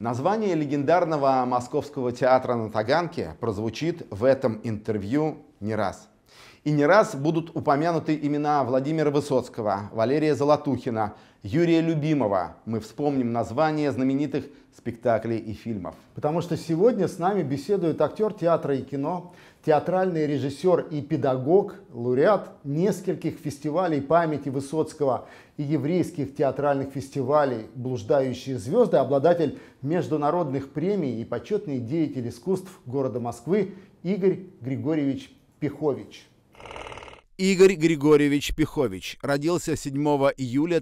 Название легендарного московского театра на Таганке прозвучит в этом интервью не раз. И не раз будут упомянуты имена Владимира Высоцкого, Валерия Золотухина, Юрия Любимого. Мы вспомним названия знаменитых спектаклей и фильмов. Потому что сегодня с нами беседует актер театра и кино, театральный режиссер и педагог, лауреат нескольких фестивалей памяти Высоцкого и еврейских театральных фестивалей «Блуждающие звезды», обладатель международных премий и почетный деятель искусств города Москвы Игорь Григорьевич Пихович. Игорь Григорьевич Пихович родился 7 июля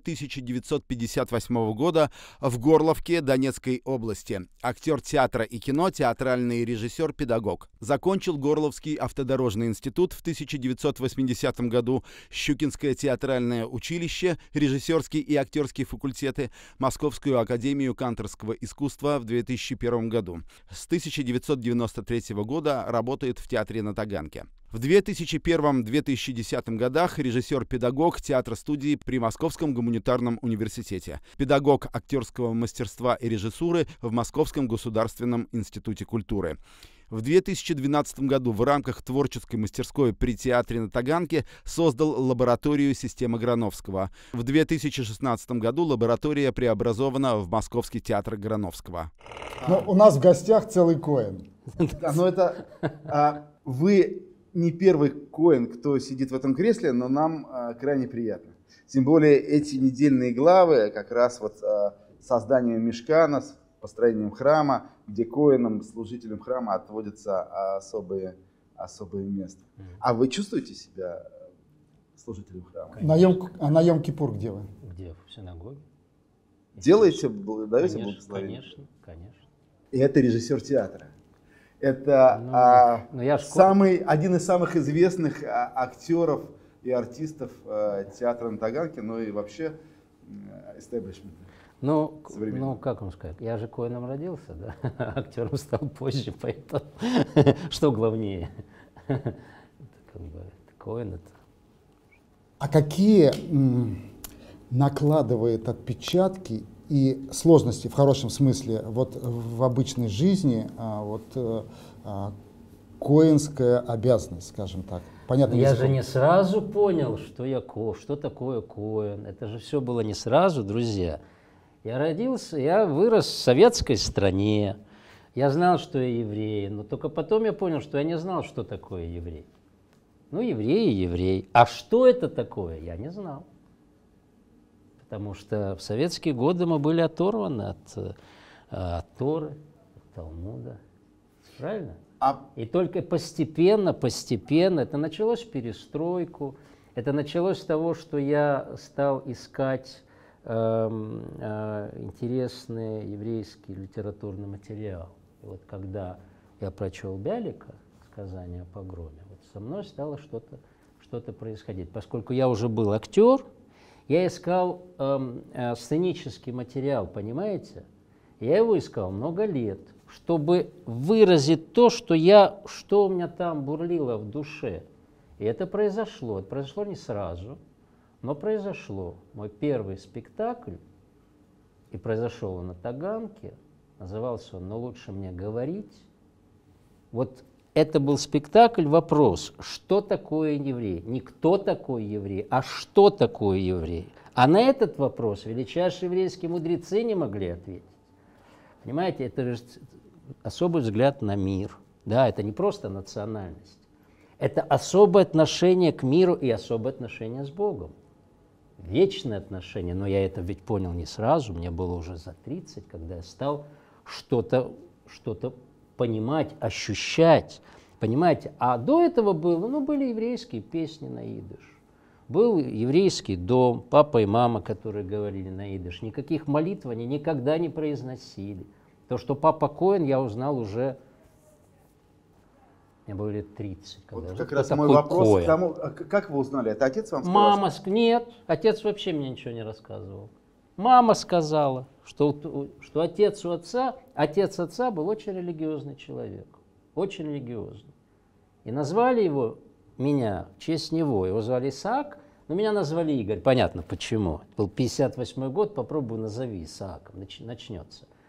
1958 года в Горловке Донецкой области. Актер театра и кино, театральный режиссер, педагог. Закончил Горловский автодорожный институт в 1980 году, Щукинское театральное училище, режиссерский и актерский факультеты, Московскую академию канторского искусства в 2001 году. С 1993 года работает в театре на Таганке. В 2001-2010 годах режиссер-педагог театра-студии при Московском гуманитарном университете, педагог актерского мастерства и режиссуры в Московском государственном институте культуры. В 2012 году в рамках творческой мастерской при театре на Таганке создал лабораторию системы Грановского. В 2016 году лаборатория преобразована в Московский театр Грановского. Но у нас в гостях целый Коэн. Но это вы не первый Коэн, кто сидит в этом кресле, но нам крайне приятно. Тем более эти недельные главы как раз вот созданием мешкана, с построением храма, где Коэнам, служителям храма, отводятся особые места. А вы чувствуете себя служителем храма? На Йом-Кипур где вы? Где? В синагоге. Даете благословение? Конечно. И это режиссер театра. Это один из самых известных актеров и артистов театра на Таганке, но и вообще истеблишмента. Ну, как вам сказать, я же Коэном родился, да, актером стал позже, поэтому что главнее? Это как бы Коэн это. А какие накладывает отпечатки и сложности в хорошем смысле вот в обычной жизни коэнская обязанность, скажем так? Понятно. Я же не сразу понял, что такое Коэн. Это же все было не сразу, друзья. Я родился, я вырос в советской стране. Я знал, что я еврей, но только потом я понял, что я не знал, что такое еврей. Ну, еврей и еврей. А что это такое, я не знал. Потому что в советские годы мы были оторваны от Торы, от Талмуда. Правильно? И только постепенно, это началось в перестройку, это началось с того, что я стал искать интересный еврейский литературный материал. И вот когда я прочел Бялика «Сказание о погроме», вот со мной стало что-то происходить. Поскольку я уже был актер, я искал сценический материал, понимаете? Я его искал много лет, чтобы выразить то, что у меня там бурлило в душе. И это произошло. Это произошло не сразу, но произошло. Мой первый спектакль, и произошел он на Таганке, назывался он «Но лучше мне говорить». Вот это был спектакль «Вопрос, что такое еврей?» Не кто такой еврей, а что такое еврей? А на этот вопрос величайшие еврейские мудрецы не могли ответить. Понимаете, это же особый взгляд на мир. Да, это не просто национальность. Это особое отношение к миру и особое отношение с Богом. Вечное отношение. Но я это ведь понял не сразу. Мне было уже за 30, когда я стал что-то понимать, ощущать. Понимаете? А до этого были еврейские песни на идыш. Был еврейский дом, папа и мама, которые говорили на идыш. Никаких молитв они никогда не произносили. То, что папа Коэн, я узнал уже, мне было лет 30. Вот как раз мой вопрос к тому, как вы узнали? Это отец вам сказал? Мама, нет, отец вообще мне ничего не рассказывал. Мама сказала, что отец отца был очень религиозный человек, очень религиозный. И назвали меня в честь него, его звали Исаак, но меня назвали Игорь, понятно почему. Был 58-й год, попробуй назови Исааком, начнется.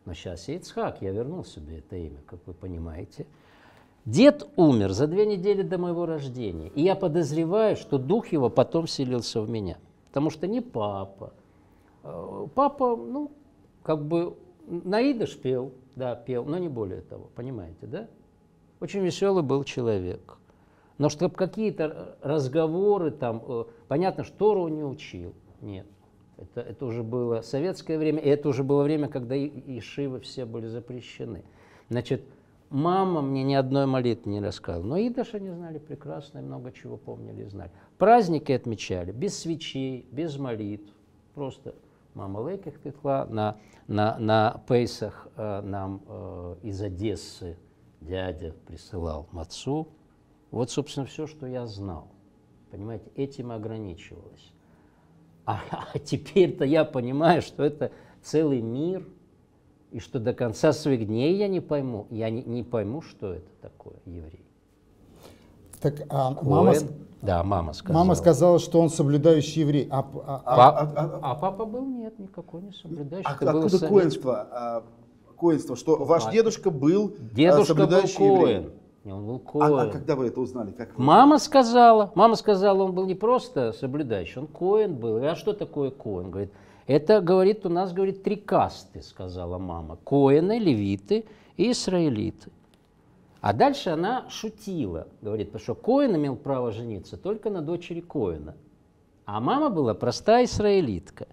Но сейчас я Ицхак, я вернул себе это имя, как вы понимаете. Дед умер за 2 недели до моего рождения, и я подозреваю, что дух его потом вселился в меня. Потому что не папа. Папа, ну, как бы на идиш пел, да, пел, но не более того, понимаете, да? Очень веселый был человек. Но чтобы какие-то разговоры там, понятно, что Тору не учил, нет. Это уже было советское время, и это уже было время, когда ешивы все были запрещены. Значит, мама мне ни одной молитвы не рассказывала, но идиш они знали прекрасно, и много чего помнили и знали. Праздники отмечали без свечей, без молитв, просто мама Лейких пекла, на Пейсах нам из Одессы дядя присылал мацу. Вот, собственно, все, что я знал. Понимаете, этим ограничивалось. А теперь-то я понимаю, что это целый мир, и что до конца своих дней я не пойму, не пойму, что это такое еврей. Так, Да, мама сказала. Мама сказала, что он соблюдающий еврей. А папа был, нет, никакой не соблюдающий. Откуда коэнство? Коэнство, что ваш дедушка был соблюдающий был еврей? коэн. Он был коэн. А когда вы это узнали? Как вы... Мама сказала, он был не просто соблюдающий, он коэн был. А что такое коэн? Говорит, это, говорит, у нас, говорит, 3 касты, сказала мама. Коэны, левиты и израилиты. А дальше она шутила, говорит, потому что коэн имел право жениться только на дочери коэна. А мама была простая израилитка.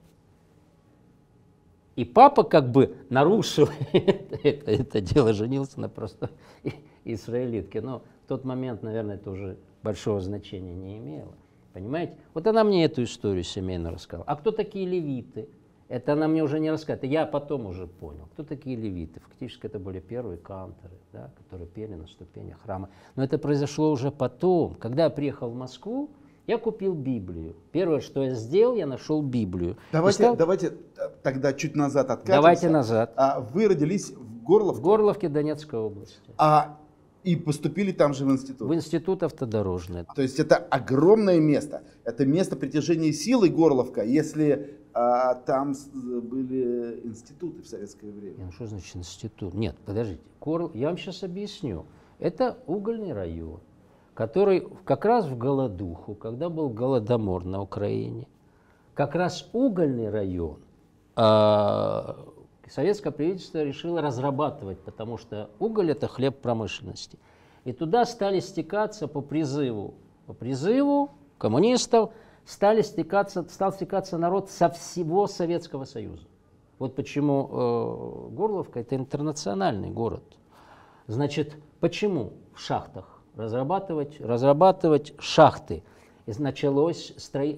И папа как бы нарушил это дело, женился на простой израилитке. Но в тот момент, наверное, это уже большого значения не имело. Понимаете? Вот она мне эту историю семейную рассказала. А кто такие левиты? Это она мне уже не рассказывает. Я потом уже понял, кто такие левиты. Фактически это были первые канторы, да, которые пели на ступенях храма. Но это произошло уже потом. Когда я приехал в Москву, я купил Библию. Первое, что я сделал, я нашел Библию. Давайте тогда чуть назад откатимся. Давайте назад. Вы родились в Горловке? В Горловке Донецкой области. И поступили там же в институт? В институт автодорожный. То есть это огромное место. Это место притяжения силы Горловка, если там были институты в советское время. Что значит институт? Нет, подождите. Я вам сейчас объясню. Это угольный район, который как раз в голодуху, когда был голодомор на Украине, как раз угольный район советское правительство решило разрабатывать, потому что уголь – это хлеб промышленности. И туда стали стекаться по призыву коммунистов, стал стекаться народ со всего Советского Союза. Вот почему Горловка – это интернациональный город. Значит, почему в шахтах? Разрабатывать шахты. И началось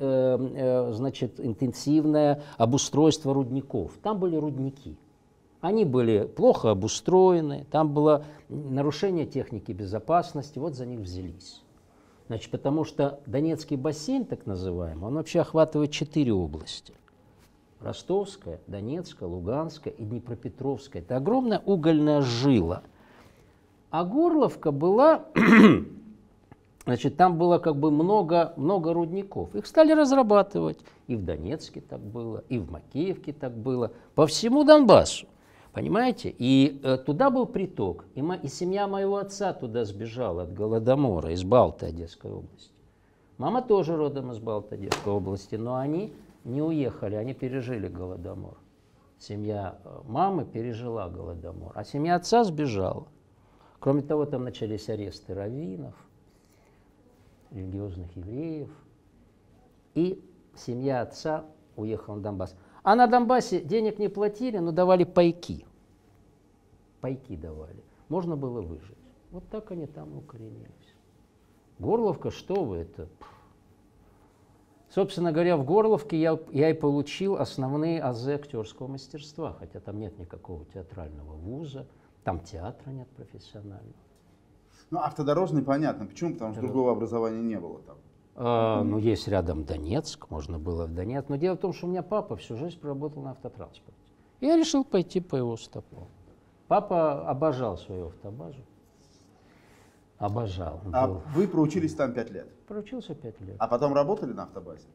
интенсивное обустройство рудников. Там были рудники. Они были плохо обустроены, там было нарушение техники безопасности, вот за них взялись. Значит, потому что Донецкий бассейн, так называемый, он вообще охватывает 4 области. Ростовская, Донецкая, Луганская и Днепропетровская. Это огромная угольная жила. А Горловка была, значит, там было как бы много рудников. Их стали разрабатывать. И в Донецке так было, и в Макеевке так было, по всему Донбассу. Понимаете? И туда был приток. И семья моего отца туда сбежала от Голодомора, из Балты, Одесской области. Мама тоже родом из Балты, Одесской области, но они не уехали, они пережили Голодомор. Семья мамы пережила Голодомор, а семья отца сбежала. Кроме того, там начались аресты раввинов, религиозных евреев. И семья отца уехала на Донбасс. А на Донбассе денег не платили, но давали пайки. Пайки давали. Можно было выжить. Вот так они там и укоренились. Горловка, что вы это? Собственно говоря, в Горловке я и получил основные азы актерского мастерства, хотя там нет никакого театрального вуза, там театра нет профессионального. Ну, автодорожный, понятно. Почему? Потому что другого образования не было там. Ну, есть рядом Донецк, можно было в Донецк. Но дело в том, что у меня папа всю жизнь проработал на автотранспорте. И я решил пойти по его стопам. Папа обожал свою автобазу. Обожал. Вы проучились там 5 лет? Проучился 5 лет. А потом работали на автобазе?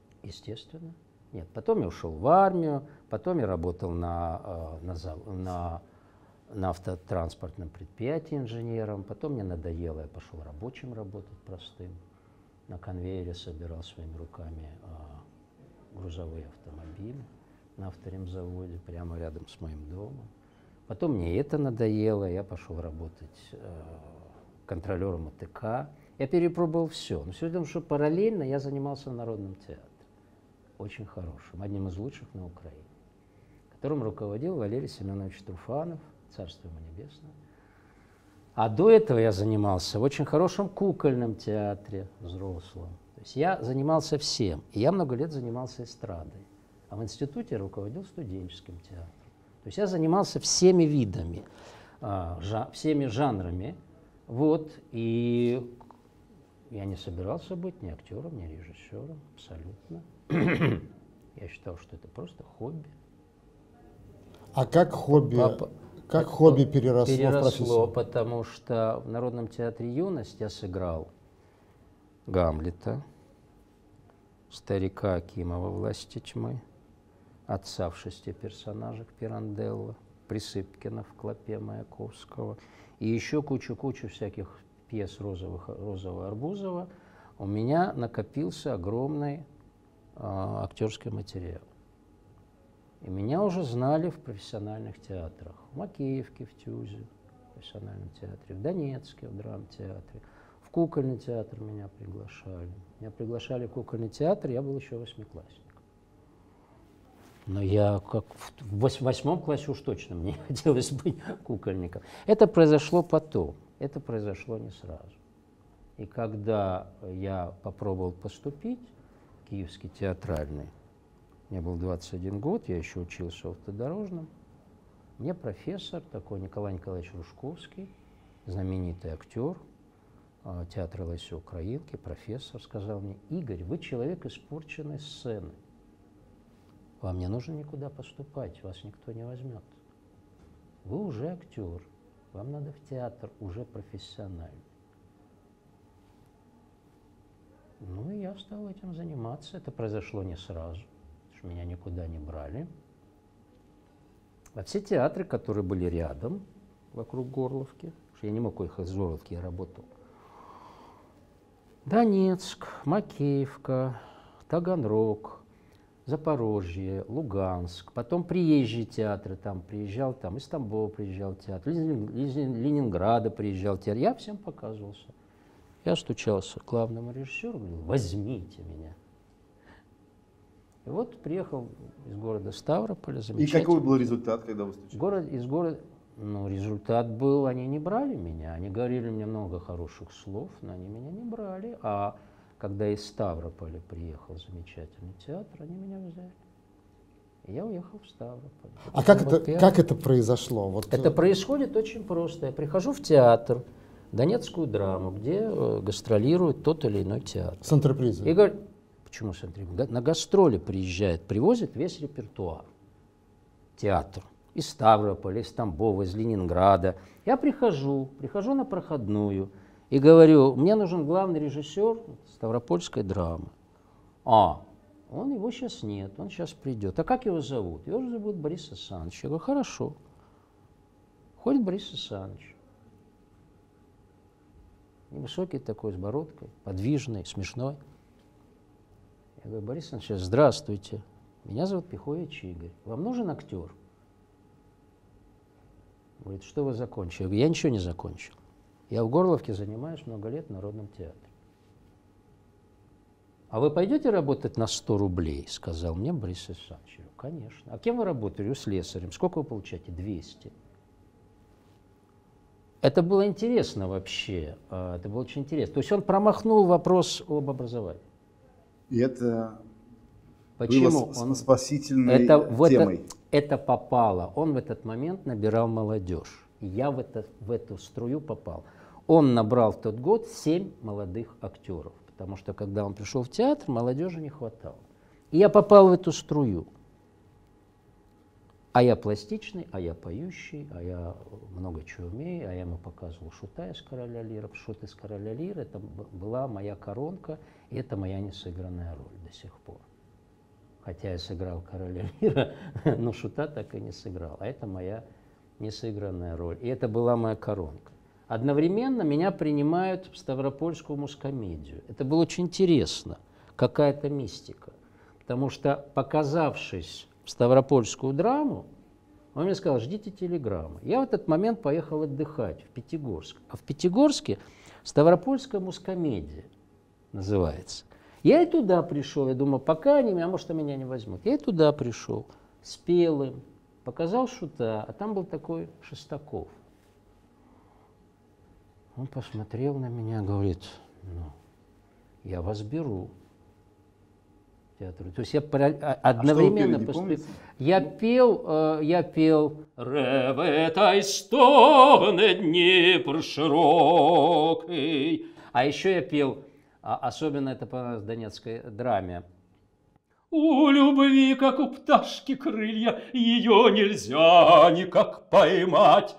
Естественно. Нет, потом я ушел в армию, потом я работал на на автотранспортном предприятии инженером. Потом мне надоело, я пошел рабочим работать простым. На конвейере собирал своими руками грузовые автомобили на авторемзаводе, прямо рядом с моим домом. Потом мне это надоело, я пошел работать контролером АТК. Я перепробовал все. Но все потому, что параллельно я занимался в Народном театре. Очень хорошим, одним из лучших на Украине, которым руководил Валерий Семенович Труфанов, царство ему небесное. А до этого я занимался в очень хорошем кукольном театре взрослом. То есть я занимался всем. И я много лет занимался эстрадой. А в институте я руководил студенческим театром. То есть я занимался всеми видами, всеми жанрами. Вот. И я не собирался быть ни актером, ни режиссером. Абсолютно. Я считал, что это просто хобби. А как хобби, переросло в профессию? Потому что в Народном театре «Юность» я сыграл Гамлета, старика Акимова «Власти тьмы», отца в 6 персонажах Пиранделло, Присыпкина в «Клопе» Маяковского и еще кучу всяких пьес Розова-Арбузова. У меня накопился огромный актерский материал. И меня уже знали в профессиональных театрах. В Макеевке, в Тюзе, в профессиональном театре, в Донецке, в драмтеатре. В кукольный театр меня приглашали. Меня приглашали в кукольный театр, я был еще 8-классником. Но я как в 8 классе уж точно мне хотелось быть кукольником. Это произошло потом, это произошло не сразу. И когда я попробовал поступить в Киевский театральный, мне был 21 год, я еще учился в автодорожном. Мне профессор, такой Николай Николаевич Рушковский, знаменитый актер театра Леси Украинки, профессор, сказал мне: Игорь, вы человек испорченной сцены. Вам не нужно никуда поступать, вас никто не возьмет. Вы уже актер, вам надо в театр уже профессионально. Ну и я стал этим заниматься. Это произошло не сразу. Меня никуда не брали. А все театры, которые были рядом, вокруг Горловки, потому что я не мог уехать из Горловки, я работал. Донецк, Макеевка, Таганрог, Запорожье, Луганск, потом приезжие театры, там приезжал, там из Тамбова приезжал театр, из Ленинграда приезжал театр. Я всем показывался. Я стучался к главному режиссеру, говорил: возьмите меня. И вот приехал из города Ставрополя, замечательно. И какой был результат, когда вы стучали? Ну, результат был, они не брали меня. Они говорили мне много хороших слов, но они меня не брали. А когда из Ставрополя приехал замечательный театр, они меня взяли. И я уехал в Ставрополь. А как это произошло? Вот... Это происходит очень просто. Я прихожу в театр, Донецкую драму, где гастролирует тот или иной театр. С антрепризой. И говорят: почему с антрепризой? На гастроли приезжает, привозит весь репертуар. Театр. Из Ставрополя, из Тамбова, из Ленинграда. Я прихожу на проходную и говорю: мне нужен главный режиссер ставропольской драмы. Его сейчас нет, он сейчас придет. А как его зовут? Его зовут Борис Асанович. Я говорю: хорошо. Ходит Борис Асанович. Невысокий такой, с бородкой, подвижный, смешной. Я говорю: Борис Иванович, здравствуйте. Меня зовут Пихович Игорь. Вам нужен актер? Говорит: что вы закончили? Я говорю: я ничего не закончил. Я в Горловке занимаюсь много лет в Народном театре. А вы пойдете работать на 100 рублей? Сказал мне Борис Александрович. Я говорю: конечно. А кем вы работали? Слесарем. Сколько вы получаете? 200. Это было интересно вообще. Это было очень интересно. То есть он промахнул вопрос об образовании. И это почему? Было спасительной темой. Это попало. Он в этот момент набирал молодежь. И я в эту струю попал. Он набрал в тот год 7 молодых актеров. Потому что, когда он пришел в театр, молодежи не хватало. И я попал в эту струю. А я пластичный, а я поющий, а я много чего умею, а я ему показывал Шута из «Короля Лира». Шут из «Короля Лира» — это была моя коронка, и это моя несыгранная роль до сих пор. Хотя я сыграл «Короля Лира», но Шута так и не сыграл. А это моя несыгранная роль. И это была моя коронка. Одновременно меня принимают в Ставропольскую мускомедию. Это было очень интересно, какая-то мистика. Потому что, показавшись в Ставропольскую драму, он мне сказал: ждите телеграммы. Я в этот момент поехал отдыхать в Пятигорск. А в Пятигорске Ставропольская мускомедия называется. Я и туда пришел. Я думал, пока они меня, может, меня не возьмут. Я и туда пришел, спел им, показал Шута, а там был такой Шестаков. Он посмотрел на меня, говорит: ну, я вас беру. Театру. То есть я одновременно поступил. Я пел «Реве стоне Днепр широкий». А еще я пел, особенно это понравилось в донецкой драме: «У любви, как у пташки крылья, ее нельзя никак поймать».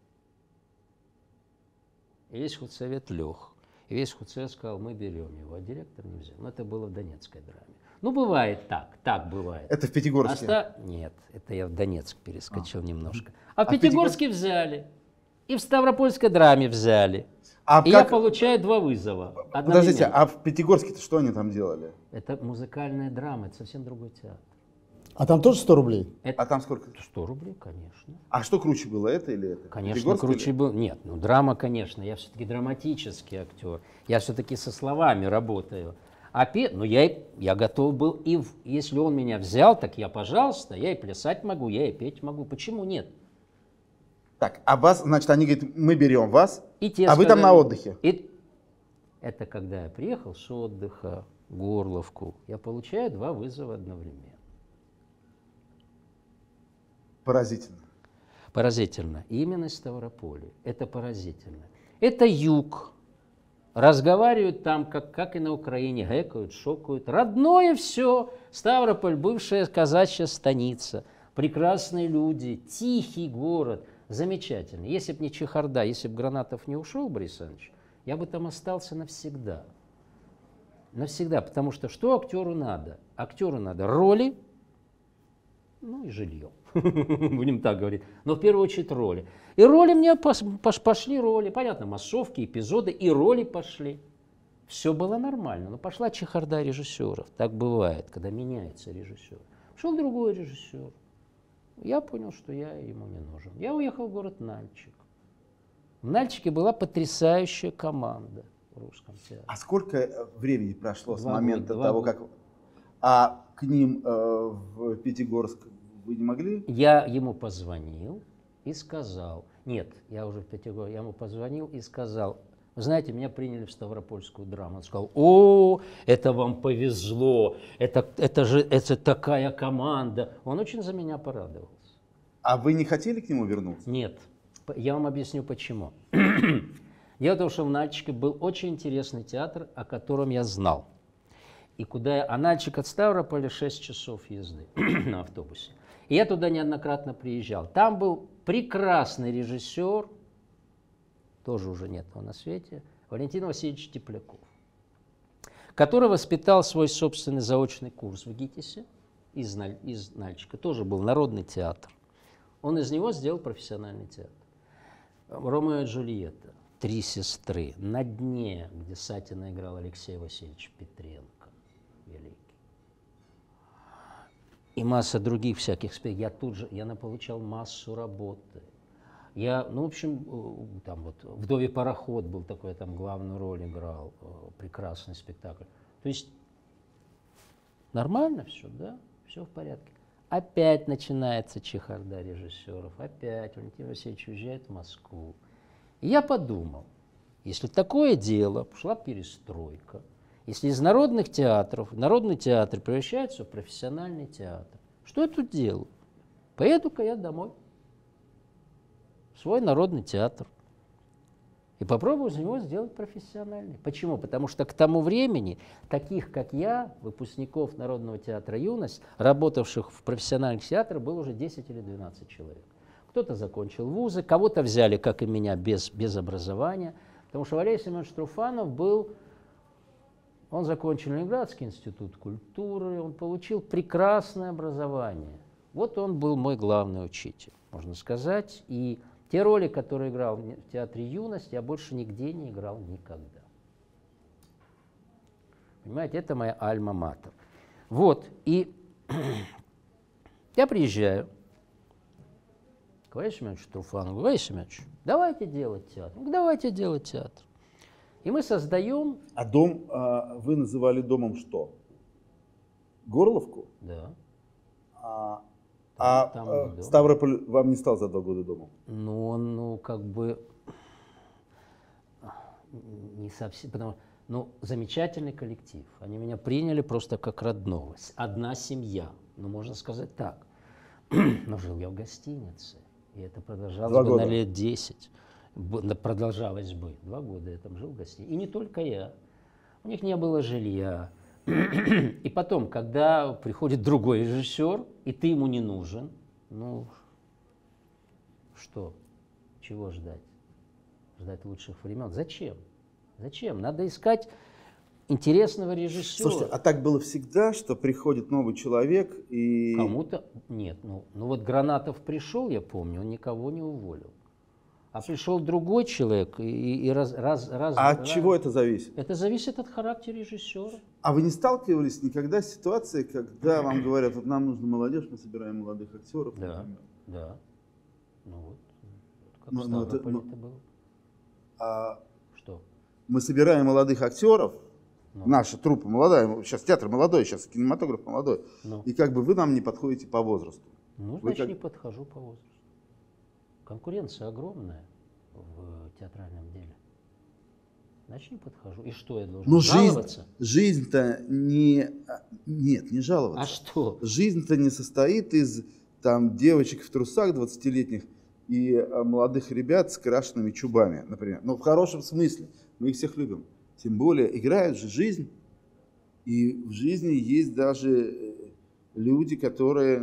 И весь худсовет лег. И весь худсовет сказал: мы берем его, а директор не взял. Но это было в донецкой драме. Ну, бывает так бывает. Это в Пятигорске? Нет, это я в Донецк перескочил немножко. А в Пятигорске взяли. И в Ставропольской драме взяли. И я получаю 2 вызова. Подождите, а в Пятигорске-то что они там делали? Это музыкальная драма, это совсем другой театр. А там тоже 100 рублей? А там сколько? 100 рублей, конечно. А что круче было, это или это? Конечно, круче было. Нет, ну драма, конечно. Я все-таки драматический актер. Я все-таки со словами работаю. А ну, я готов был, и если он меня взял, так я, пожалуйста, я и плясать могу, я и петь могу. Почему нет? Так, а вас, значит, они говорят: мы берем вас, а вы там на отдыхе. Это когда я приехал с отдыха в Горловку, я получаю 2 вызова одновременно. Поразительно. Поразительно. Именно из Ставрополя. Это поразительно. Это юг. Разговаривают там, как и на Украине, гэкают, шокают. Родное все. Ставрополь, бывшая казачья станица. Прекрасные люди, тихий город. Замечательный. Если бы не чехарда, если бы Гранатов не ушел, Борис Иванович, я бы там остался навсегда. Навсегда. Потому что актеру надо? Актеру надо роли, ну и жилье. Будем так говорить. Но в первую очередь роли. И роли мне пошли роли. Понятно, массовки, эпизоды, и роли пошли. Все было нормально. Но пошла чехарда режиссеров. Так бывает, когда меняется режиссер. Шел другой режиссер. Я понял, что я ему не нужен. Я уехал в город Нальчик. В Нальчике была потрясающая команда в русском театре. А сколько времени прошло с момента 2 того, года. как... А к ним в Пятигорск вы не могли? Я ему позвонил и сказал... Нет, я уже в Пятигорске. Я ему позвонил и сказал: вы знаете, меня приняли в Ставропольскую драму. Он сказал: о, это вам повезло, это такая команда. Он очень за меня порадовался. А вы не хотели к нему вернуться? Нет, я вам объясню почему. Дело в том, что в Нальчике был очень интересный театр, о котором я знал. И а Нальчик от Ставрополя 6 часов езды на автобусе. И я туда неоднократно приезжал. Там был прекрасный режиссер, тоже уже нет его на свете, Валентин Васильевич Тепляков, который воспитал свой собственный заочный курс в ГИТИСе из Нальчика. Тоже был народный театр. Он из него сделал профессиональный театр. Ромео и Джульетта, 3 сестры, на дне, где Сатина играл Алексей Васильевич Петренко, великий. И масса других всяких спектаклей. Я наполучал массу работы. В общем, там вот «Вдовий пароход» был такой, я там главную роль играл, прекрасный спектакль. То есть нормально все, да, все в порядке. Опять начинается чехарда режиссеров, опять Валентин Васильевич уезжает в Москву. И я подумал, если такое дело, пошла перестройка, если из народных театров народный театр превращается в профессиональный театр, что я тут делаю? Поеду-ка я домой, в свой народный театр, и попробую из него сделать профессиональный. Почему? Потому что к тому времени таких, как я, выпускников Народного театра «Юность», работавших в профессиональных театрах, было уже 10 или 12 человек. Кто-то закончил вузы, кого-то взяли, как и меня, без образования. Потому что Валерий Семенович Труфанов он закончил Ленинградский институт культуры, он получил прекрасное образование. Вот он был мой главный учитель. можно сказать. И те роли, которые играл в театре «Юность», я больше нигде не играл никогда. Понимаете, это моя альма-матер. Вот, и я приезжаю к Василию Семеновичу Труфанову, говорю: Василий Семенович, давайте делать театр. Он говорит: давайте делать театр. И мы создаем... А дом вы называли домом что? Горловку? Да. Ставрополь вам не стал за 2 года домом? Ну, он, как бы, не совсем, потому что, замечательный коллектив. Они меня приняли просто как родного. Одна семья, можно сказать так. Но жил я в гостинице, и это продолжалось бы на лет 10. Продолжалось бы. 2 года я там жил в гостинице. И не только я. У них не было жилья. И потом, когда приходит другой режиссер, и ты ему не нужен, что? Чего ждать? Ждать лучших времен? Зачем? Зачем? Надо искать интересного режиссера. Слушайте, а так было всегда, что приходит новый человек и... Кому-то... Нет. Вот Гранатов пришел, я помню, он никого не уволил. А пришел другой человек и от чего это зависит? Это зависит от характера режиссера. А вы не сталкивались никогда с ситуацией, когда вам говорят: вот нам нужна молодежь, мы собираем молодых актеров? Да, да. Как в Ставрополе это было. Что? Мы собираем молодых актеров, наша труппа молодая, сейчас театр молодой, сейчас кинематограф молодой, и как бы вы нам не подходите по возрасту. Значит, не подхожу по возрасту. Конкуренция огромная в театральном деле. Значит, не подхожу. И что, я должен жаловаться? Жизнь-то не... Нет, не жаловаться. А что? Жизнь-то не состоит из девочек в трусах 20-летних и молодых ребят с крашенными чубами, например. В хорошем смысле. Мы их всех любим. Тем более, играют же жизнь. И в жизни есть даже люди, которые,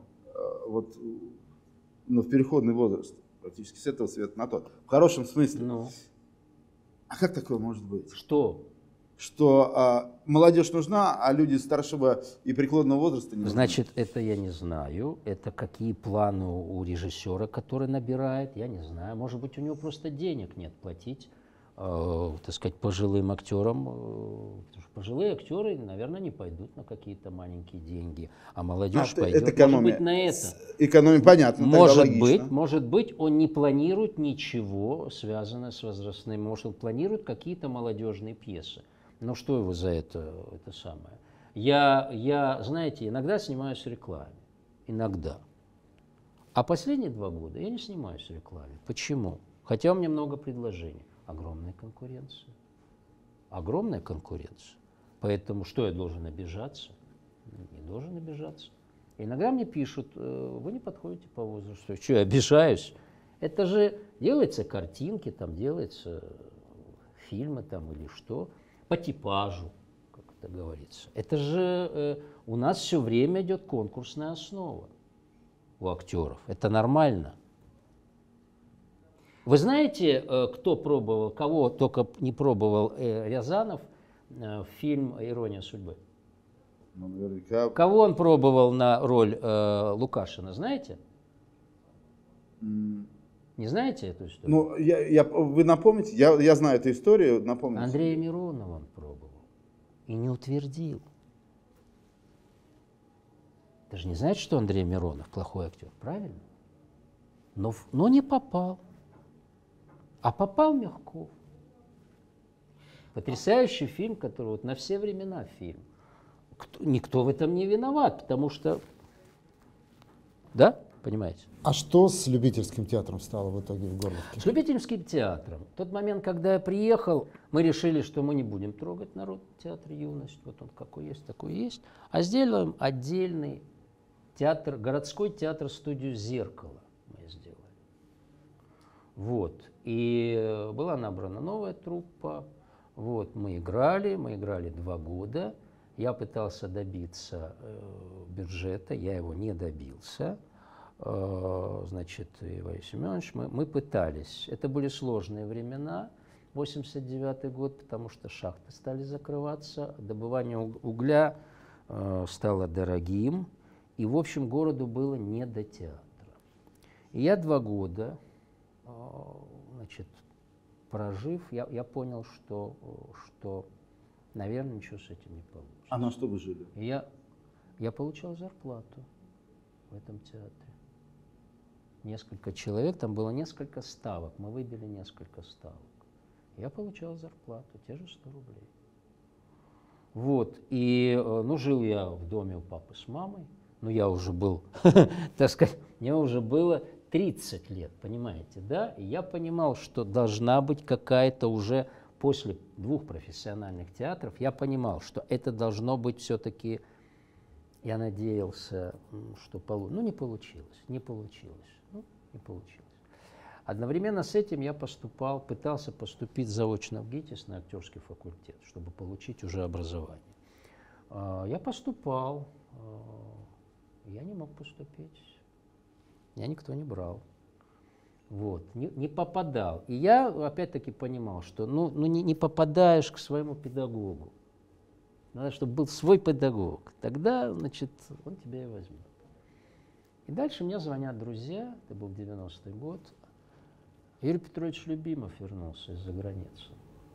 в переходный возраст, практически с этого света на тот. В хорошем смысле. А как такое может быть? Что? Что молодежь нужна, а люди старшего и преклонного возраста не нужны? Значит, это я не знаю. Это какие планы у режиссера, который набирает, я не знаю. Может быть, у него просто денег нет платить, так сказать, пожилым актерам. Потому что пожилые актеры, наверное, не пойдут на какие-то маленькие деньги, а молодежь пойдет. Это экономия. Может быть, на это. Экономия, понятно. Может быть, он не планирует ничего, связанное с возрастным. Может, он планирует какие-то молодежные пьесы. Но что его за это самое? Я, знаете, иногда снимаюсь в рекламе. Иногда. А последние 2 года я не снимаюсь в рекламе. Почему? Хотя у меня много предложений. Огромная конкуренция. Огромная конкуренция. Поэтому что, я должен обижаться? Не должен обижаться. Иногда мне пишут: вы не подходите по возрасту. Что, я обижаюсь? Это же делаются картинки, там делаются фильмы там или что. По типажу, как это говорится. Это же у нас все время идет конкурсная основа у актеров. Это нормально. Вы знаете, кто пробовал, кого только не пробовал Рязанов фильм «Ирония судьбы»? Наверняка. Кого он пробовал на роль Лукашина, знаете? Не знаете эту историю? Вы напомните, я знаю эту историю, напомните. Андрея Миронова он пробовал и не утвердил. Ты же не знаешь, что Андрей Миронов плохой актер, правильно? Но не попал. А попал Мягков. Потрясающий фильм, который на все времена фильм. Никто в этом не виноват, потому что... Да? Понимаете? А что с любительским театром стало в итоге в Горловке? С любительским театром. В тот момент, когда я приехал, мы решили, что мы не будем трогать Народный театр «Юность». Вот он какой есть, такой есть. А сделаем отдельный театр, городской театр-студию «Зеркало» мы сделали. Вот. И была набрана новая труппа. Вот. Мы играли 2 года. Я пытался добиться бюджета, я его не добился. Значит, Василий Семенович, мы пытались. Это были сложные времена, 89-й год, потому что шахты стали закрываться, добывание угля стало дорогим, и, в общем, городу было не до театра. И я 2 года, значит, прожив, я понял, что, наверное, ничего с этим не получится. А на что вы жили? И я получал зарплату в этом театре. Несколько человек, там было несколько ставок, мы выбили несколько ставок. Я получал зарплату, те же 100 рублей. Вот, и, ну, жил я в доме у папы с мамой, но я уже был, так сказать, мне уже было 30 лет, понимаете, да? И я понимал, что должна быть какая-то уже, после 2 профессиональных театров, я понимал, что это должно быть все-таки, я надеялся, что получится. Ну, не получилось, не получилось. Одновременно с этим я пытался поступить заочно в ГИТИС на актерский факультет, чтобы получить уже образование. Я поступал, я не мог поступить, меня никто не брал, вот, не попадал. И я опять-таки понимал, что не попадаешь к своему педагогу, надо, чтобы был свой педагог, тогда, значит, он тебя и возьмет. И дальше мне звонят друзья, это был 90-й год, Юрий Петрович Любимов вернулся из-за границы.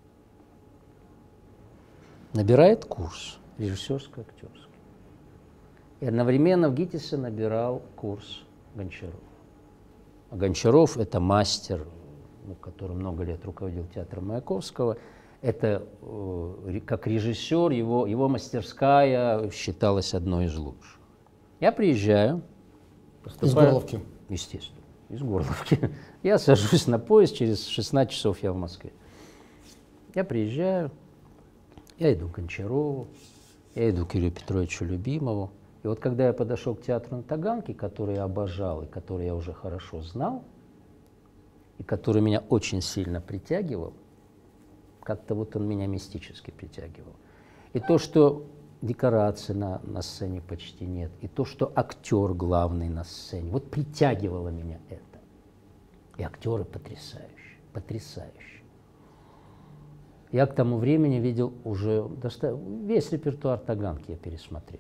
Набирает курс режиссерско-актерский. И одновременно в ГИТИСе набирал курс Гончаров. А Гончаров – это мастер, который много лет руководил театром Маяковского. Это как режиссер, его мастерская считалась одной из лучших. Я приезжаю. Из Горловки? Естественно, из Горловки. Я сажусь на поезд, через 16 часов я в Москве. Я приезжаю, я иду к Гончарову, я иду к Юрию Петровичу Любимову. И вот когда я подошел к театру на Таганке, который я обожал, и который я уже хорошо знал, и который меня очень сильно притягивал, как-то вот он меня мистически притягивал. И то, что декораций на сцене почти нет, и то, что актер главный на сцене, вот притягивало меня это. И актеры потрясающие, потрясающие. Я к тому времени видел уже весь репертуар Таганки, я пересмотрел.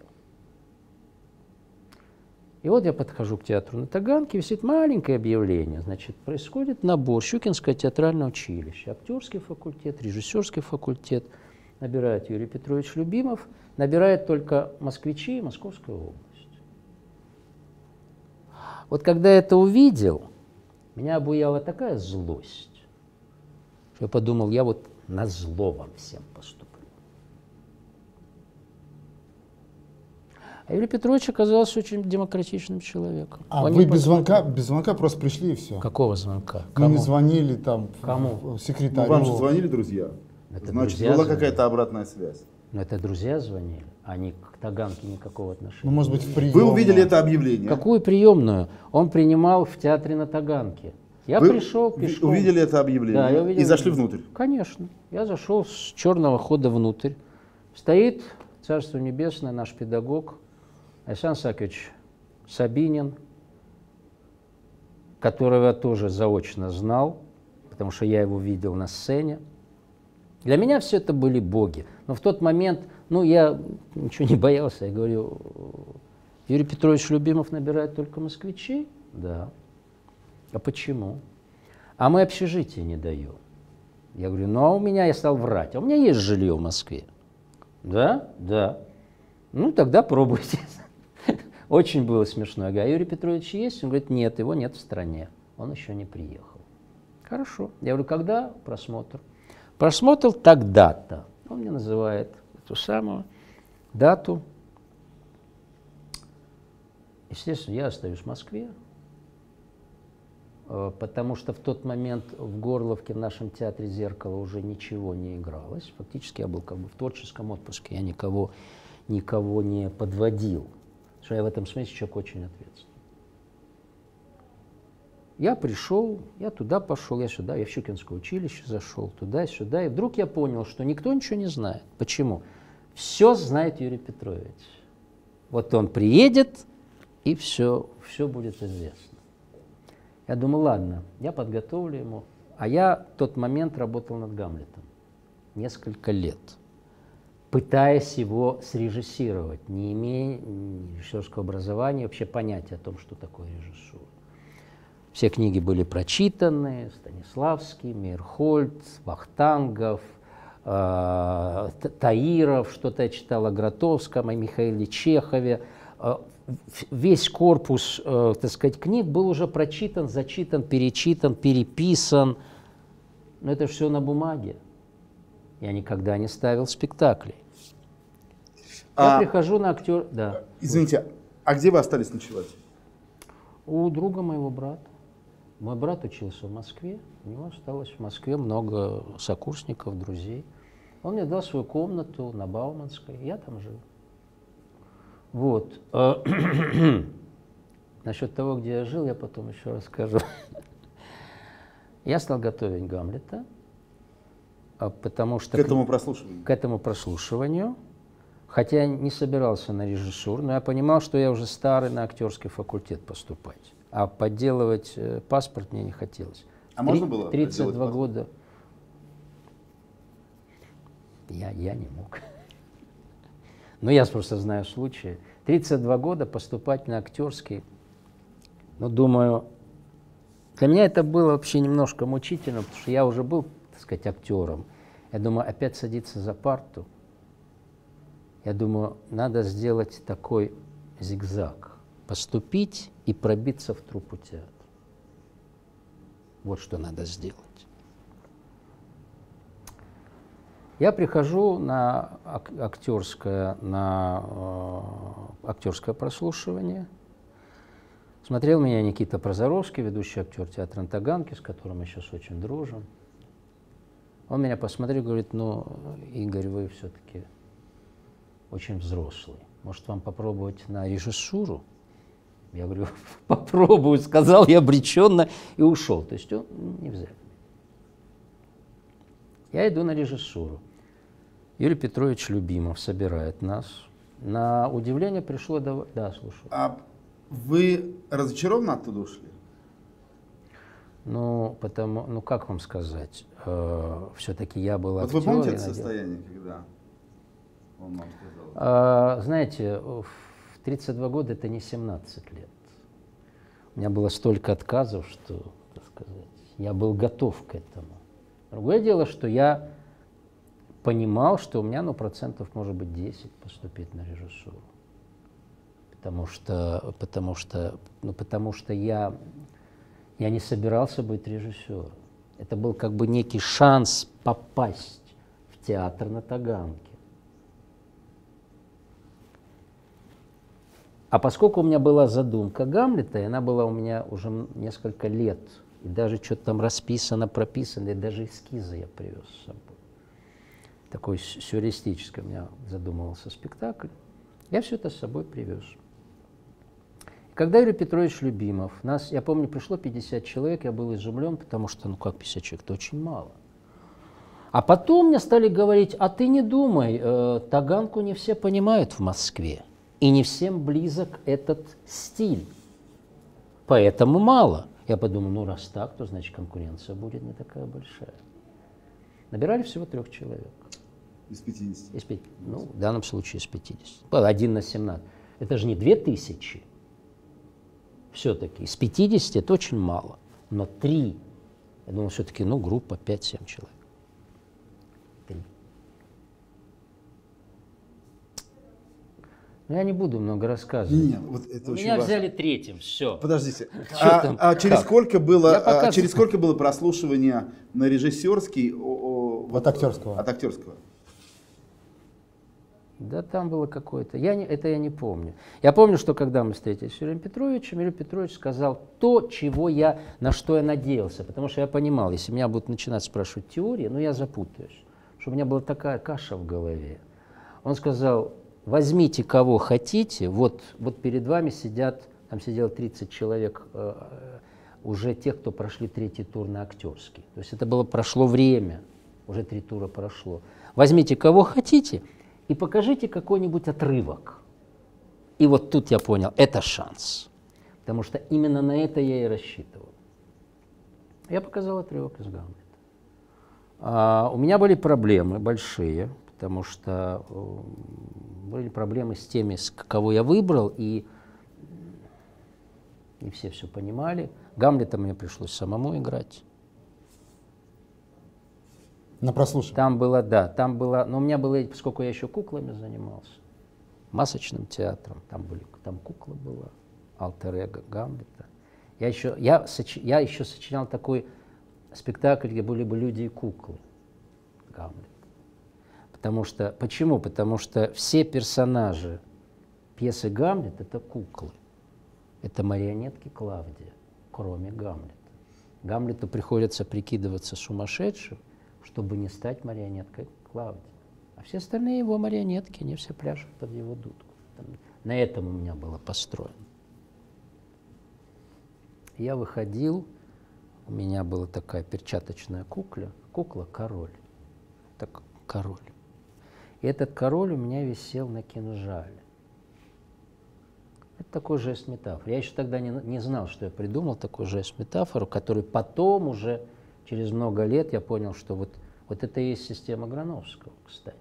И вот я подхожу к театру на Таганке, висит маленькое объявление, значит, происходит набор, Щукинское театральное училище, актерский факультет, режиссерский факультет, набирает Юрий Петрович Любимов, набирает только москвичи и Московская область. Вот когда я это увидел, меня обуяла такая злость, что я подумал, я вот назло вам всем поступлю. А Юрий Петрович оказался очень демократичным человеком. А вы без звонка просто пришли и все? Какого звонка? Вы не звонили там Кому? Секретарю? Ну, вам же звонили друзья. Это Значит, друзья была звонили. какая-то обратная связь. Но это друзья звонили, они к Таганке никакого отношения. Ну, может быть, в приемную. Вы увидели это объявление? Какую приемную? Он принимал в театре на Таганке. Я Вы пришел пешком. увидели это объявление, Да, я увидел. И зашли внутрь? Конечно. Я зашел с черного хода внутрь. Стоит, Царство Небесное, наш педагог Александр Сакович Сабинин, которого я тоже заочно знал, потому что я его видел на сцене. Для меня все это были боги. Но в тот момент, я ничего не боялся. Я говорю, Юрий Петрович Любимов набирает только москвичей? Да. А почему? А мы общежитие не даем. Я говорю, а у меня, я стал врать, а у меня есть жилье в Москве. Да? Да. Ну, тогда пробуйте. Очень было смешно. Я говорю, а Юрий Петрович есть? Он говорит, нет, его нет в стране. Он еще не приехал. Хорошо. Я говорю, когда просмотр? Просмотр тогда-то. Он мне называет эту самую дату. Естественно, я остаюсь в Москве, потому что в тот момент в Горловке, в нашем театре «Зеркало» уже ничего не игралось. Фактически я был как бы в творческом отпуске, я никого не подводил. Потому что я в этом смысле человек очень ответственный. Я пришел, я туда пошел, я сюда, я в Щукинское училище зашел, туда-сюда. И вдруг я понял, что никто ничего не знает. Почему? Все знает Юрий Петрович. Вот он приедет, и все будет известно. Я думаю, ладно, я подготовлю ему. А я в тот момент работал над «Гамлетом» несколько лет, пытаясь его срежиссировать, не имея режиссерского образования, вообще понятия о том, что такое режиссура. Все книги были прочитаны: Станиславский, Мейерхольд, Вахтангов, Таиров, что-то я читал о Гротовском, о Михаиле Чехове. Весь корпус, так сказать, книг был уже прочитан, зачитан, перечитан, переписан. Но это все на бумаге. Я никогда не ставил спектаклей. Я прихожу на актер... Да. Извините, а где вы остались ночевать? У друга моего брата. Мой брат учился в Москве. У него осталось в Москве много сокурсников, друзей. Он мне дал свою комнату на Бауманской. Я там жил. Вот. Насчет того, где я жил, я потом еще расскажу. Я стал готовить Гамлета, потому что... К этому прослушиванию? К этому прослушиванию. Хотя я не собирался на режиссуру, но я понимал, что я уже старый на актерский факультет поступать. А подделывать паспорт мне не хотелось. А можно было 32 года. Я не мог. Но я просто знаю случаи. 32 года поступать на актерский, ну, думаю, для меня это было вообще немножко мучительно, потому что я уже был, так сказать, актером. Я думаю, опять садиться за парту. Я думаю, надо сделать такой зигзаг. Поступить и пробиться в труппу театра. Вот что надо сделать. Я прихожу на актерское прослушивание. Смотрел меня Никита Прозоровский, ведущий актер театра на Таганке, с которым мы сейчас очень дружим. Он меня посмотрел и говорит: ну, Игорь, вы все-таки очень взрослый. Может, вам попробовать на режиссуру? Я говорю: попробую, сказал я обреченно и ушел. То есть он не взял. Я иду на режиссуру. Юрий Петрович Любимов собирает нас. На удивление пришло... Да, слушаю. А вы разочарованно оттуда ушли? Ну, как вам сказать? Все-таки я был Вот актер. вы помните это состояние, когда он вам сказал? Знаете, в 32 года это не 17 лет. У меня было столько отказов, что, так сказать, я был готов к этому. Другое дело, что я понимал, что у меня, процентов, может быть, 10 поступить на режиссуру. Потому что я не собирался быть режиссером. Это был как бы некий шанс попасть в театр на Таганке. А поскольку у меня была задумка Гамлета, и она была у меня уже несколько лет, и даже что-то там расписано, прописано, и даже эскизы я привез с собой. Такой сюрреалистический у меня задумывался спектакль. Я все это с собой привез. Когда Юрий Петрович Любимов, я помню, пришло 50 человек, я был изумлен, потому что, как 50 человек, это очень мало. А потом мне стали говорить: а ты не думай, Таганку не все понимают в Москве, и не всем близок этот стиль, поэтому мало. Я подумал, раз так, то значит конкуренция будет не такая большая. Набирали всего 3 человек. Из 50? В данном случае из 50. 1 на 17. Это же не 2000. Все-таки из 50 это очень мало. Но 3. Я думал, все-таки, группа 5-7 человек. 3. Я не буду много рассказывать. Нет, вот это очень Меня важно. взяли 3-м, все. Подождите, через сколько было прослушивание на режиссерский От актерского. От актерского? Да там было какое-то... Это я не помню. Я помню, что когда мы встретились с Юрием Петровичем, Юрий Петрович сказал то, на что я надеялся. Потому что я понимал, если меня будут начинать спрашивать теории, я запутаюсь. Потому что у меня была такая каша в голове. Он сказал: возьмите кого хотите, вот перед вами там сидело 30 человек, уже тех, кто прошли 3-й тур на актерский. То есть это прошло время, уже 3 тура прошло. Возьмите кого хотите и покажите какой-нибудь отрывок. И вот тут я понял, это шанс. Потому что именно на это я и рассчитывал. Я показал отрывок из Гамлета. У меня были проблемы большие, потому что были проблемы с теми, кого я выбрал, и не все понимали. Гамлета мне пришлось самому играть. На прослушивание. Там было, да, там было, но у меня было, поскольку я еще куклами занимался, масочным театром, там кукла была, альтер-эго Гамлета. Я еще сочинял такой спектакль, где были бы люди и куклы Гамлет. Почему? Потому что все персонажи пьесы «Гамлет» — это куклы. Это марионетки Клавдия, кроме Гамлета. Гамлету приходится прикидываться сумасшедшим, чтобы не стать марионеткой Клавдия. А все остальные его марионетки, они все пляшут под его дудку. На этом у меня было построено. Я выходил, у меня была такая перчаточная кукла-король. Так, король. И этот король у меня висел на кинжале. Это такой жест-метафора. Я еще тогда не знал, что я придумал такой жест-метафору, который потом уже, через много лет, я понял, что вот это и есть система Грановского, кстати.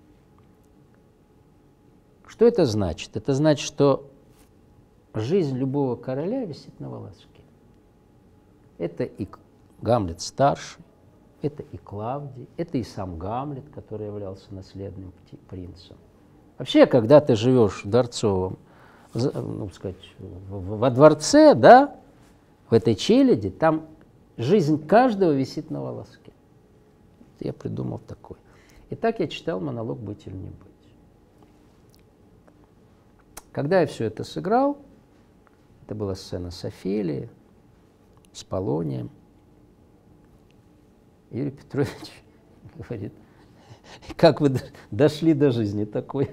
Что это значит? Это значит, что жизнь любого короля висит на волоске. Это и Гамлет старший, это и Клавдий, это и сам Гамлет, который являлся наследным принцем. Вообще, когда ты живешь в дворцовом, ну, сказать, во дворце, да, в этой челяди, там жизнь каждого висит на волоске. Я придумал такой. И так я читал монолог «Быть или не быть». Когда я все это сыграл, это была сцена с Офелией, с Полонием, Юрий Петрович говорит: как вы дошли до жизни такой?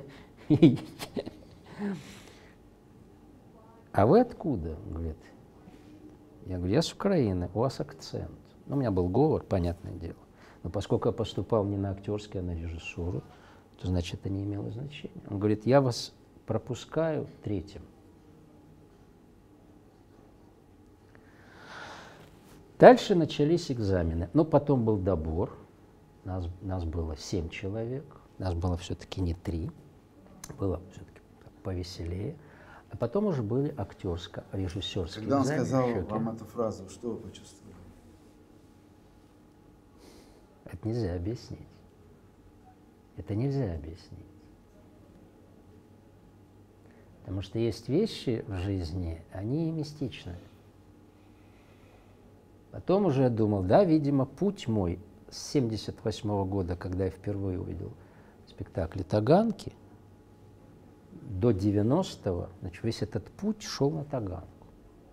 А вы откуда? Говорит. Я говорю: я с Украины, у вас акцент. Ну, у меня был говор, понятное дело. Но поскольку я поступал не на актерский, а на режиссуру, то, значит, это не имело значения. Он говорит: я вас пропускаю третьим. Дальше начались экзамены. Но потом был добор. Нас было 7 человек. Нас было все-таки не 3. Было все-таки повеселее. А потом уже были режиссерские Когда он экзамены. сказал вам эту фразу, что вы почувствовали? Это нельзя объяснить. Это нельзя объяснить. Потому что есть вещи в жизни, они мистичны. Потом уже я думал, да, видимо, путь мой с 1978 года, когда я впервые увидел спектакль «Таганки», до 90-го, значит, весь этот путь шел на Таганку.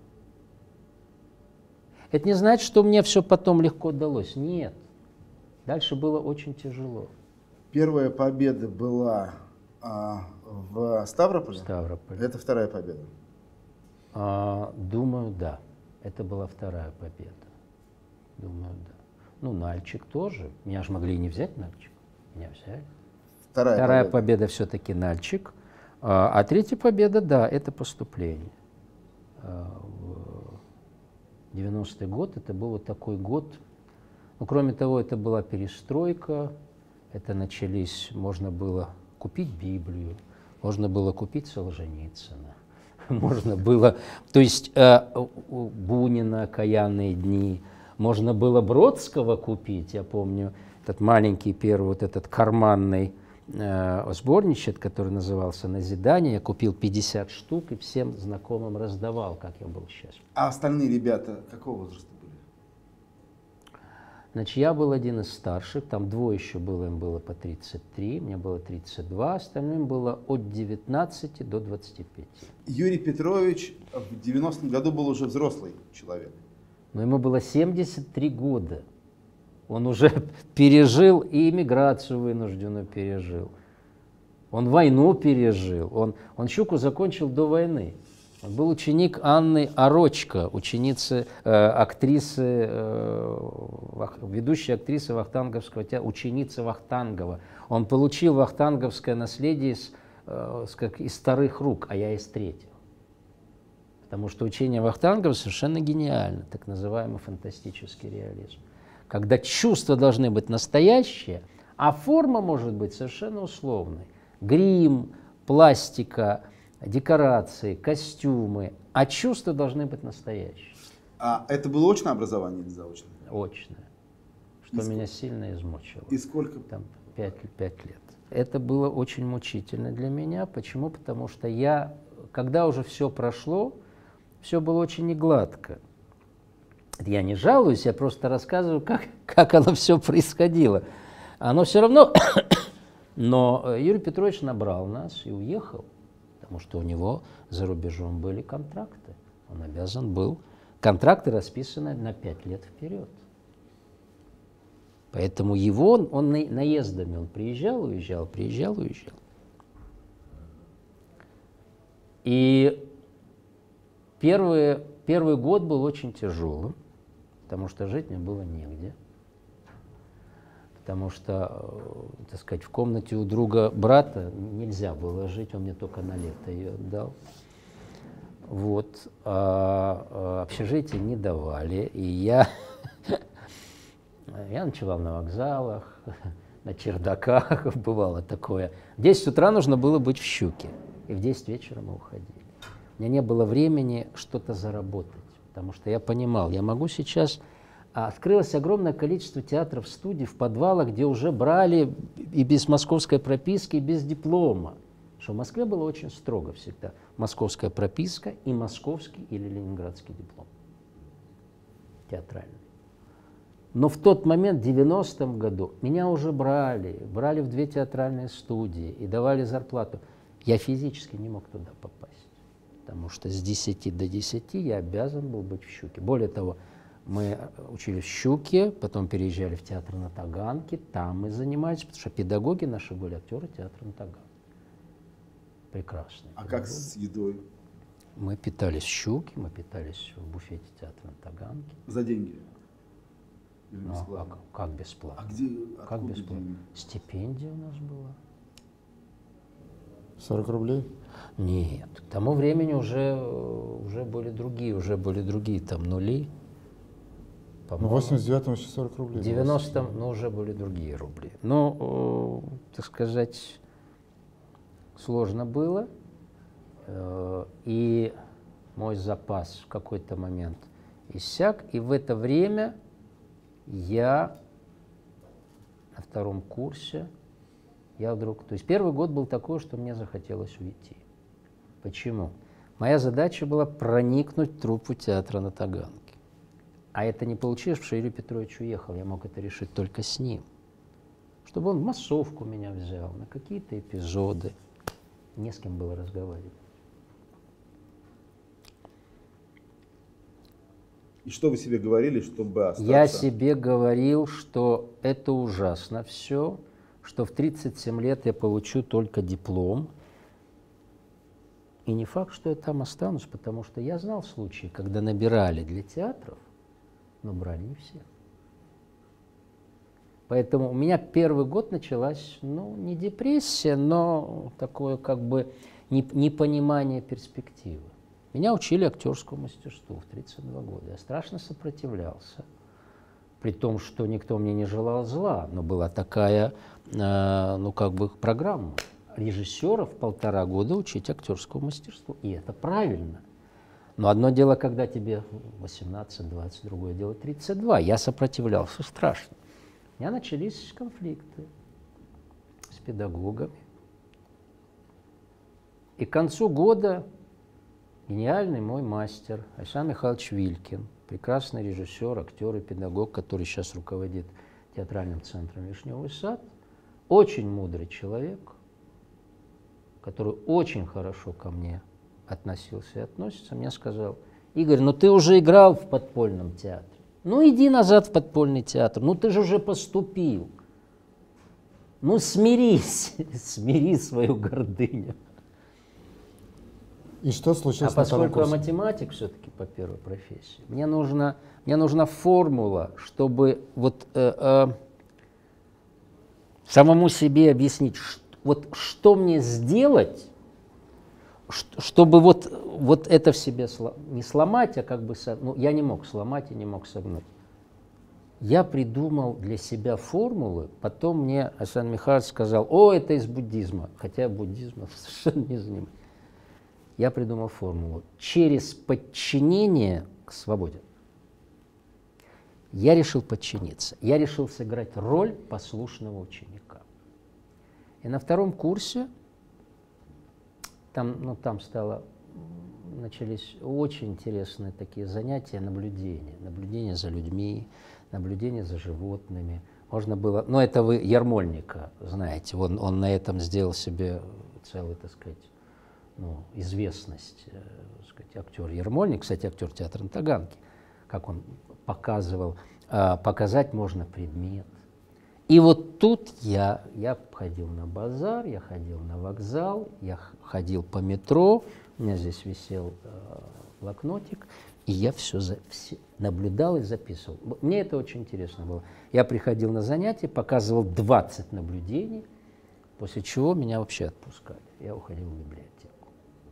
Это не значит, что мне все потом легко далось. Нет. Дальше было очень тяжело. Первая победа была в Ставрополе? В Ставрополе. Это вторая победа? Думаю, да. Это была вторая победа. Думаю, да. Ну, Нальчик тоже. Меня же могли и не взять Нальчик. Меня взяли. Вторая победа все-таки Нальчик. А третья победа, да, это поступление. В 90-й год это был вот такой год. Ну, кроме того, это была перестройка. Это начались, можно было купить Библию, можно было купить Солженицына. Можно было, то есть у Бунина «Окаянные дни», можно было Бродского купить, я помню, этот маленький первый, вот этот карманный сборничек, который назывался «Назидание», я купил 50 штук и всем знакомым раздавал, как я был счастлив. А остальные ребята какого возраста были? Значит, я был один из старших, там двое еще было, им было по 33, мне было 32, остальным было от 19 до 25. Юрий Петрович в 90-м году был уже взрослый человек. Но ему было 73 года. Он уже пережил и эмиграцию вынужденную пережил. Он войну пережил. Он «Щуку» закончил до войны. Он был ученик Анны Орочко, ученицы, актрисы, ведущей актрисы Вахтанговского театра, ученицы Вахтангова. Он получил вахтанговское наследие из вторых рук, а я из третьих. Потому что учение Вахтангова совершенно гениально, так называемый фантастический реализм. Когда чувства должны быть настоящие, а форма может быть совершенно условной. Грим, пластика, декорации, костюмы, а чувства должны быть настоящие. А это было очное образование или заочное? Очное, что меня сильно измучило. И сколько? Там 5 лет. Это было очень мучительно для меня. Почему? Потому что я, когда уже все прошло, все было очень негладко. Я не жалуюсь, я просто рассказываю, как оно все происходило. Оно все равно... Но Юрий Петрович набрал нас и уехал, потому что у него за рубежом были контракты. Он обязан был. Контракты расписаны на 5 лет вперед. Поэтому его, он наездами, он приезжал, уезжал, приезжал, уезжал. И первый год был очень тяжелым, потому что жить мне было негде. Потому что, так сказать, в комнате у друга брата нельзя было жить, он мне только на лето ее отдал. Вот. А общежитие не давали, и я ночевал на вокзалах, на чердаках, бывало такое. В 10 утра нужно было быть в Щуке, и в 10 вечера мы уходили. У меня не было времени что-то заработать, потому что я понимал, я могу сейчас... Открылось огромное количество театров, студий в подвалах, где уже брали и без московской прописки, и без диплома. Что в Москве было очень строго всегда. Московская прописка и московский или ленинградский диплом. Театральный. Но в тот момент, в 90-м году, меня уже брали в 2 театральные студии и давали зарплату. Я физически не мог туда попасть, потому что с 10 до 10 я обязан был быть в Щуке. Более того, мы учились в Щуке, потом переезжали в театр на Таганке, там мы занимались, потому что педагоги наши были актеры театра на Таганке. Прекрасные. А как с едой? Мы питались в Щуке, мы питались в буфете театра на Таганке. За деньги? Или Ну, бесплатно? как бесплатно? А где? Как Откуда бесплатно? деньги? Стипендия у нас была. 40 рублей? Нет, к тому времени уже были другие там нули. Ну, в 89-м еще 40 рублей. В 90-м, уже были другие рубли. Но, так сказать, сложно было. И мой запас в какой-то момент иссяк. И в это время я на 2-м курсе, то есть первый год был такой, что мне захотелось уйти. Почему? Моя задача была проникнуть в труппу театра на Таганке. А это не получилось, потому что Юрий Петрович уехал. Я мог это решить только с ним. Чтобы он в массовку меня взял, на какие-то эпизоды. Не с кем было разговаривать. И что вы себе говорили, чтобы остаться? Я себе говорил, что это ужасно все, что в 37 лет я получу только диплом. И не факт, что я там останусь, потому что я знал случаи, когда набирали для театров, но брали не всех. Поэтому у меня первый год началась, не депрессия, но такое как бы непонимание перспективы. Меня учили актерскому мастерству в 32 года. Я страшно сопротивлялся, при том, что никто мне не желал зла, но была такая, программа режиссеров 1,5 года учить актерскому мастерству. И это правильно. Но одно дело, когда тебе 18-20, другое дело 32. Я сопротивлялся страшно. У меня начались конфликты с педагогами. И к концу года гениальный мой мастер Александр Михайлович Вилькин, прекрасный режиссер, актер и педагог, который сейчас руководит театральным центром «Вишневый сад», очень мудрый человек, который очень хорошо ко мне относился и относится, мне сказал: Игорь, ты уже играл в подпольном театре. Иди назад в подпольный театр. Ты же уже поступил. Смирись, смири свою гордыню. И что случилось на 2-м поскольку я курсе? математик все-таки по первой профессии, мне нужна формула, чтобы самому себе объяснить, что мне сделать, чтобы это в себе не сломать, а как бы... я не мог сломать и не мог согнуть. Я придумал для себя формулы, потом мне Александр Михайлович сказал: это из буддизма, хотя я буддизмом совершенно не занимаюсь. Я придумал формулу: через подчинение к свободе. Я решил подчиниться. Я решил сыграть роль послушного ученика. И на втором курсе там начались очень интересные такие занятия наблюдения. Наблюдение за людьми, наблюдение за животными. Можно было, ну это вы Ярмольника знаете, он на этом сделал себе целую, так сказать, известность, так сказать, актер Ярмольник, кстати, актер театра на Таганке, как он показывал, показать можно предмет. И вот тут я ходил на базар, я ходил на вокзал, я ходил по метро, у меня здесь висел блокнотик, и я все наблюдал и записывал. Мне это очень интересно было. Я приходил на занятия, показывал 20 наблюдений, после чего меня вообще отпускали. Я уходил в библиотеку.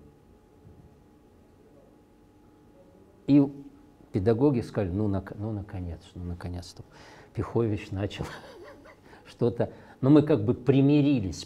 И педагоги сказали, наконец-то. Пихович начал что-то. Но мы как бы помирились.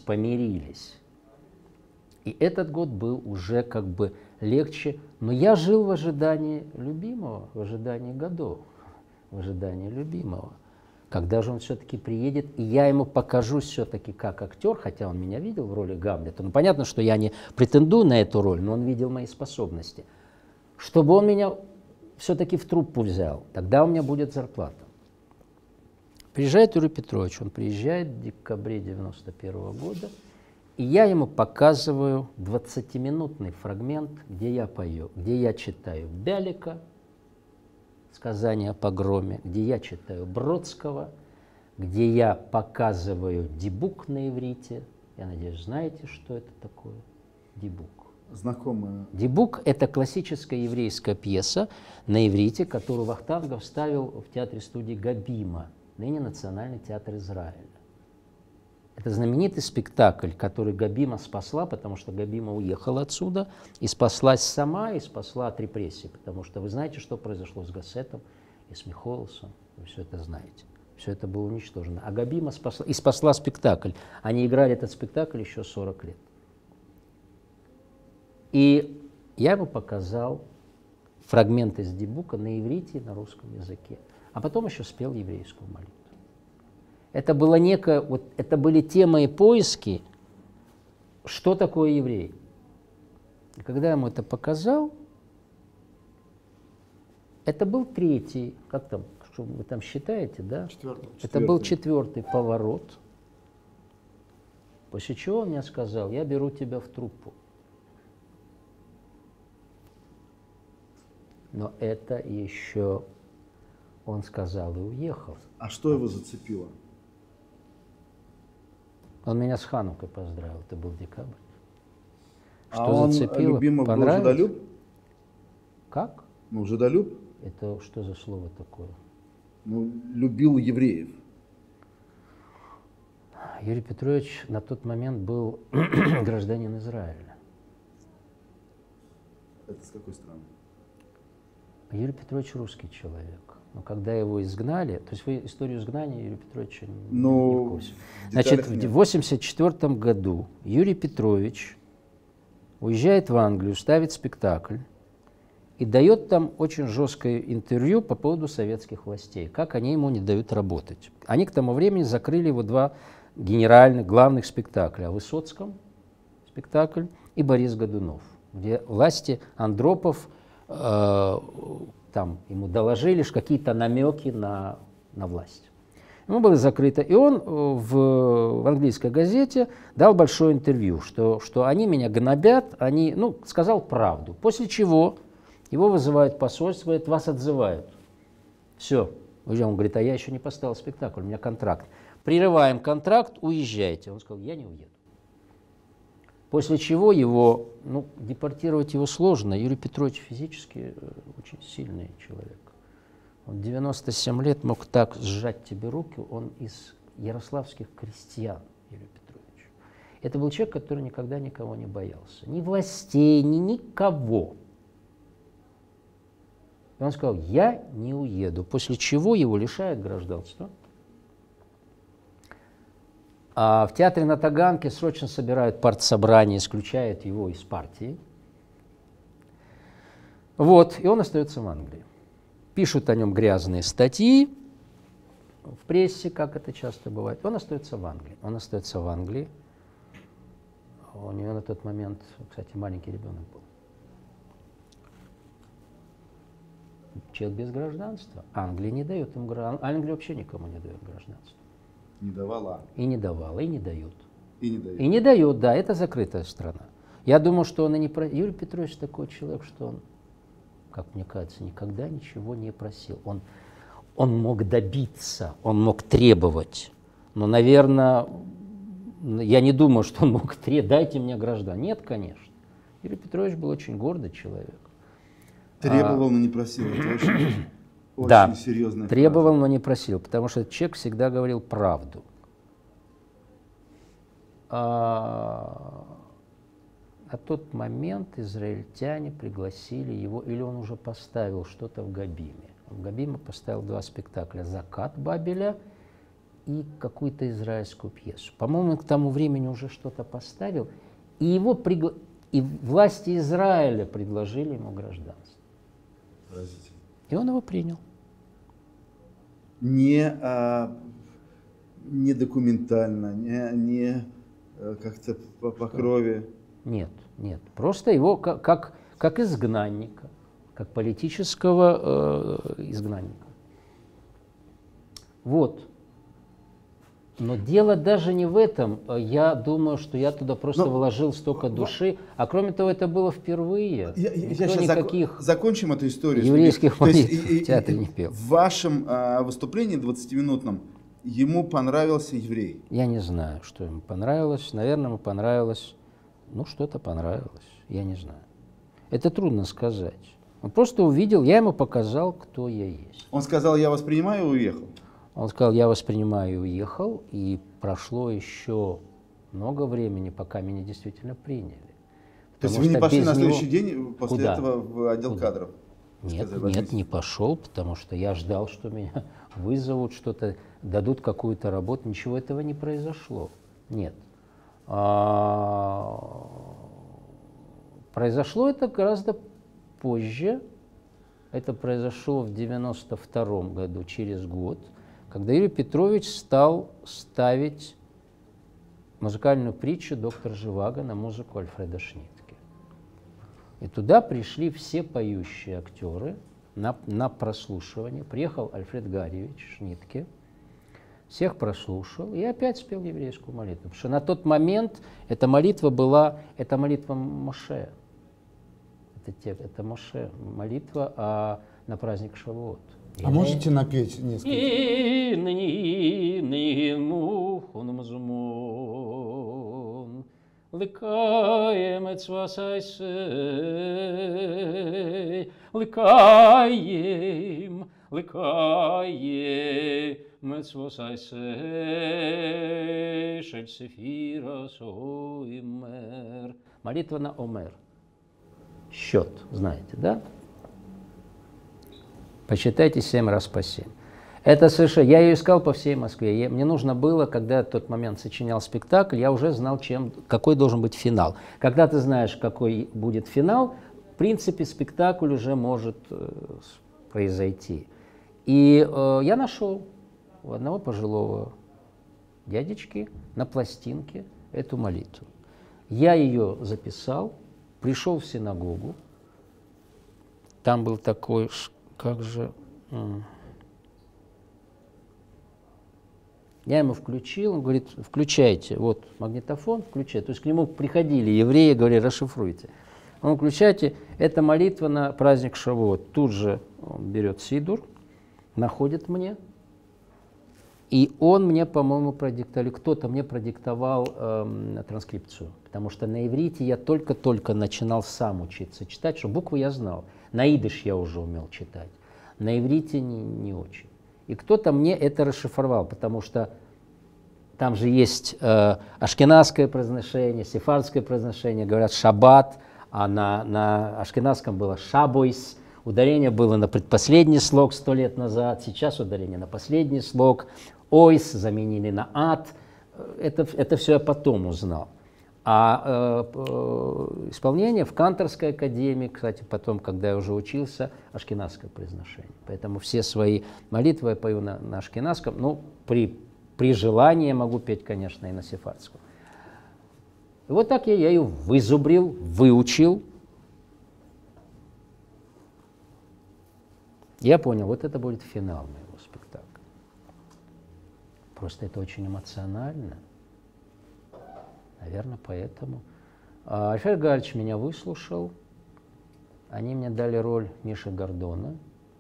И этот год был уже как бы легче. Но я жил в ожидании любимого, в ожидании Годо, в ожидании любимого. Когда же он все-таки приедет, и я ему покажусь все-таки как актер, хотя он меня видел в роли Гамлета. Ну, понятно, что я не претендую на эту роль, но он видел мои способности. Чтобы он меня все-таки в труппу взял, тогда у меня будет зарплата. Приезжает Юрий Петрович, он приезжает в декабре 1991 года, и я ему показываю 20-минутный фрагмент, где я пою, где я читаю Бялика, «Сказание о погроме», где я читаю Бродского, где я показываю дебук на иврите. Я надеюсь, знаете, что это такое дебук? Знакомая. Дебук – это классическая еврейская пьеса на иврите, которую Вахтангов ставил в театре-студии Габима, ныне Национальный театр Израиля. Это знаменитый спектакль, который Габима спасла, потому что Габима уехала отсюда, и спаслась сама, и спасла от репрессий, потому что вы знаете, что произошло с Гассетом и с Михоэлсом, вы все это знаете. Все это было уничтожено. А Габима спасла спектакль. Они играли этот спектакль еще 40 лет. И я ему показал фрагменты из дебука на иврите и на русском языке. А потом еще спел еврейскую молитву. Это было некое, это были те мои поиски, что такое еврей. И когда я ему это показал, это был третий, как там, что вы там считаете, да? Четвертый. Это был четвертый поворот. После чего он мне сказал, я беру тебя в труппу. Но это еще, он сказал и уехал. А что его зацепило? Он меня с Ханукой поздравил, это был декабрь. Что А он зацепило? любимый был Понравилось? жидолюб? Как? Ну, жидолюб? Это что за слово такое? Ну, любил евреев. Юрий Петрович на тот момент был гражданин Израиля. Это с какой страны? Юрий Петрович русский человек. Но когда его изгнали, то есть вы историю изгнания Юрия Петровича не в курсе. Значит, в 1984 году Юрий Петрович уезжает в Англию, ставит спектакль и дает там очень жесткое интервью по поводу советских властей, как они ему не дают работать. Они к тому времени закрыли его два генеральных, главных спектакля. О Высоцком спектакль и Борис Годунов, где власти Андропов там ему доложили какие-то намеки на власть. Ему было закрыто. И он в английской газете дал большое интервью, что они меня гнобят, сказал правду. После чего его вызывают в посольство, говорят, вас отзывают. Все. Он говорит, а я еще не поставил спектакль, у меня контракт. Прерываем контракт, уезжайте. Он сказал, я не уеду. После чего его, депортировать его сложно. Юрий Петрович физически очень сильный человек. Он 97 лет мог так сжать тебе руки, он из ярославских крестьян, Юрий Петрович. Это был человек, который никогда никого не боялся. Ни властей, ни никого. И он сказал, я не уеду. После чего его лишают гражданства. А в театре на Таганке срочно собирают партсобрание, исключают его из партии. Вот, и он остается в Англии. Пишут о нем грязные статьи, в прессе, как это часто бывает. Он остается в Англии. Он остается в Англии. У него на тот момент, кстати, маленький ребенок был. Человек без гражданства. Англия не дает ему гражданство. Англия вообще никому не дает гражданство. Не давала. И не давала, и не дает. И не дает. И не дает, да, это закрытая страна. Я думаю, что он и не просил. Юрий Петрович такой человек, что он, как мне кажется, никогда ничего не просил. Он мог добиться, он мог требовать. Но, наверное, я не думаю, что он мог требовать, дайте мне граждан. Нет, конечно. Юрий Петрович был очень гордый человек. Требовал, но не просил. Это очень Да, серьезная требовал, фраза. но не просил, потому что человек всегда говорил правду. На тот момент израильтяне пригласили его, или он уже поставил что-то в Габиме. В Габиме поставил 2 спектакля «Закат Бабеля» и какую-то израильскую пьесу. По-моему, к тому времени уже что-то поставил, и его и власти Израиля предложили ему гражданство. Поразительно. И он его принял. Не документально, не как-то по крови. Нет, нет. Просто его как изгнанника, как политического изгнанника. Вот. Но дело даже не в этом. Я думаю, что я туда просто вложил столько души. А кроме того, это было впервые. Я Никто сейчас никаких закончим эту историю. еврейских То есть молитв в театре не пел. В вашем выступлении 20-минутном ему понравился еврей. Я не знаю, что ему понравилось. Наверное, ему понравилось, что-то понравилось. Я не знаю. Это трудно сказать. Он просто увидел, я ему показал, кто я есть. Он сказал, я вас принимаю, и уехал. Он сказал, я вас принимаю, и уехал. И прошло еще много времени, пока меня действительно приняли. То есть вы не пошли на следующий него... день после Куда? этого в отдел Куда? кадров? Нет, не пошел, потому что я ждал, что меня вызовут, что-то дадут какую-то работу. Ничего этого не произошло. Нет. Произошло это гораздо позже. Это произошло в 1992 году, через год, когда Юрий Петрович стал ставить музыкальную притчу «Доктор Живаго» на музыку Альфреда Шнитке. И туда пришли все поющие актеры на прослушивание. Приехал Альфред Гарьевич Шнитке, всех прослушал и опять спел еврейскую молитву. Потому что на тот момент эта молитва Моше. Это Моше, молитва на праздник Шавуот. А можете напеть несколько? Молитва на Омер. Счет, знаете, да? Посчитайте 7 раз по 7. Это совершенно... Я ее искал по всей Москве. Мне нужно было, когда я в тот момент сочинял спектакль, я уже знал, какой должен быть финал. Когда ты знаешь, какой будет финал, в принципе, спектакль уже может произойти. И я нашел у одного пожилого дядечки на пластинке эту молитву. Я ее записал, пришел в синагогу. Там был такой... Я ему включил, он говорит, включайте, вот магнитофон, включайте. То есть к нему приходили евреи, говорили, расшифруйте. Он включайте, это молитва на праздник Шавуот. Тут же он берет сидур, находит мне, и он мне, по-моему, продиктовал, кто-то мне продиктовал транскрипцию. Потому что на иврите я только-только начинал сам учиться читать, что буквы я знал. На идиш я уже умел читать, на иврите не очень. И кто-то мне это расшифровал, потому что там же есть ашкеназское произношение, сефардское произношение, говорят шаббат, а на ашкеназском было шабойс, ударение было на предпоследний слог 100 лет назад, сейчас ударение на последний слог, ойс заменили на ад, это все я потом узнал. Исполнение в Канторской академии, кстати, потом, когда я уже учился, ашкеназское произношение. Поэтому все свои молитвы я пою на ашкеназском. Ну, при желании я могу петь, конечно, и на сефардском. И вот так я ее вызубрил, выучил. Я понял, вот это будет финал моего спектакля. Просто это очень эмоционально. Наверное, поэтому. Альфред Гагарич меня выслушал. Они мне дали роль Миши Гордона.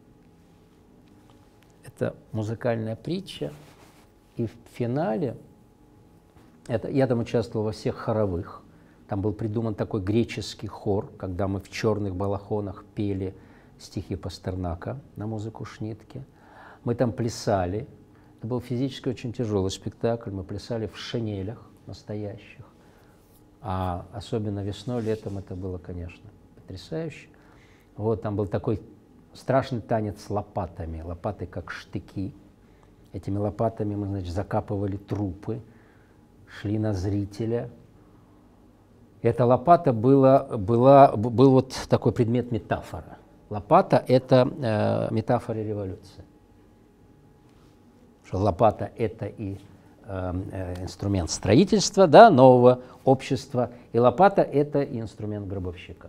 Это музыкальная притча. И в финале, я там участвовал во всех хоровых. Там был придуман такой греческий хор, когда мы в черных балахонах пели стихи Пастернака на музыку Шнитке. Мы там плясали. Это был физически очень тяжелый спектакль. Мы плясали в шинелях настоящих. А особенно весной, летом это было, конечно, потрясающе. Вот там был такой страшный танец с лопатами. Лопаты как штыки. Этими лопатами мы, значит, закапывали трупы, шли на зрителя. Эта лопата был вот такой предмет метафора. Лопата – это метафора революции. Что лопата – это и инструмент строительства, да, нового общества, и лопата – это и инструмент гробовщика.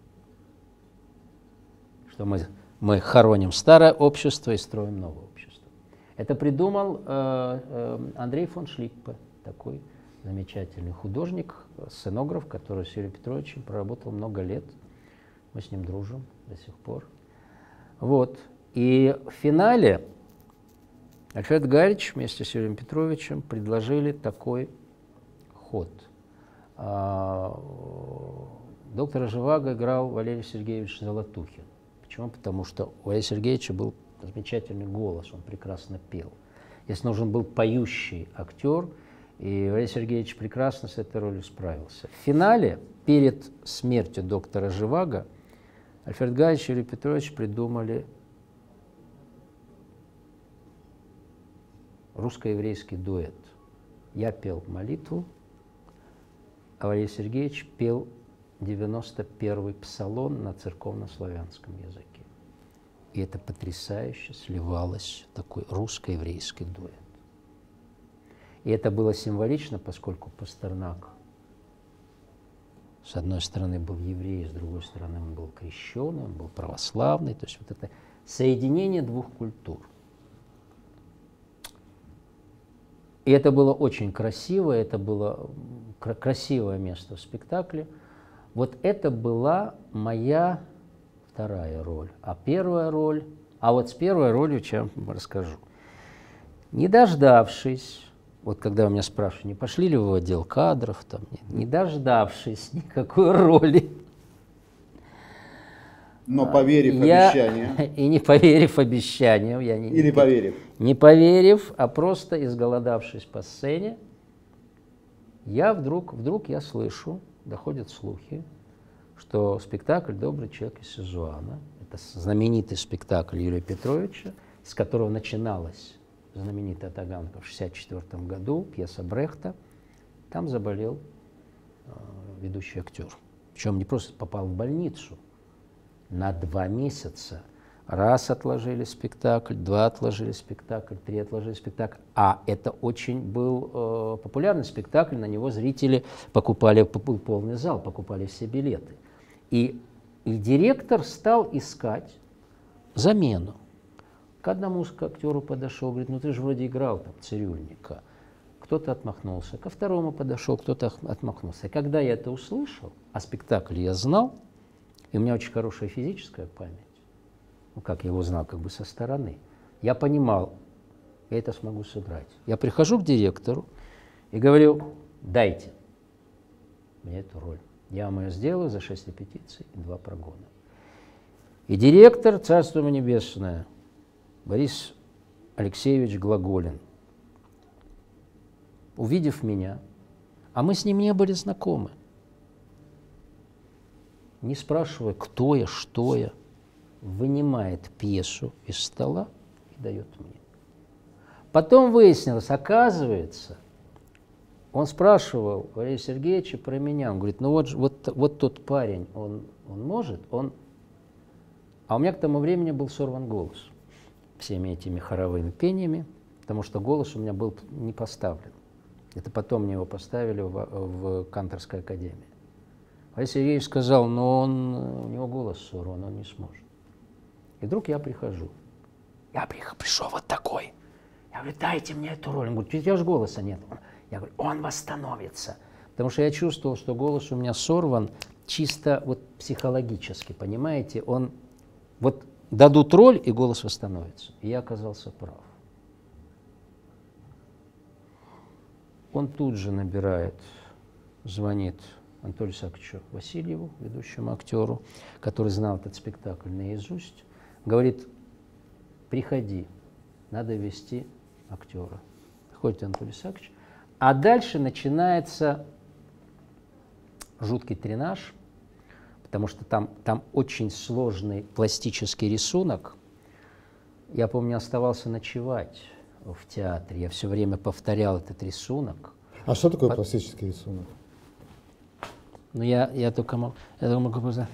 Что мы хороним старое общество и строим новое общество. Это придумал Андрей фон Шлиппе, такой замечательный художник, сценограф, который с Юрием Петровичем проработал много лет. Мы с ним дружим до сих пор. Вот. И в финале Альфред Гагарич вместе с Юрием Петровичем предложили такой ход. Доктора Живаго играл Валерий Сергеевич Золотухин. Почему? Потому что у Валерия Сергеевича был замечательный голос, он прекрасно пел. Если нужен был поющий актер, и Валерий Сергеевич прекрасно с этой ролью справился. В финале, перед смертью доктора Живаго, Альфред Гагарич и Юрий Петрович придумали русско-еврейский дуэт. Я пел молитву, а Валерий Сергеевич пел 91-й псалом на церковно-славянском языке. И это потрясающе сливалось в такой русско-еврейский дуэт. И это было символично, поскольку Пастернак, с одной стороны, был еврей, с другой стороны, он был крещеный, он был православный. То есть вот это соединение двух культур. И это было очень красиво, это было красивое место в спектакле. Вот это была моя вторая роль. А первая роль, вот с первой ролью, чем расскажу. Не дождавшись, вот когда у меня спрашивают, не пошли ли вы в отдел кадров, там, не дождавшись никакой роли. Но поверив обещанию. И не поверив обещанию. Или поверив. Не поверив, а просто изголодавшись по сцене, я вдруг я слышу, доходят слухи, что спектакль «Добрый человек из Сизуана», это знаменитый спектакль Юрия Петровича, с которого начиналась знаменитая Таганка в 1964 году, пьеса Брехта, там заболел ведущий актер. Причем не просто попал в больницу, на 2 месяца. Раз отложили спектакль, 2 отложили спектакль, 3 отложили спектакль. А это очень был популярный спектакль, на него зрители покупали, был полный зал, покупали все билеты. И директор стал искать замену. К одному актеру подошел, говорит, ну ты же вроде играл там цирюльника. Кто-то отмахнулся. Ко второму подошел, кто-то отмахнулся. И когда я это услышал, а спектакль я знал, и у меня очень хорошая физическая память, ну, как я его знал как бы со стороны, я понимал, я это смогу сыграть. Я прихожу к директору и говорю, дайте мне эту роль. Я вам ее сделаю за 6 репетиций и 2 прогона. И директор, царство ему небесное, Борис Алексеевич Глаголин, увидев меня, а мы с ним не были знакомы, не спрашивая, кто я, что я, вынимает пьесу из стола и дает мне. Потом выяснилось, оказывается, Он спрашивал Валерия Сергеевича про меня. Он говорит, ну вот тот парень, он может, он... А у меня к тому времени был сорван голос всеми этими хоровыми пениями, потому что голос у меня был не поставлен. Это потом мне его поставили в Канторской академии. Валерий Сергеевич сказал, но у него голос сорван, он не сможет. И вдруг я прихожу. Я пришел вот такой. Я говорю, дайте мне эту роль. Он говорит, у тебя же голоса нет. Я говорю, он восстановится. Потому что я чувствовал, что голос у меня сорван чисто вот психологически, понимаете? Он вот дадут роль, и голос восстановится. И я оказался прав. Он тут же набирает, звонит Анатолию Исааковичу Васильеву, ведущему актеру, который знал этот спектакль наизусть. Говорит, приходи, надо вести актера. Приходит Анатолий Исаакович. А дальше начинается жуткий тренаж, потому что там очень сложный пластический рисунок. Я помню, оставался ночевать в театре. Я все время повторял этот рисунок. А что такое пластический рисунок? Ну, я только могу сказать.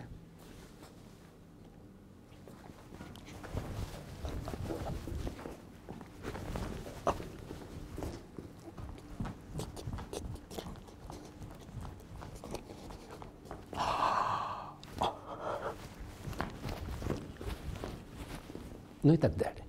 Ну и так далее.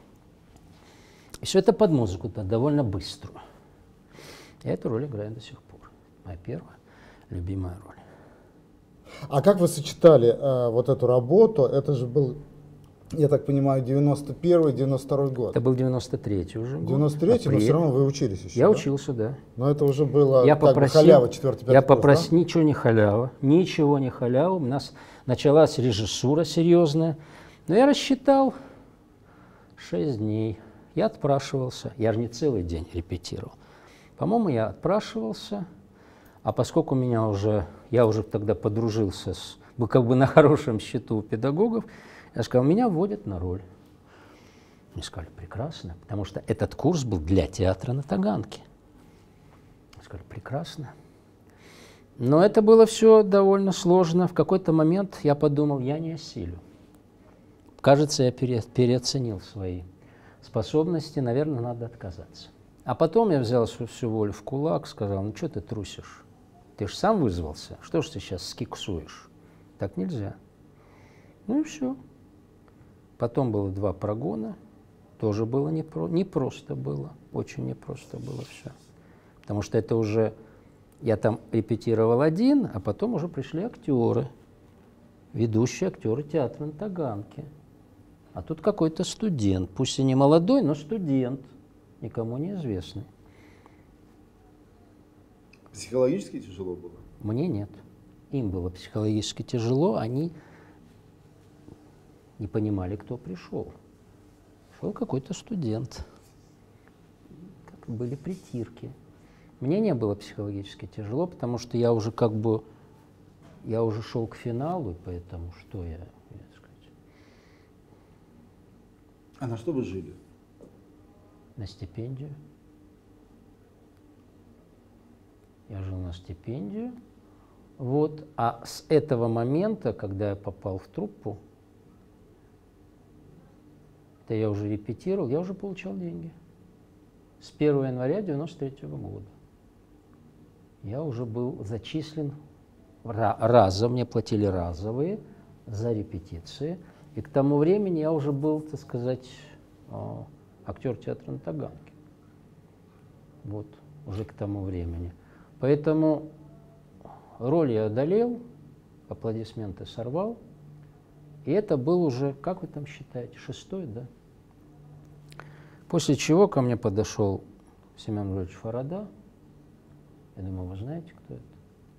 И все это под музыку, довольно быстро. Я эту роль играю до сих пор. Моя первая любимая роль. А как вы сочетали вот эту работу? Это же был, я так понимаю, 91-92 год. Это был 93-й уже год. 93-й, но все равно вы учились еще, Я да? учился, да. Но это уже было Я как попросил, бы халява 4-5 я курс, попросил, да? ничего не халява, ничего не халява. У нас началась режиссура серьезная. Но я рассчитал 6 дней. Я отпрашивался. Я же не целый день репетировал. По-моему, я отпрашивался. А поскольку я уже тогда подружился, был как бы на хорошем счету у педагогов, я сказал, меня вводят на роль. Мне сказали, прекрасно, потому что этот курс был для театра на Таганке. Я сказал, прекрасно. Но это было все довольно сложно. В какой-то момент я подумал, я не осилю. Кажется, я переоценил свои способности, наверное, надо отказаться. А потом я взял всю волю в кулак, сказал, ну что ты трусишь? Ты же сам вызвался, что ж ты сейчас скиксуешь? Так нельзя. Ну и все. Потом было 2 прогона, тоже было непросто было, очень непросто было все. Потому что это уже, я там репетировал один, а потом уже пришли актеры, ведущие актеры театра на Таганке. А тут какой-то студент, пусть и не молодой, но студент, никому не известный. Психологически тяжело было? Мне нет. Им было психологически тяжело, они не понимали, кто пришел. Шел какой-то студент. Как были притирки. Мне не было психологически тяжело, потому что я уже я уже шел к финалу, поэтому что я сказать. А на что вы жили? На стипендию. Я жил на стипендию. Вот. А с этого момента, когда я попал в труппу, это я уже репетировал, я уже получал деньги. С 1 января 1993 года. Я уже был зачислен разом, мне платили разовые за репетиции. И к тому времени я уже был, так сказать, актер театра на Таганке. Вот, уже к тому времени. Поэтому роль я одолел, аплодисменты сорвал. И это был уже, как вы там считаете, 6-й, да? После чего ко мне подошел Семен Владимирович Фарада. Я думаю, вы знаете, кто это?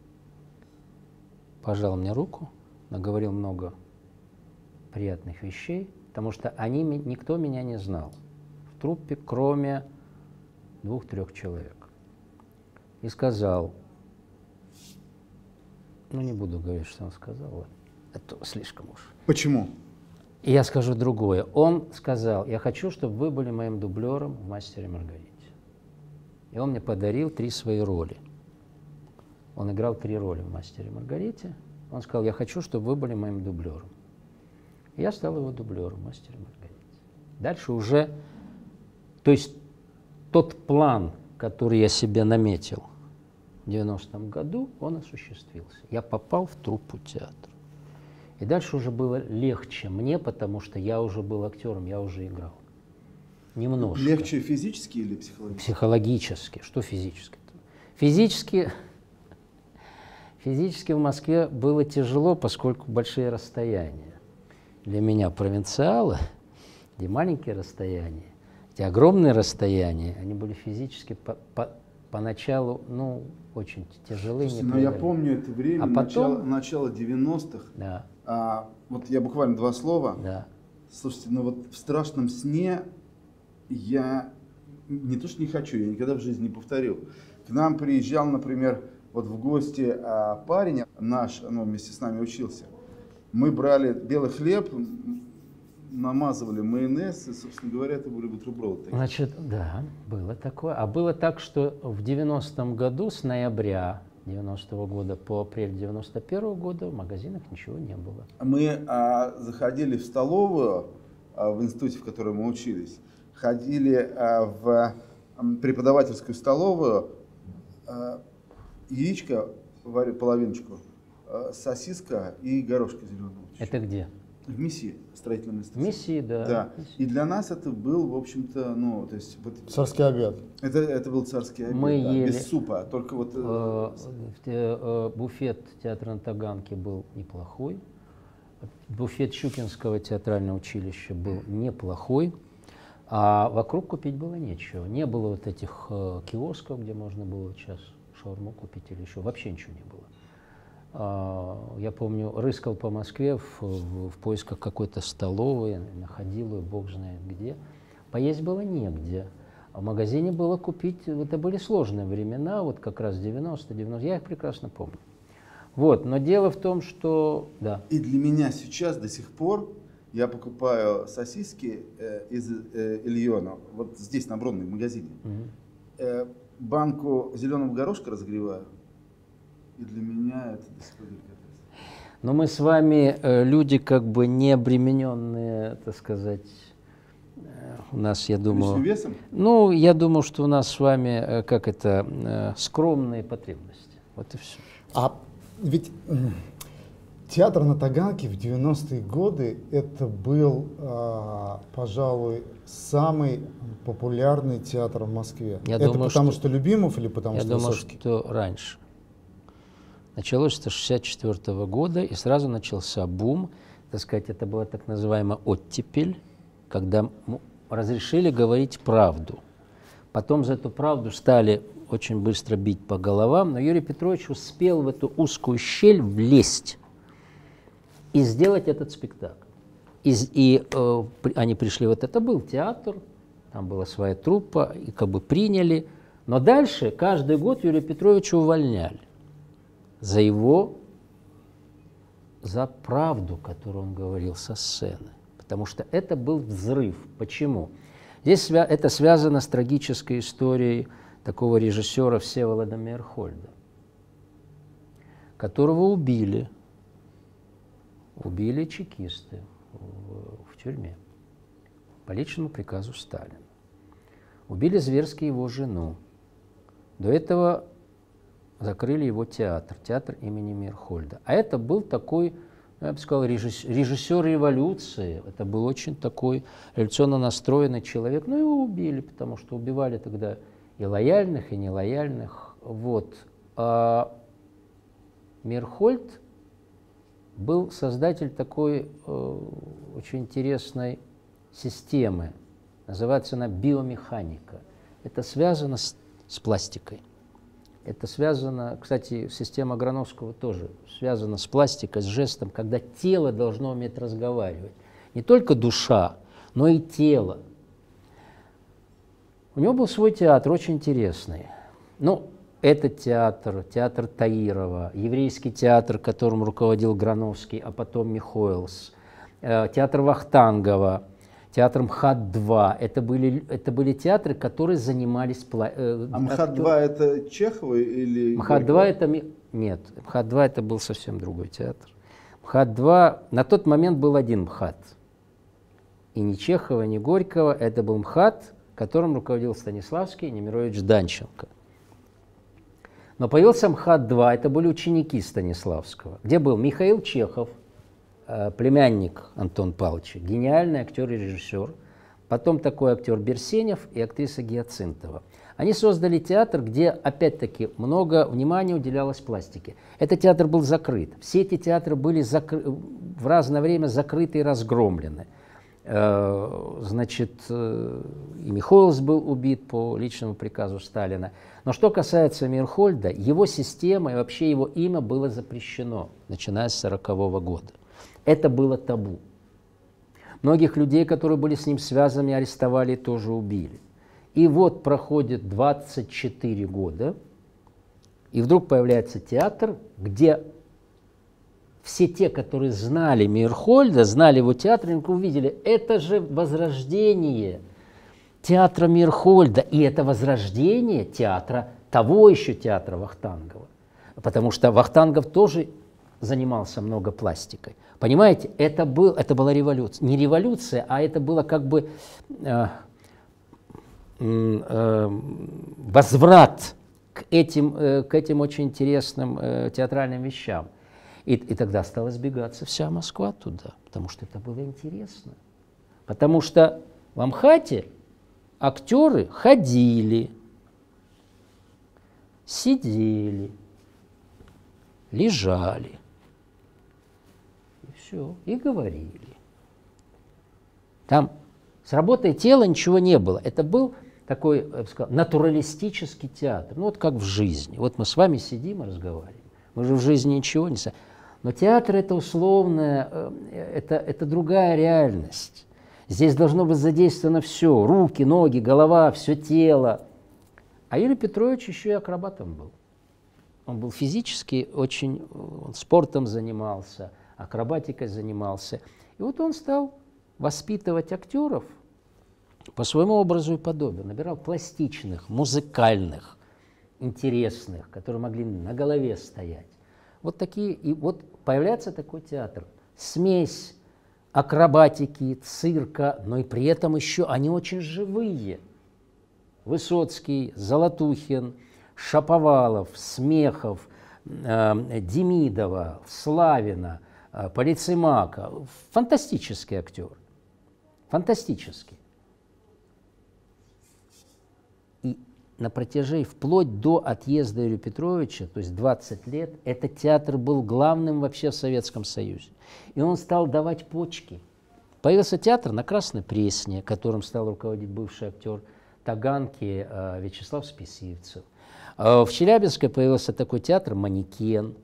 Пожал мне руку, наговорил много приятных вещей, потому что никто меня не знал в труппе, кроме 2-3 человек. И сказал, ну не буду говорить, что он сказал, это слишком уж. Почему? И я скажу другое. Он сказал, я хочу, чтобы вы были моим дублером в «Мастере и Маргарите». И он мне подарил 3 свои роли. Он играл 3 роли в «Мастере и Маргарите». Он сказал: я хочу, чтобы вы были моим дублером. И я стал его дублером в «Мастере и Маргарите». Дальше уже, то есть тот план, который я себе наметил в 90-м году, он осуществился. Я попал в труппу театра. И дальше уже было легче мне, потому что я уже был актером, я уже играл. Немножко. Легче физически или психологически? Психологически. Что физически? Физически в Москве было тяжело, поскольку большие расстояния. Для меня, провинциала, где маленькие расстояния, эти огромные расстояния, они были физически поначалу, ну, очень тяжелые. Слушайте, но я помню это время, потом... начало 90-х. Да. Вот я буквально 2 слова. Да. Слушайте, ну вот в страшном сне я не то что не хочу, я никогда в жизни не повторю. К нам приезжал, например, вот в гости парень наш, ну, вместе с нами учился. Мы брали белый хлеб, намазывали майонез, и, собственно говоря, это были бутерброды. Значит, да, было такое. А было так, что в 90-м году, с ноября 90-го года по апрель 91-го года в магазинах ничего не было. Мы заходили в столовую в институте, в котором мы учились, ходили в преподавательскую столовую, яичко, половиночку, сосиска и горошка зеленого. Это где? В МИСИ, строительном институте. В МИСИ, да. Да. И для нас это был, в общем-то, ну, то есть... Вот, Царский обед. это был царский обед, Мы ели... без супа, только вот... Буфет театра на Таганке был неплохой. Буфет Щукинского театрального училища был неплохой. А вокруг купить было нечего. Не было вот этих киосков, где можно было сейчас шаурму купить или еще. Вообще ничего не было. Я помню, рыскал по Москве в поисках какой-то столовой, находил ее, бог знает где. Поесть было негде. А в магазине было купить, это были сложные времена, вот как раз 90-90, я их прекрасно помню. Вот, но дело в том, что... Да. И для меня сейчас до сих пор я покупаю сосиски из Ильона, вот здесь, на Бронной, в магазине. Банку зеленого горошка разогреваю, и для меня это до сих пор деликатес. Но мы с вами люди как бы не обремененные, так сказать, у нас, я думаю... Личным весом? Ну, я думаю, что у нас с вами, как это, скромные потребности. Вот и все. А ведь театр на Таганке в 90-е годы это был, пожалуй, самый популярный театр в Москве. Я это думаю, потому что Любимов или потому что Высоцкий? Я думаю, что раньше. Началось это с 1964 года, и сразу начался бум. Так сказать, это была так называемая оттепель, когда разрешили говорить правду. Потом за эту правду стали очень быстро бить по головам, но Юрий Петрович успел в эту узкую щель влезть и сделать этот спектакль. Они пришли, вот это был театр, там была своя труппа, и как бы приняли. Но дальше каждый год Юрия Петровича увольняли за правду, которую он говорил со сцены. Потому что это был взрыв. Почему? Здесь это связано с трагической историей такого режиссера Всеволода Мейерхольда, которого убили чекисты в тюрьме по личному приказу Сталина. Убили зверски его жену. До этого закрыли его театр имени Мейерхольда. А это был такой, я бы сказал, режиссер революции. Это был очень такой революционно настроенный человек. Ну, его убили, потому что убивали тогда и лояльных, и нелояльных. Вот. А Мейерхольд был создатель такой очень интересной системы. Называется она биомеханика. Это связано с пластикой. Это связано, кстати, система Грановского тоже связана с пластикой, с жестом, когда тело должно уметь разговаривать. Не только душа, но и тело. У него был свой театр, очень интересный. Ну, этот театр, театр Таирова, еврейский театр, которым руководил Грановский, а потом Михоэлс, театр Вахтангова, театр МХАТ-2. Это были театры, которые занимались... А МХАТ-2 это Чехова или... МХАТ-2 это... Нет, МХАТ-2 это был совсем другой театр. МХАТ-2... На тот момент был один МХАТ. И ни Чехова, ни Горького. Это был МХАТ, которым руководил Станиславский и Немирович Данченко. Но появился МХАТ-2, это были ученики Станиславского, где был Михаил Чехов, племянник Антона Павловича, гениальный актер и режиссер, потом такой актер Берсенев и актриса Гиацинтова. Они создали театр, где, опять-таки, много внимания уделялось пластике. Этот театр был закрыт. Все эти театры были в разное время закрыты и разгромлены. Значит, и Михоэлс был убит по личному приказу Сталина. Но что касается Мейерхольда, его система и вообще его имя было запрещено, начиная с 1940 года. Это было табу. Многих людей, которые были с ним связаны, арестовали и тоже убили. И вот проходит 24 года, и вдруг появляется театр, где все те, которые знали Мейерхольда, знали его театр, они увидели, это же возрождение театра Мейерхольда, и это возрождение театра, того еще театра Вахтангова. Потому что Вахтангов тоже занимался много пластикой. Понимаете, это была революция. Не революция, а это было как бы возврат к этим очень интересным театральным вещам. И тогда стала сбегаться вся Москва туда, потому что это было интересно. Потому что в Амхате актеры ходили, сидели, лежали, и все, и говорили. Там с работой тела ничего не было. Это был такой, я бы сказал, натуралистический театр. Ну вот как в жизни. Вот мы с вами сидим и разговариваем. Мы же в жизни ничего не знаем. Но театр – это условное, это другая реальность. Здесь должно быть задействовано все – руки, ноги, голова, все тело. А Юрий Петрович еще и акробатом был. Он был физически очень, он спортом занимался, акробатикой занимался. И вот он стал воспитывать актеров по своему образу и подобию. Набирал пластичных, музыкальных, интересных, которые могли на голове стоять. Вот такие, и вот появляется такой театр. Смесь акробатики, цирка, но и при этом еще они очень живые. Высоцкий, Золотухин, Шаповалов, Смехов, Демидова, Славина, Полицеймака. Фантастический актер. Фантастический. И на протяжении, вплоть до отъезда Юрия Петровича, то есть 20 лет, этот театр был главным вообще в Советском Союзе. И он стал давать почки. Появился театр на Красной Пресне, которым стал руководить бывший актер Таганки Вячеслав Списивцев. В Челябинске появился такой театр «Манекен».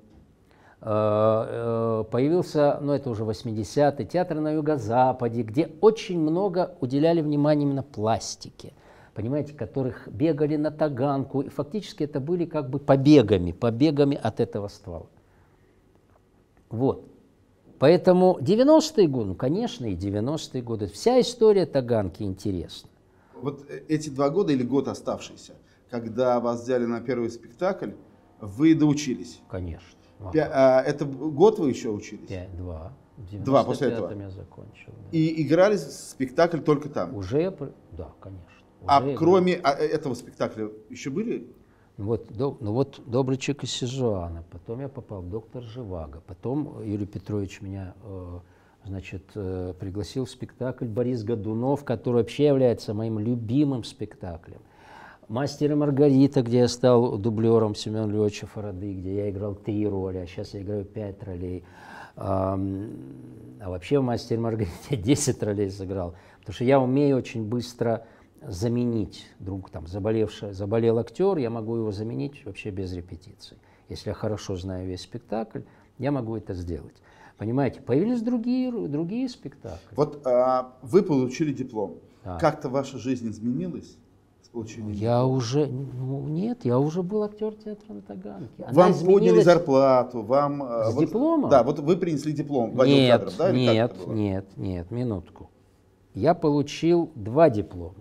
Появился, ну это уже 80-й, театр на Юго-Западе, где очень много уделяли внимания именно пластике. Понимаете, которых бегали на Таганку, и фактически это были как бы побегами от этого ствола. Вот. Поэтому 90-е годы, ну, конечно, и 90-е годы, вся история Таганки интересна. Вот эти 2 года или год оставшийся, когда вас взяли на первый спектакль, вы доучились? Конечно. Это год вы еще учились? 2. В 2 после этого? Я закончил. Да. И играли спектакль только там? Уже, да, конечно. А кроме этого спектакля еще были? Вот «Добрый-чик» из Сизуана, потом я попал в «Доктор Живаго», потом Юрий Петрович меня пригласил в спектакль «Борис Годунов», который вообще является моим любимым спектаклем. «Мастер и Маргарита», где я стал дублером Семена Львовича Фарады, где я играл 3 роли, а сейчас я играю 5 ролей. А вообще в «Мастере и Маргарите» 10 ролей сыграл, потому что я умею очень быстро заменить заболел актер, я могу его заменить вообще без репетиции. Если я хорошо знаю весь спектакль, я могу это сделать. Понимаете, появились другие спектакли. Вот вы получили диплом. Да. Как-то ваша жизнь изменилась с получением диплома? Нет, я уже был актер театра на Таганке. Вам подняли зарплату, С дипломом? Да, вот вы принесли диплом в отдел кадров, да? Нет, минутку. я получил 2 диплома.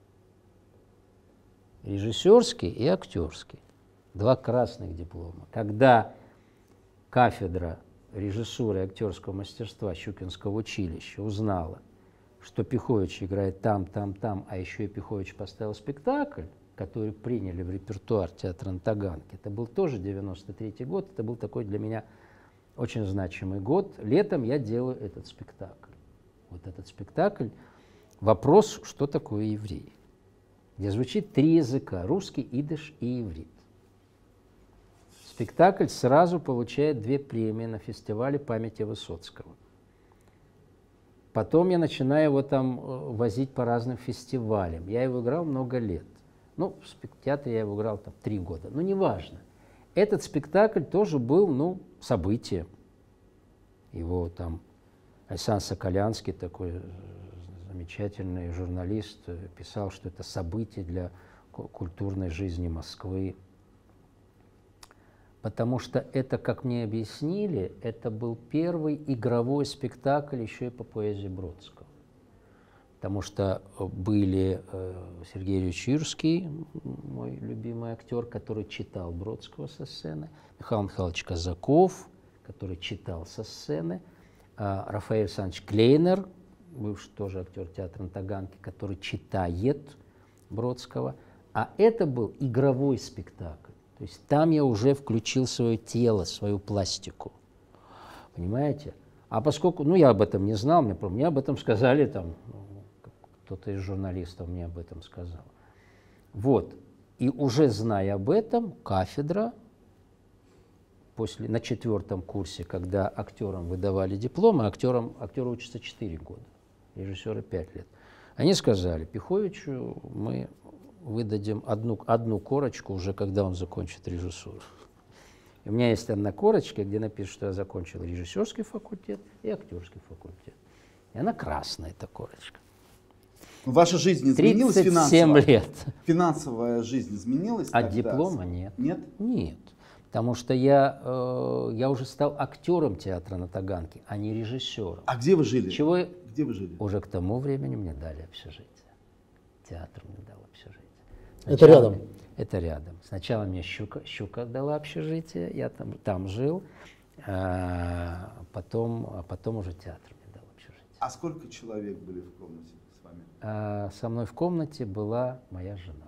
Режиссерский и актерский. 2 красных диплома. Когда кафедра режиссуры и актерского мастерства Щукинского училища узнала, что Пихович играет там, а еще и Пихович поставил спектакль, который приняли в репертуар театра на Таганке. Это был тоже 93-й год, это был такой для меня очень значимый год. Летом я делаю этот спектакль. Вот этот спектакль «Вопрос, что такое евреи», где звучит 3 языка – русский, идиш и иврит. Спектакль сразу получает 2 премии на фестивале памяти Высоцкого. Потом я начинаю его там возить по разным фестивалям. Я его играл много лет. Ну, в театре я его играл там 3 года. Но неважно. Этот спектакль тоже был, событием. Его там Александр Соколянский, такой замечательный журналист, писал, что это событие для культурной жизни Москвы. Потому что это, как мне объяснили, это был первый игровой спектакль еще и по поэзии Бродского. Потому что были Сергей Ильич Юрский, мой любимый актер, который читал Бродского со сцены, Михаил Михайлович Казаков, который читал со сцены, Рафаэль Александрович Клейнер, бывший тоже актер театра на Таганке, который читает Бродского. А это был игровой спектакль. То есть там я уже включил свое тело, свою пластику. Понимаете? А поскольку, я об этом не знал, мне об этом сказали, там, кто-то из журналистов мне об этом сказал. Вот. И уже зная об этом, кафедра на 4-м курсе, когда актерам выдавали дипломы, актеры учатся 4 года, режиссеры 5 лет, они сказали: Пиховичу мы выдадим одну корочку уже, когда он закончит режиссуру. И у меня есть одна корочка, где написано, что я закончил режиссерский факультет и актерский факультет. И она красная, эта корочка. Ваша жизнь изменилась 37 лет. Финансовая жизнь изменилась? От диплома нет. Нет? Нет. Потому что я уже стал актером театра на Таганке, а не режиссером. А где вы жили? Где вы жили? Уже к тому времени мне дали общежитие. Театр мне дал общежитие. Это рядом? Это рядом. Сначала мне Щука дала общежитие, я там жил, а потом уже театр мне дал общежитие. А сколько человек были в комнате с вами? Со мной в комнате была моя жена.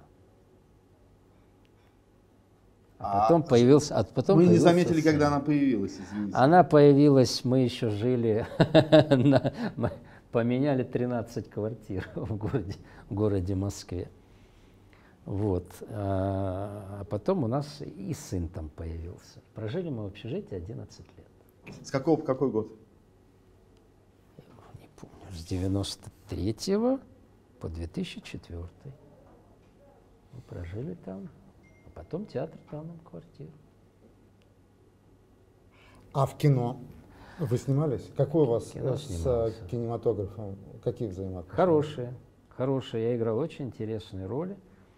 Потом появился... Мы не заметили, когда она появилась, извините. Она появилась, мы еще жили, мы поменяли 13 квартир в городе Москве. Вот. А потом у нас и сын там появился. Прожили мы в общежитии 11 лет. С какого по какой год? Не помню. С 93-го по 2004. Мы прожили там. А потом театр дал нам квартиру. А в кино вы снимались? Какой у вас с снимался. кинематографом? Какие взаимоотношения? Хорошие. Я играл очень интересные роли.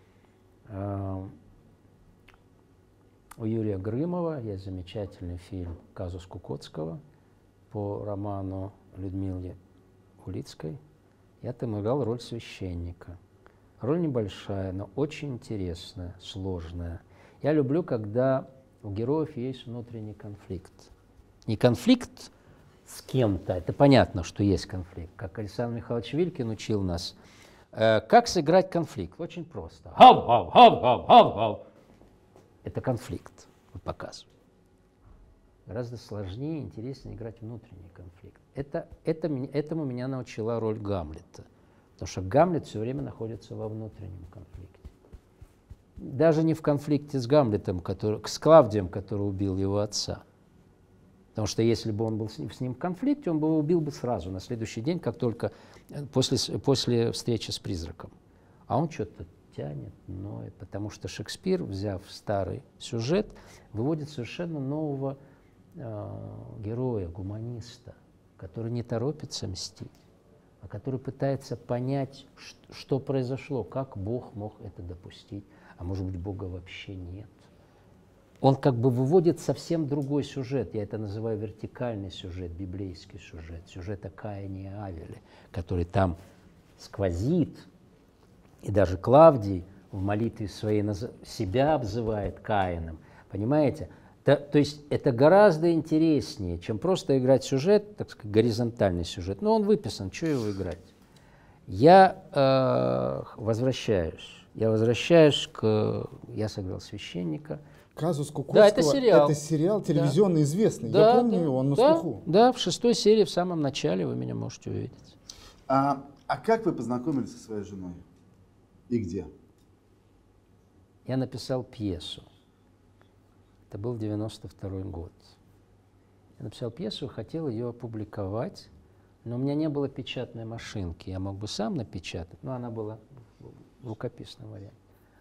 У Юрия Грымова есть замечательный фильм «Казус Кукоцкого» по роману Людмилы Улицкой. Я там играл роль священника. Роль небольшая, но очень интересная, сложная. Я люблю, когда у героев есть внутренний конфликт. Не конфликт с кем-то, это понятно, что есть конфликт. Как Александр Михайлович Вилькин учил нас, как сыграть конфликт? Очень просто. Хав-хав-хав-хав-хав-хав. Это конфликт, он показывает. Гораздо сложнее и интереснее играть внутренний конфликт. Этому меня научила роль Гамлета. Потому что Гамлет все время находится во внутреннем конфликте. Даже не в конфликте с Гамлетом, с Клавдием, который убил его отца. Потому что если бы он был с ним в конфликте, он бы его убил бы сразу, на следующий день, как только после встречи с призраком. А он что-то тянет, ноет, потому что Шекспир, взяв старый сюжет, выводит совершенно нового героя, гуманиста, который не торопится мстить, а который пытается понять, что произошло, как Бог мог это допустить, а может быть, Бога вообще нет. Он как бы выводит совсем другой сюжет, я это называю вертикальный сюжет, библейский сюжет, сюжет о Каине и Авеле, который там сквозит. И даже Клавдий в молитве своей себя обзывает Каином. Понимаете? То есть это гораздо интереснее, чем просто играть сюжет, так сказать, горизонтальный сюжет. Но он выписан, что его играть? Я возвращаюсь. Я сыграл священника. Казус Кукоцкого. Да, это сериал. Это сериал телевизионный известный. Да, Я помню его, он на слуху. Да, в 6 серии, в самом начале вы меня можете увидеть. А как вы познакомились со своей женой? И где? Я написал пьесу. Это был 92-й год. Я написал пьесу, хотел ее опубликовать, но у меня не было печатной машинки. Я мог бы сам напечатать, но она была в рукописном варианте.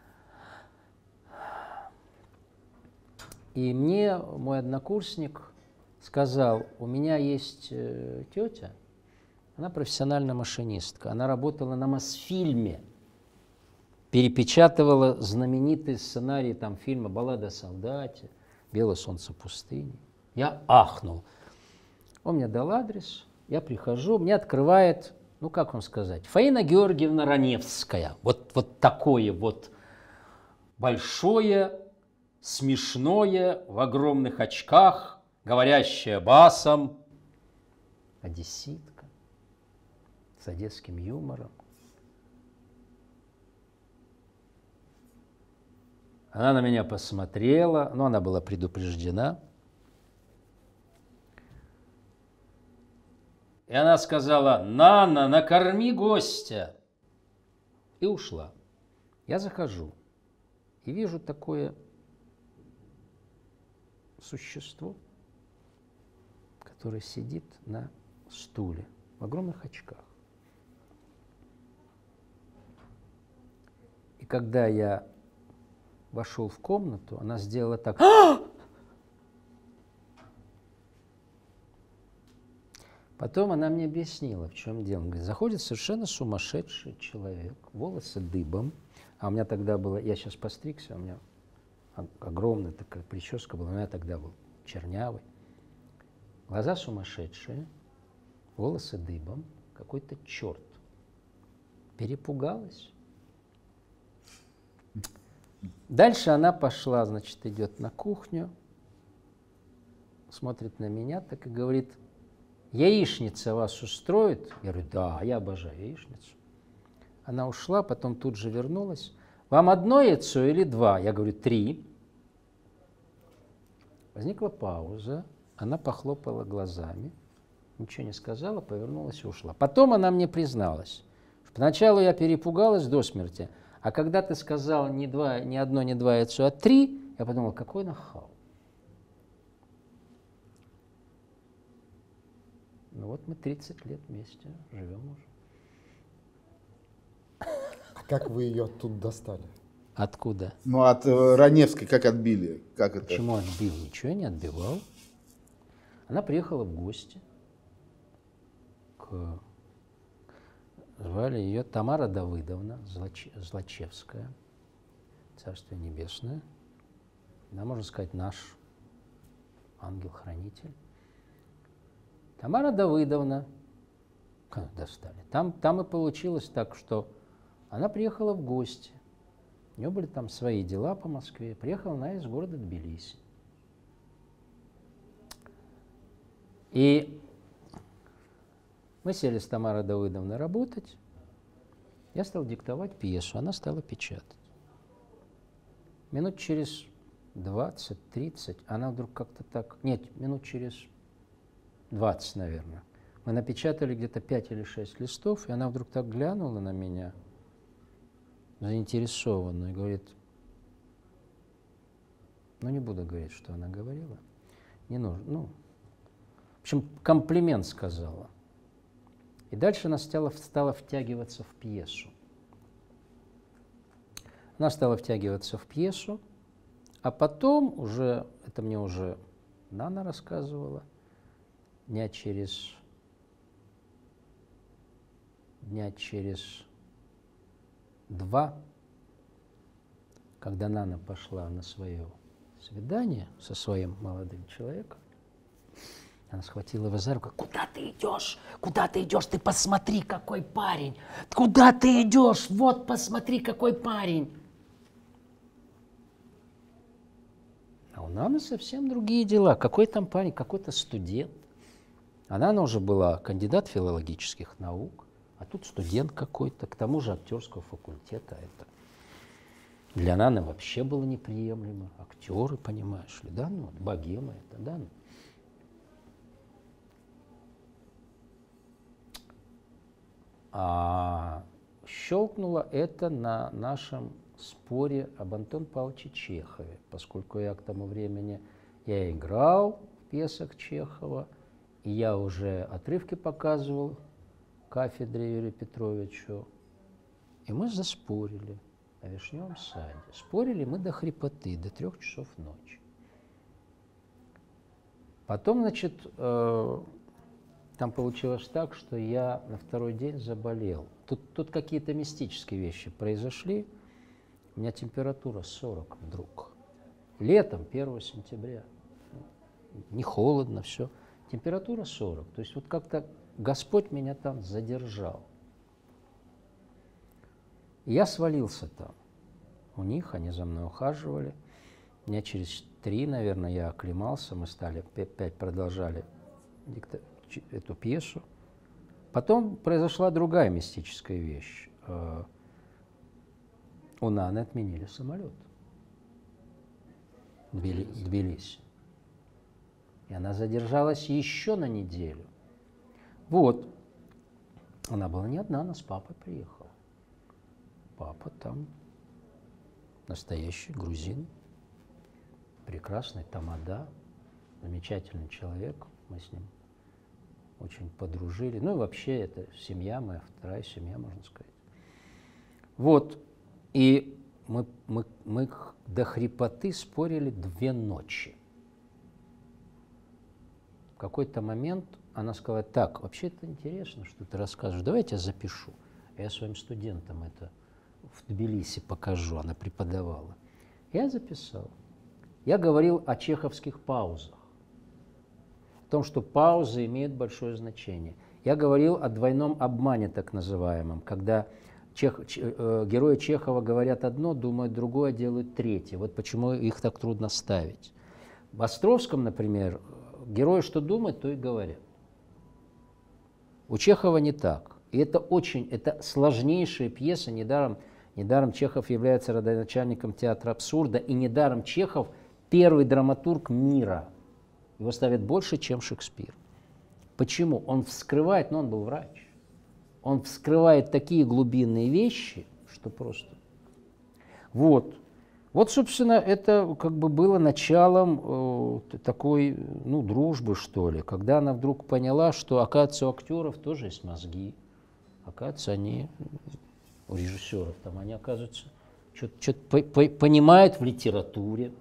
И мне мой однокурсник сказал, у меня есть тетя, она профессиональная машинистка, она работала на Мосфильме, перепечатывала знаменитый сценарий там, фильма «Баллада о солдате», «Белое солнце пустыни». Я ахнул. Он мне дал адрес, я прихожу, мне открывает, ну как вам сказать, Фаина Георгиевна Раневская. Вот такое вот большое, смешное, в огромных очках, говорящее басом, одесситка, с одесским юмором. Она на меня посмотрела, но она была предупреждена. И она сказала: «Нана, накорми гостя!» И ушла. Я захожу и вижу такое существо, которое сидит на стуле в огромных очках. И когда я вошел в комнату, она сделала так. Потом она мне объяснила, в чем дело. Говорит, заходит совершенно сумасшедший человек, волосы дыбом. А у меня тогда было, я сейчас постригся, у меня огромная такая прическа была, но я тогда был чернявый. Глаза сумасшедшие, волосы дыбом, какой-то черт. Перепугалась. Дальше она пошла, значит, идет на кухню, смотрит на меня, так и говорит: «Яичница вас устроит?» Я говорю: «Да, я обожаю яичницу». Она ушла, потом тут же вернулась. «Вам одно яйцо или два?» Я говорю: «3». Возникла пауза, она похлопала глазами, ничего не сказала, повернулась и ушла. Потом она мне призналась, что поначалу я перепугалась до смерти, а когда ты сказал не одно, не два яйцо, а 3, я подумал, какой нахал. Ну вот мы 30 лет вместе живем уже. А как вы ее оттуда достали? Откуда? Ну, от Раневской как отбили? Как это? Почему отбил? Ничего я не отбивал. Она приехала в гости. Звали ее Тамара Давыдовна Злачевская, Царствие Небесное. Она, можно сказать, наш ангел-хранитель. Тамара Давыдовна, достали. Там и получилось так, что она приехала в гости. У нее были там свои дела по Москве. Приехала она из города Тбилиси. И мы сели с Тамарой Давыдовной работать. Я стал диктовать пьесу, она стала печатать. Минут через 20-30 она вдруг как-то так... Нет, минут через 20, наверное. Мы напечатали где-то 5 или 6 листов, и она вдруг так глянула на меня, заинтересованно, и говорит... Ну, не буду говорить, что она говорила. Не нужно. Ну, в общем, комплимент сказала. И дальше она стала втягиваться в пьесу. Она стала втягиваться в пьесу, а потом уже, это мне уже Нана рассказывала, дня через 2, когда Нана пошла на свое свидание со своим молодым человеком, Она схватила его за руку. Куда ты идешь? Куда ты идешь? Ты посмотри, какой парень. Куда ты идешь? Вот, посмотри, какой парень. А у Наны совсем другие дела. Какой там парень? Какой-то студент. Она уже была кандидат филологических наук, а тут студент какой-то, к тому же актерского факультета. Это для Наны вообще было неприемлемо. Актеры, понимаешь ли, да? Ну, богема это, да? А щелкнуло это на нашем споре об Антоне Павловиче Чехове, поскольку я к тому времени играл в пьесах Чехова, и я уже отрывки показывал кафедре Юрию Петровичу, и мы заспорили на Вишневом саде. Спорили мы до хрипоты, до 3 часов ночи. Потом, значит, там получилось так, что я на второй день заболел. Тут какие-то мистические вещи произошли. У меня температура 40 вдруг. Летом, 1 сентября. Не холодно, все. Температура 40. То есть вот как-то Господь меня там задержал. Я свалился там. У них, они за мной ухаживали. Меня через 3, наверное, я оклемался. Мы стали, опять продолжали эту пьесу. Потом произошла другая мистическая вещь. У Наны отменили самолет в Тбилиси. И она задержалась еще на неделю. Вот. Она была не одна, она с папой приехала. Папа там настоящий грузин, прекрасный тамада, замечательный человек. Мы с ним очень подружили. Ну и вообще это семья моя, вторая семья, можно сказать. Вот. И мы до хрипоты спорили 2 ночи. В какой-то момент она сказала: так, вообще это интересно, что ты рассказываешь, давайте я запишу. Я своим студентам это в Тбилиси покажу, она преподавала. Я записал. Я говорил о чеховских паузах, о том, что паузы имеют большое значение. Я говорил о двойном обмане, так называемом, когда герои Чехова говорят одно, думают другое, делают третье. Вот почему их так трудно ставить. В Островском, например, герои что думают, то и говорят. У Чехова не так. И это сложнейшая пьеса. Недаром Чехов является родоначальником театра абсурда, и недаром Чехов первый драматург мира. Его ставят больше, чем Шекспир. Почему? Он вскрывает, он был врач, он вскрывает такие глубинные вещи, что просто... Вот, собственно, это как бы было началом такой, дружбы, что ли, когда она вдруг поняла, что, оказывается, у актеров тоже есть мозги, оказывается, у режиссеров, они, оказывается, что-то понимают в литературе.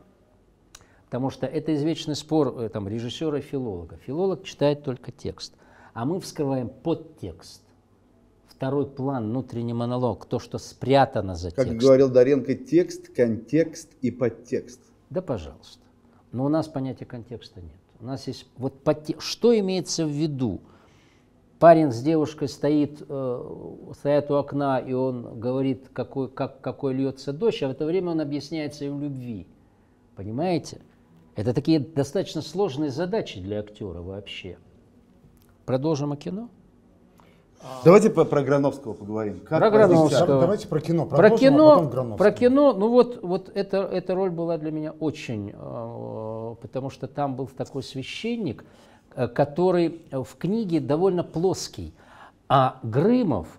Потому что это извечный спор режиссера и филолога. Филолог читает только текст, а мы вскрываем подтекст, второй план, внутренний монолог, то, что спрятано за текстом. Как говорил Доренко, текст, контекст и подтекст. Да, пожалуйста. Но у нас понятия контекста нет. У нас есть что имеется в виду? Парень с девушкой стоят у окна, и он говорит, какой льется дождь, а в это время он объясняется им в любви. Понимаете? Это такие достаточно сложные задачи для актера вообще. Продолжим о кино? Давайте про Грановского поговорим. Про Грановского. Давайте про кино. Про кино, вот эта роль была для меня очень, потому что там был такой священник, который в книге довольно плоский, а Грымов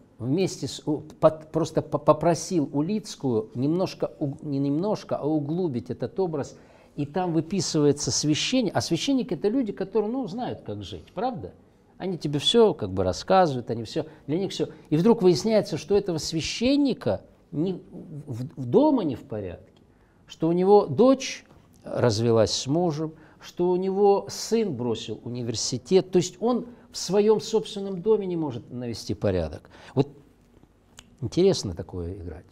просто попросил Улицкую а углубить этот образ, и там выписывается священник, а священники — это люди, которые, знают, как жить, правда? Они тебе все рассказывают, для них все. И вдруг выясняется, что этого священника дома не в порядке, что у него дочь развелась с мужем, что у него сын бросил университет, то есть он в своем собственном доме не может навести порядок. Вот интересно такое играть.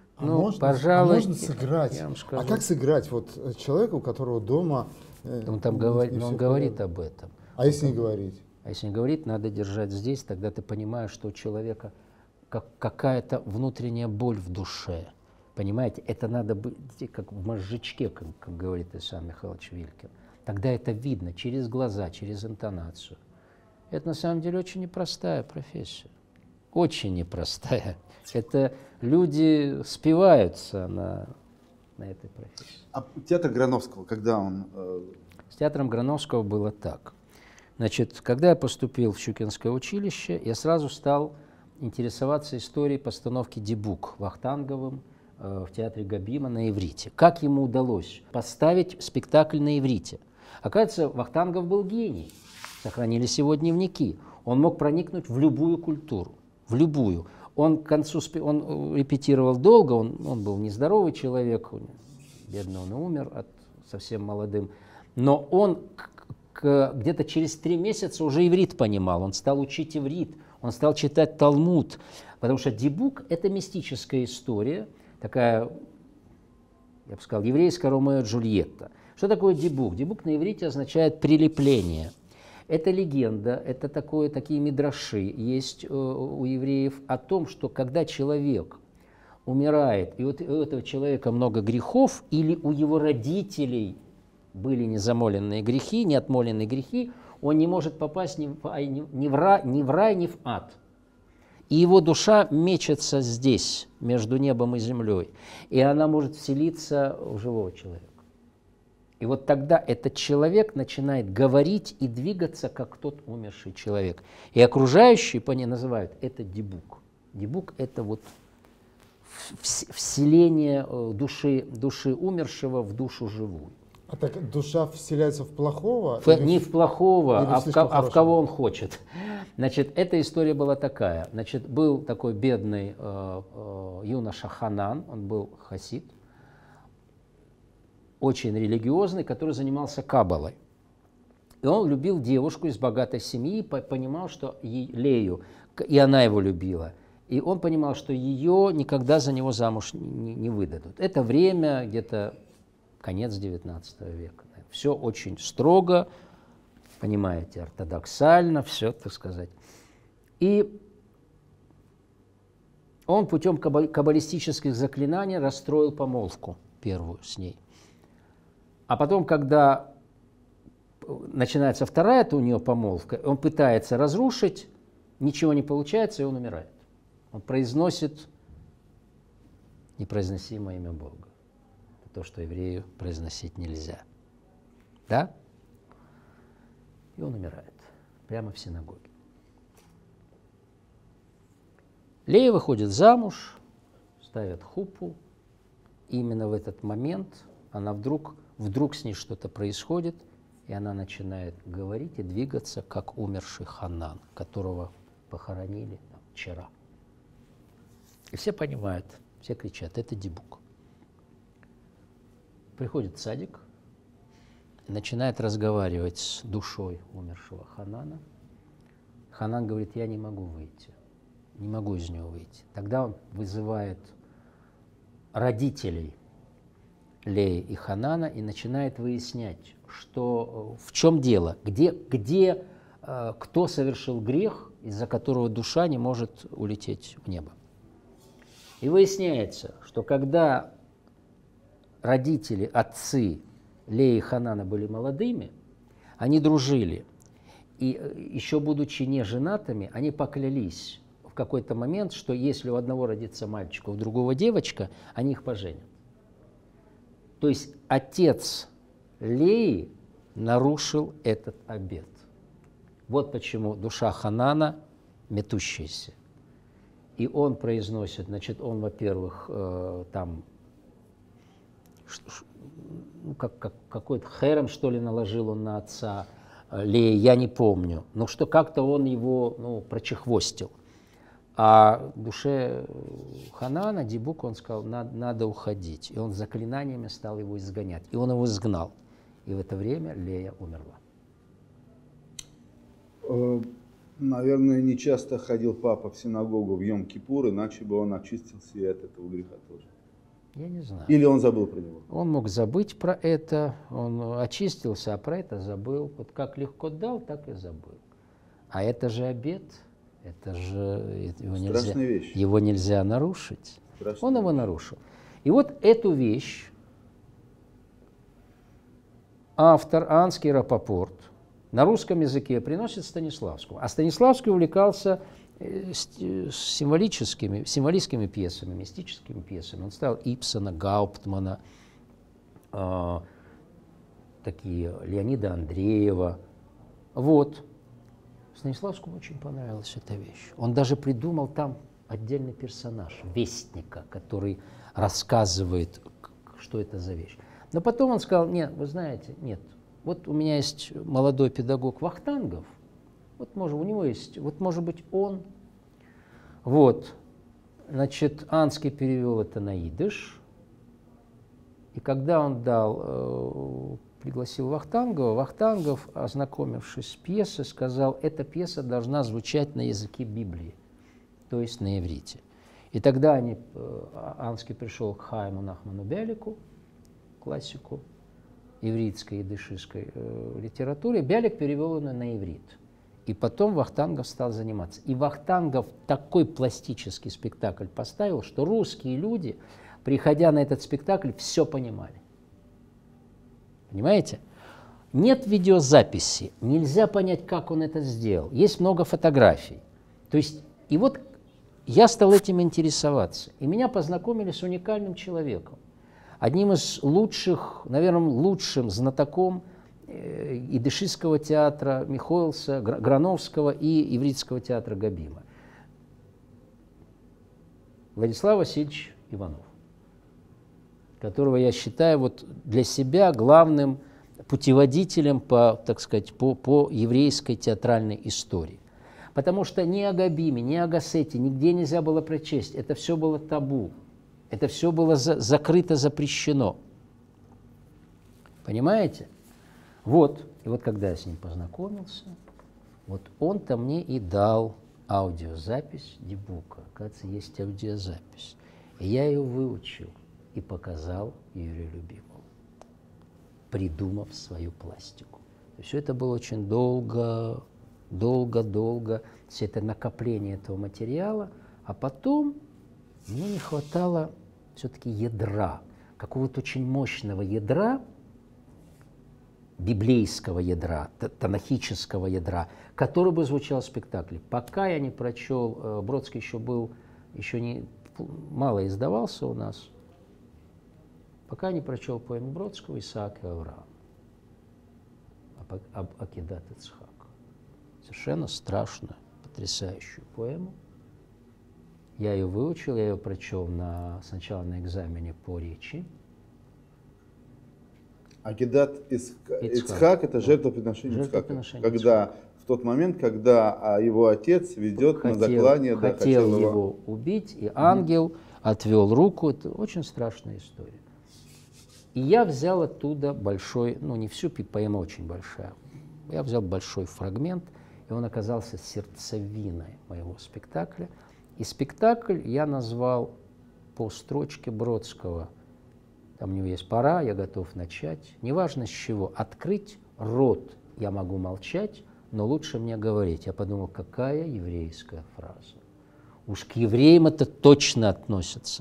Можно сыграть. А как сыграть человека, у которого дома... Он говорит об этом. А если не говорить? А если не говорить, надо держать здесь, тогда ты понимаешь, что у человека какая-то внутренняя боль в душе. Понимаете, это надо быть как в мозжечке, как говорит Исаак Михайлович Вилькин. Тогда это видно через глаза, через интонацию. Это на самом деле очень непростая профессия. Очень непростая. Это люди спиваются на этой профессии. А театр Грановского, когда он... С театром Грановского было так. Значит, когда я поступил в Щукинское училище, я сразу стал интересоваться историей постановки «Дебук» Вахтанговым в театре Габима на иврите. Как ему удалось поставить спектакль на иврите? Оказывается, Вахтангов был гений. Сохранились его дневники. Он мог проникнуть в любую культуру, в любую. Он к концу он репетировал долго, он был нездоровый человек, бедно он и умер совсем молодым. Но он где-то через 3 месяца уже иврит понимал, он стал учить иврит, он стал читать Талмуд. Потому что Дебук – это мистическая история, такая, я бы сказал, еврейская Ромео и Джульетта. Что такое Дебук? Дебук на иврите означает «прилепление». Это легенда, это такие мидраши есть у евреев о том, что когда человек умирает, и вот у этого человека много грехов, или у его родителей были незамоленные грехи, неотмоленные грехи, он не может попасть ни в рай, ни в ад. И его душа мечется здесь, между небом и землей, и она может вселиться в живого человека. И вот тогда этот человек начинает говорить и двигаться, как тот умерший человек. И окружающие по ней называют это дебук. Дебук – это вот вселение души умершего в душу живую. А так душа вселяется в плохого? Не в плохого, а в кого он хочет. Значит, эта история была такая. Значит, был такой бедный юноша Ханан, он был хасид, очень религиозный, который занимался каббалой. И он любил девушку из богатой семьи, понимал, что Лею, и она его любила. И он понимал, что ее никогда за него замуж не выдадут. Это время где-то конец XIX века. Все очень строго, понимаете, ортодоксально, все, так сказать. И он путем каббалистических заклинаний расстроил помолвку первую с ней. А потом, когда начинается вторая, то у нее помолвка, он пытается разрушить, ничего не получается, и он умирает. Он произносит непроизносимое имя Бога. Это то, что еврею произносить нельзя. Да? И он умирает прямо в синагоге. Лея выходит замуж, ставит хупу, и именно в этот момент она вдруг с ней что-то происходит, и она начинает говорить и двигаться, как умерший Ханан, которого похоронили вчера. И все понимают, все кричат, это дебук. Приходит цадик, начинает разговаривать с душой умершего Ханана. Ханан говорит, я не могу выйти, не могу из него выйти. Тогда он вызывает родителей Леи и Ханана и начинает выяснять, что, в чем дело, кто совершил грех, из-за которого душа не может улететь в небо. И выясняется, что когда родители, отцы Леи и Ханана были молодыми, они дружили, и еще будучи не женатыми, они поклялись в какой-то момент, что если у одного родится мальчик, у другого девочка, они их поженят. То есть отец Леи нарушил этот обет. Вот почему душа Ханана метущаяся. И он произносит, значит, он, во-первых, там какой-то херем, что ли, наложил он на отца Леи, я не помню. Но что как-то он его, прочехвостил. А душе Ханана, дебук, он сказал, надо уходить. И он заклинаниями стал его изгонять. И он его изгнал. И в это время Лея умерла. Наверное, не часто ходил папа в синагогу в Йом-Кипур, иначе бы он очистился и от этого греха тоже. Я не знаю. Или он забыл про него? Он мог забыть про это, он очистился, а про это забыл. Вот как легко дал, так и забыл. А это же обет, это же его нельзя нарушить. Он его нарушил. И вот эту вещь автор Анский Рапопорт на русском языке приносит Станиславскому. А Станиславский увлекался символическими пьесами, мистическими пьесами. Он ставил Ипсона, Гауптмана, такие Леонида Андреева. Вот. Станиславскому очень понравилась эта вещь. Он даже придумал там отдельный персонаж, вестника, который рассказывает, что это за вещь. Но потом он сказал: нет, вы знаете, нет, вот у меня есть молодой педагог Вахтангов, вот может, у него есть, вот может быть он. Вот, значит, Анский перевел это на идыш, и когда он пригласил Вахтангова, Вахтангов, ознакомившись с пьесой, сказал: эта пьеса должна звучать на языке Библии, то есть на иврите. И тогда Анский пришел к Хаиму Нахману Бялику, классику ивритской и идышистской литературы. Бялик перевел ее на иврит. И потом Вахтангов стал заниматься. И Вахтангов такой пластический спектакль поставил, что русские люди, приходя на этот спектакль, все понимали. Понимаете? Нет видеозаписи, нельзя понять, как он это сделал. Есть много фотографий. То есть, и вот я стал этим интересоваться. И меня познакомили с уникальным человеком. Одним из лучших, наверное, лучшим знатоком идышистского театра Михоэлса, Грановского и ивритского театра Габима. Владислав Васильевич Иванов, которого я считаю вот для себя главным путеводителем по, так сказать, по еврейской театральной истории. Потому что ни о Габиме, ни о Гассете нигде нельзя было прочесть. Это все было табу. Это все было закрыто, запрещено. Понимаете? Вот. И вот когда я с ним познакомился, вот он-то мне и дал аудиозапись Дибука. Оказывается, есть аудиозапись. И я ее выучил и показал Юрию Любимову, придумав свою пластику. Все это было очень долго, все это накопление этого материала, а потом мне не хватало все-таки ядра, какого-то очень мощного ядра, библейского ядра, танахического ядра, который бы звучал в спектакле. Пока я не прочел, Бродский еще не мало издавался у нас, пока не прочел поэму Бродского «Исаак и Авраам», об Акидат Ицхак. Совершенно страшную, потрясающую поэму. Я ее выучил, я ее прочел сначала на экзамене по речи. Акидат Ицхак – это жертвоприношение Ицхака. Когда в тот момент, когда его отец ведет на заклание, хотел его убить, и ангел отвел руку. Это очень страшная история. И я взял оттуда большой, не всю поэма очень большая, я взял большой фрагмент, и он оказался сердцевиной моего спектакля. И спектакль я назвал по строчке Бродского. Там у него есть «Пора, я готов начать». Неважно с чего. Открыть рот я могу молчать, но лучше мне говорить. Я подумал, какая еврейская фраза. Уж к евреям это точно относится.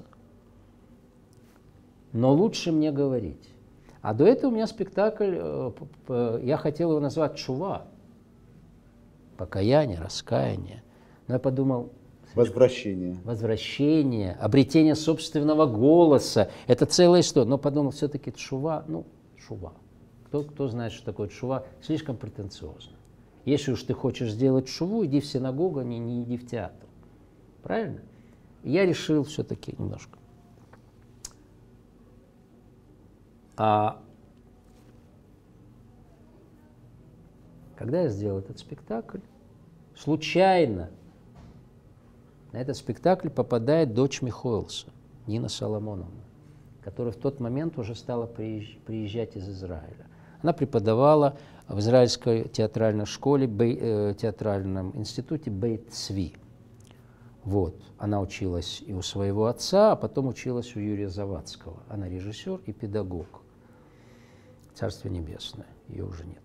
Но лучше мне говорить. А до этого у меня спектакль, я хотел его назвать «Тшува». Покаяние, раскаяние. Но я подумал... Возвращение, обретение собственного голоса. Это целая история. Но подумал, все-таки тшува, шува. Кто знает, что такое тшува, слишком претенциозно. Если уж ты хочешь сделать шуву, иди в синагогу, не иди в театр. Правильно? Я решил все-таки немножко. Когда я сделал этот спектакль, случайно на этот спектакль попадает дочь Михоэлса, Нина Соломоновна, которая в тот момент уже стала приезжать из Израиля. Она преподавала в израильской театральной школе, театральном институте Бейт Цви. Вот. Она училась и у своего отца, а потом училась у Юрия Завадского. Она режиссер и педагог. Царствие небесное, ее уже нет.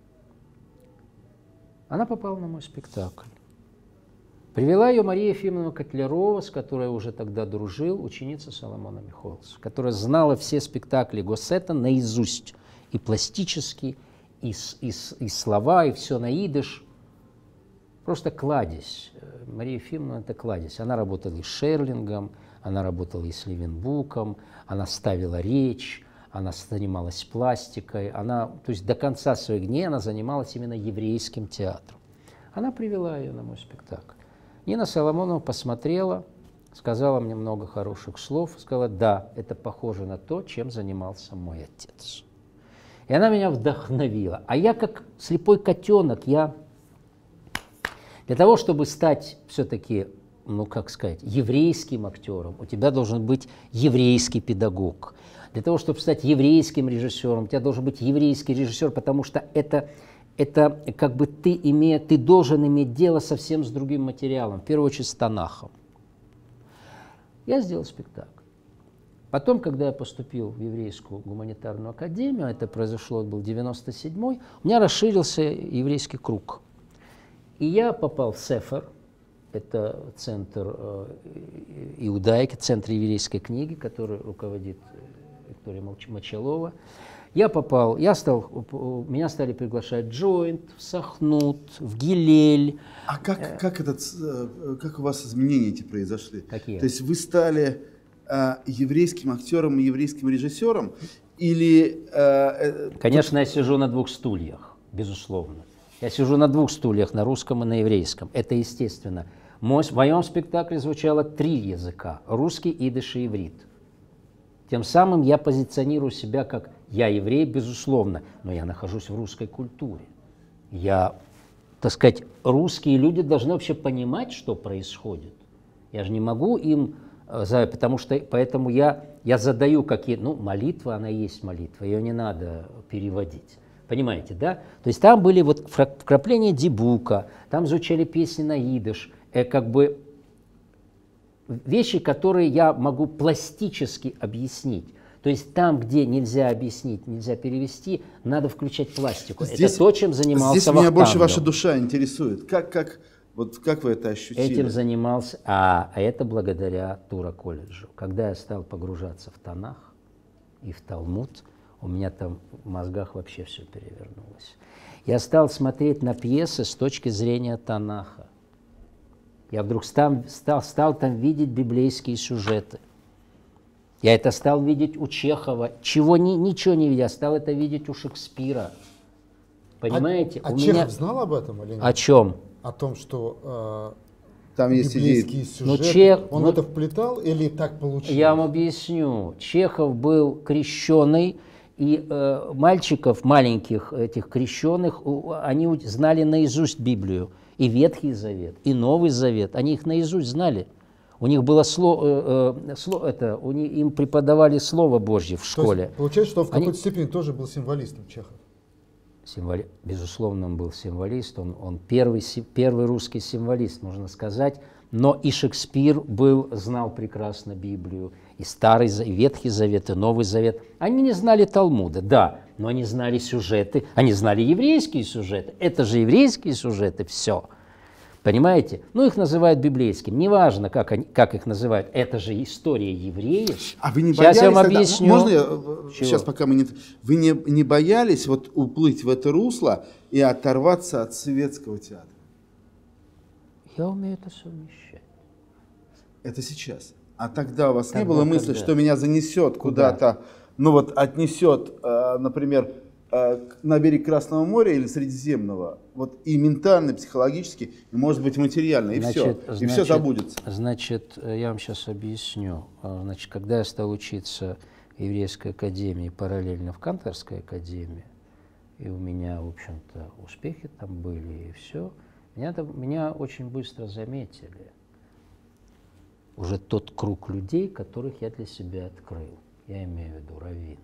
Она попала на мой спектакль. Привела ее Мария Ефимовна Котлярова, с которой я уже тогда дружил, ученица Соломона Михолса, которая знала все спектакли Госсета наизусть, и пластически, и слова, и все на идиш. Просто кладезь. Мария Ефимовна – это кладезь. Она работала и с Шерлингом, она работала и с Левенбуком, она ставила речь, она занималась пластикой, то есть до конца своих дней она занималась именно еврейским театром. Она привела ее на мой спектакль. Нина Соломонова посмотрела, сказала мне много хороших слов, сказала: да, это похоже на то, чем занимался мой отец. И она меня вдохновила. А я, как слепой котенок, для того, чтобы стать все-таки, как сказать, еврейским актером, у тебя должен быть еврейский педагог. Для того, чтобы стать еврейским режиссером, у тебя должен быть еврейский режиссер, потому что это как бы ты должен иметь дело совсем с другим материалом, в первую очередь с Танахом. Я сделал спектакль. Потом, когда я поступил в Еврейскую гуманитарную академию, это произошло, был 97-й, у меня расширился еврейский круг. И я попал в Сефер, это центр иудаики, центр еврейской книги, который руководит Виктория Мочалова. Меня стали приглашать в Джойнт, в Сахнут, в Гилель. А как у вас изменения эти произошли? Какие? То есть вы стали еврейским актером и еврейским режиссером? Или... Конечно, я сижу на двух стульях, безусловно. Я сижу на двух стульях, на русском и на еврейском. Это естественно. В моем спектакле звучало 3 языка – русский, идиш и иврит. Тем самым я позиционирую себя как я еврей, безусловно, но я нахожусь в русской культуре. Так сказать, русские люди должны вообще понимать, что происходит. Я же не могу им, поэтому я задаю молитва, она и есть молитва, ее не надо переводить. Понимаете, да? То есть там были вкрапления дибука, там звучали песни на идиш, как бы вещи, которые я могу пластически объяснить. То есть там, где нельзя объяснить, нельзя перевести, надо включать пластику. Здесь, это то, чем занимался Здесь Вахтангов. меня больше ваша душа интересует. Как вы это ощутили? Этим занимался, а это благодаря Тура-колледжу. Когда я стал погружаться в Танах и в Талмуд, у меня там в мозгах вообще все перевернулось. Я стал смотреть на пьесы с точки зрения Танаха. Я вдруг стал там видеть библейские сюжеты. Я это стал видеть у Чехова, ничего не видя, стал это видеть у Шекспира. Понимаете? Чехов знал об этом или нет? О чем? О том, что там есть библейские сюжеты. Он это вплетал или так получилось? Я вам объясню. Чехов был крещеный, и мальчиков маленьких, этих крещеных, они знали наизусть Библию. И Ветхий Завет, и Новый Завет. Они их наизусть знали. У них было им преподавали Слово Божье в школе. То есть, получается, что он в какой-то степени тоже был символистом, Чехов? Безусловно, он был символист. Он первый русский символист, можно сказать. Но и Шекспир знал прекрасно Библию. И Старый, и Ветхий Завет, и Новый Завет. Они не знали Талмуда, да, но они знали сюжеты, они знали еврейские сюжеты. Это же еврейские сюжеты, все. Понимаете? Их называют библейским. Неважно, как их называют. Это же история евреев. А вы не Сейчас боялись я вам тогда, объясню. Можно я, сейчас пока мы не... Вы не боялись уплыть в это русло и оторваться от светского театра? Я умею это совмещать. Это сейчас. А тогда у вас не было мысли, что меня занесет куда-то, отнесет, например, на берег Красного моря или Средиземного, и ментально, психологически, и, может быть, материально, и все забудется. Значит, я вам сейчас объясню. Значит, когда я стал учиться в Еврейской академии, параллельно в Канторской академии, и у меня, в общем-то, успехи там были, и все, меня очень быстро заметили. Уже тот круг людей, которых я для себя открыл. Я имею в виду раввинов.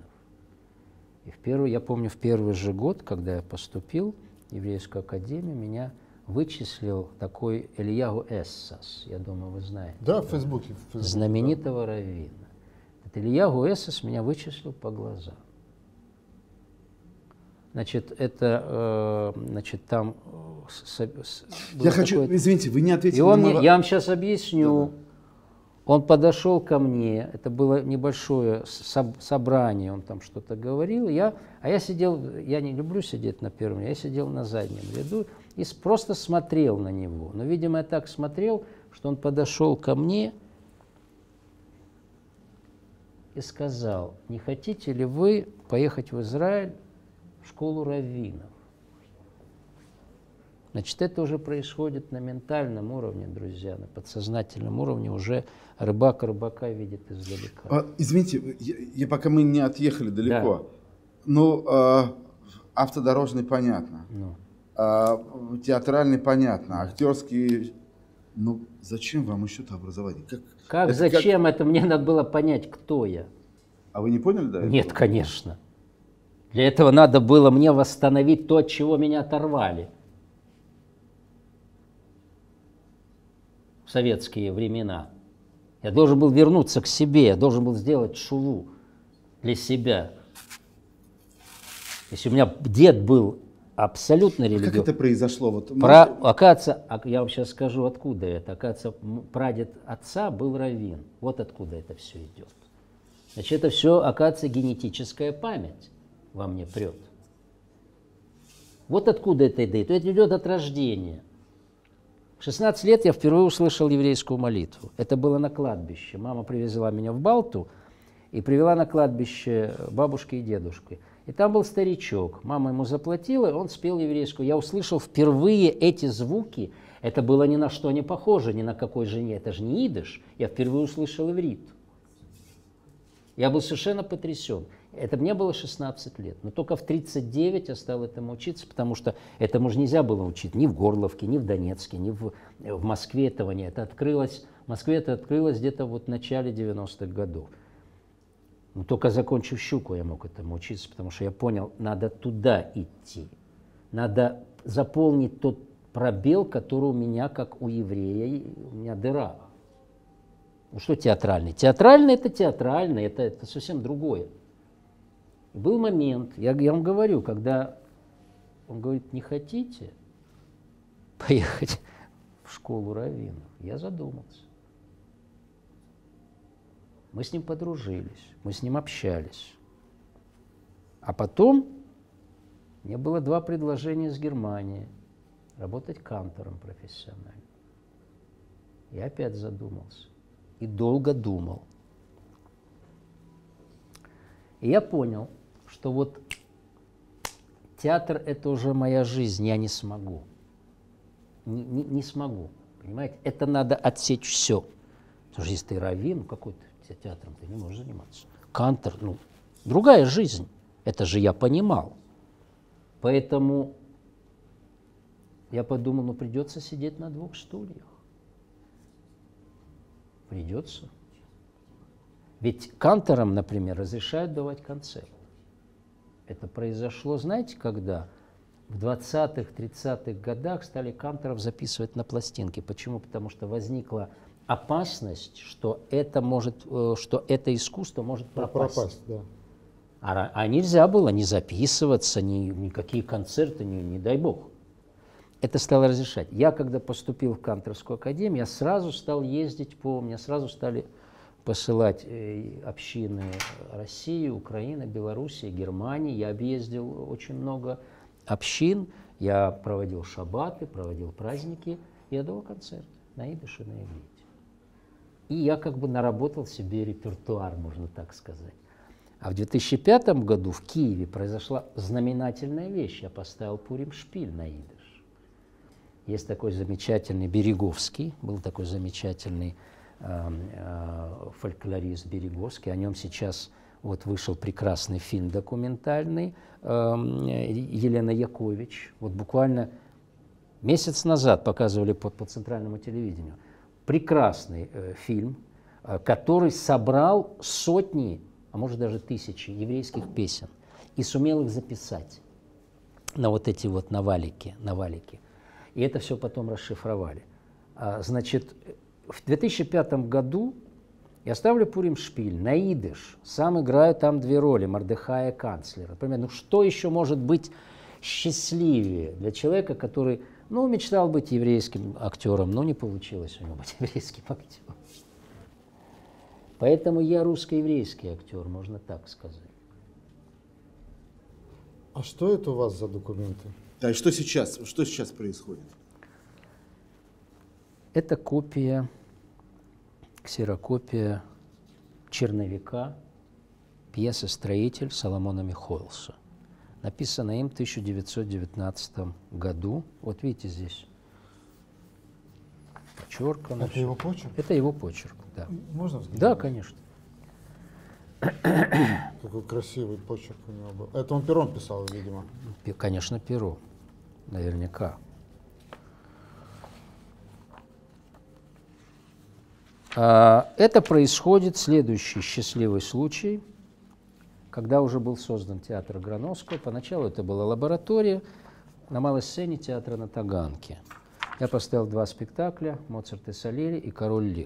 И я помню, в первый же год, когда я поступил в Еврейскую академию, меня вычислил такой Элияху Эссас, я думаю, вы знаете. Да, в Фейсбуке. Знаменитого раввина. Этот Элияху Эссас меня вычислил по глазам. Значит, это, значит, там... Я хочу, извините, вы не ответили И он на мне, я вам сейчас объясню. Да-да. Он подошел ко мне, это было небольшое собрание, он там что-то говорил, я сидел, я не люблю сидеть на первом ряду, я сидел на заднем ряду и просто смотрел на него. Но, видимо, я так смотрел, что он подошел ко мне и сказал: не хотите ли вы поехать в Израиль в школу раввинов? Значит, это уже происходит на ментальном уровне, друзья, на подсознательном уровне. Уже рыбак рыбака видит издалека. Извините, пока мы не отъехали далеко. Да. Ну, автодорожный понятно. Ну. Театральный понятно. Актерский... Ну, зачем вам еще-то образование? Как зачем? Это мне надо было понять, кто я. А вы не поняли, да? Нет, конечно. Для этого надо было мне восстановить то, от чего меня оторвали. В советские времена. Я должен был вернуться к себе, я должен был сделать шуву для себя. Если у меня дед был абсолютно религиозный. Как это произошло? Оказывается, я вам сейчас скажу, откуда это. Оказывается, прадед отца был раввин. Вот откуда это все идет. Значит, это все, оказывается, генетическая память во мне прет. Вот откуда это идет. Это идет от рождения. В 16 лет я впервые услышал еврейскую молитву. Это было на кладбище. Мама привезла меня в Балту и привела на кладбище бабушки и дедушки. И там был старичок. Мама ему заплатила, и он спел еврейскую. Я услышал впервые эти звуки. Это было ни на что не похоже, ни на какой жене. Это же не идиш. Я впервые услышал иврит. Я был совершенно потрясен. Это мне было 16 лет. Но только в 39 я стал этому учиться, потому что этому же нельзя было учить ни в Горловке, ни в Донецке, ни в Москве этого нет. В Москве это открылось где-то вот в начале 90-х годов. Но только закончив «Щуку» я мог этому учиться, потому что я понял, надо туда идти. Надо заполнить тот пробел, который у меня, как у еврея, у меня дыра. Ну что театральный? Театральный – это совсем другое. И был момент, я вам говорю, когда он говорит: не хотите поехать в школу раввинов? Я задумался. Мы с ним подружились, мы с ним общались. А потом мне было 2 предложения из Германии работать кантором профессионально. Я опять задумался и долго думал. И я понял, что вот театр – это уже моя жизнь, я не смогу. Не смогу, понимаете? Это надо отсечь все. Потому что если ты раввин, какой-то театром ты не можешь заниматься. Кантор, другая жизнь. Это же я понимал. Поэтому я подумал, придется сидеть на 2 стульях. Придется. Ведь канторам, например, разрешают давать концерт. Это произошло, знаете, когда? В 20-х, 30-х годах стали канторов записывать на пластинки. Почему? Потому что возникла опасность, что это искусство может пропасть. Да. А нельзя было ни записываться, никакие концерты, не дай бог. Это стало разрешать. Я, когда поступил в канторскую академию, я сразу стал ездить меня сразу стали посылать общины России, Украины, Белоруссии, Германии. Я объездил очень много общин, я проводил шаббаты, проводил праздники, я давал концерты на идише, на иврите. И я наработал себе репертуар, можно так сказать. А в 2005 году в Киеве произошла знаменательная вещь. Я поставил Пурим-шпиль на идиш. Есть такой замечательный Береговский, был такой замечательный фольклорист Береговский. О нем сейчас вышел прекрасный фильм документальный Елена Якович. Буквально месяц назад показывали по центральному телевидению. Прекрасный фильм, который собрал сотни, а может даже тысячи еврейских песен и сумел их записать на эти навалики. И это все потом расшифровали. Значит, в 2005 году я ставлю Пурим-шпиль на идиш. Сам играю там две роли, Мордехая и канцлера. Например, ну что еще может быть счастливее для человека, который, ну, мечтал быть еврейским актером, но не получилось у него быть еврейским актером. Поэтому я русско-еврейский актер, можно так сказать. А что это у вас за документы? Да, и что сейчас происходит? Это копия, ксерокопия черновика пьесы «Строитель» Соломона Михоэлса. Написано им в 1919 году. Вот видите здесь подчеркано. Это его почерк? Это его почерк, да. Можно взглянуть? Да, конечно. Какой красивый почерк у него был. Это он пером писал, видимо. Конечно, перо. Наверняка. Это происходит следующий счастливый случай, когда уже был создан театр Грановского. Поначалу это была лаборатория на малой сцене театра на Таганке. Я поставил 2 спектакля «Моцарт и Сальери» и «Король Лир».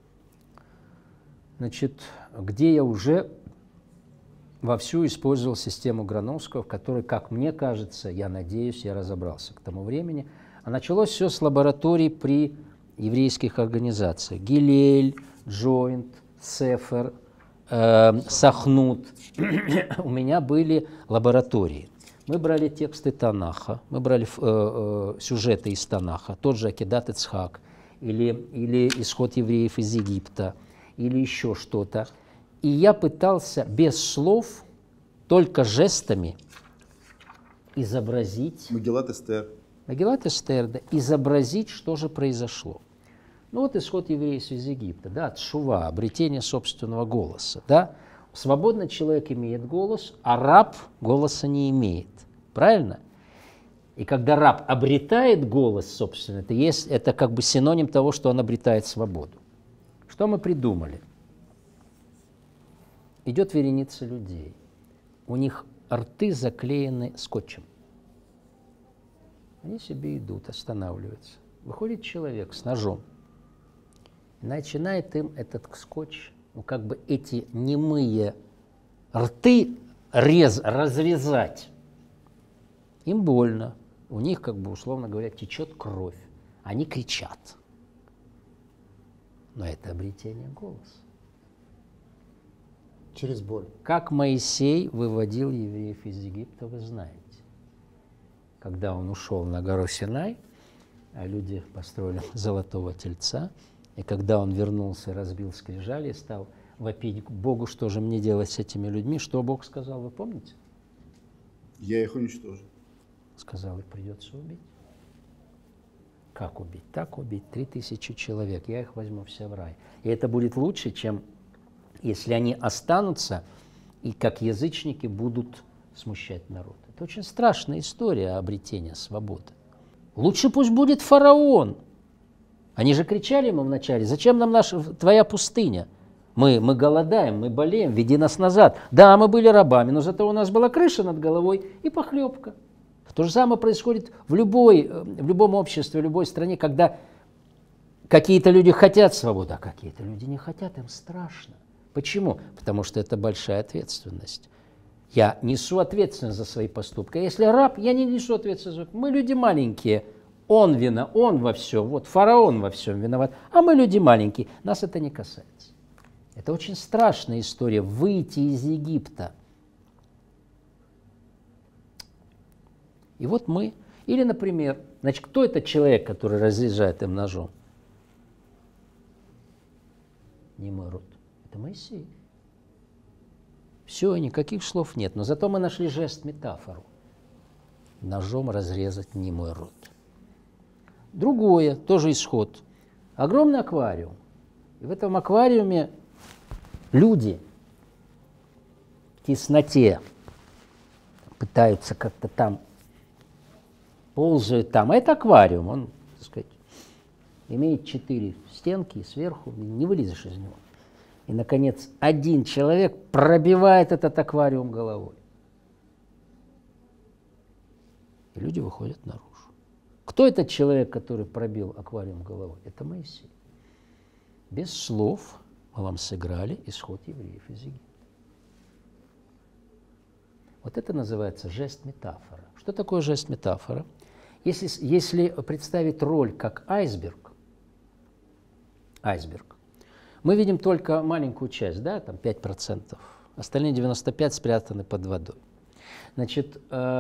Значит, где я уже вовсю использовал систему Грановского, в которой, как мне кажется, я надеюсь, я разобрался к тому времени. А началось все с лабораторий при еврейских организациях. Гилель, Джойнт, Сефер, Сахнут. У меня были лаборатории. Мы брали тексты Танаха, мы брали сюжеты из Танаха, тот же Акедат Ицхак, или исход евреев из Египта, или еще что-то. И я пытался без слов, только жестами изобразить... Магеллат Эстер. Магеллат Эстер, да, изобразить, что же произошло. Ну вот исход евреев из Египта, да, тшува, обретение собственного голоса, да. Свободный человек имеет голос, а раб голоса не имеет. Правильно? И когда раб обретает голос собственный, это как бы синоним того, что он обретает свободу. Что мы придумали? Идет вереница людей. У них рты заклеены скотчем. Они себе идут, останавливаются. Выходит человек с ножом. Начинает им этот скотч, ну как бы эти немые рты разрезать. Им больно. У них, как бы, условно говоря, течет кровь. Они кричат. Но это обретение голоса. Через боль. Как Моисей выводил евреев из Египта, вы знаете. Когда он ушел на гору Синай, а люди построили золотого тельца, и когда он вернулся, разбил скрижали и стал вопить Богу, что же мне делать с этими людьми, что Бог сказал, вы помните? Я их уничтожу. Сказал, их придется убить. Как убить? Так убить. 3000 человек. Я их возьму все в рай. И это будет лучше, чем если они останутся и как язычники будут смущать народ. Это очень страшная история обретения свободы. Лучше пусть будет фараон. Они же кричали ему вначале, зачем нам твоя пустыня? Мы голодаем, мы болеем, веди нас назад. Да, мы были рабами, но зато у нас была крыша над головой и похлебка. То же самое происходит в любом обществе, в любой стране, когда какие-то люди хотят свободы, а какие-то люди не хотят, им страшно. Почему? Потому что это большая ответственность. Я несу ответственность за свои поступки. А если раб, я не несу ответственность за... Мы люди маленькие. Он виноват, он во всем. Вот фараон во всем виноват. А мы люди маленькие. Нас это не касается. Это очень страшная история. Выйти из Египта. И вот мы... Или, например, значит, кто этот человек, который разъезжает им ножом? Не мой род. Это Моисей. Все, никаких слов нет. Но зато мы нашли жест, метафору. Ножом разрезать не мой род. Другое, тоже исход. Огромный аквариум. И в этом аквариуме люди в тесноте пытаются как-то там, ползают там. А это аквариум, он, так сказать, имеет 4 стенки, и сверху не вылезешь из него. И, наконец, один человек пробивает этот аквариум головой. И люди выходят наружу. Кто Кто этот человек, который пробил аквариум головой? Это Моисей. Без слов мы вам сыграли исход евреев из Египта. Вот это называется жест-метафора. Что такое жест-метафора? Если представить роль как айсберг, мы видим только маленькую часть, да, там 5%, остальные 95% спрятаны под водой. Значит,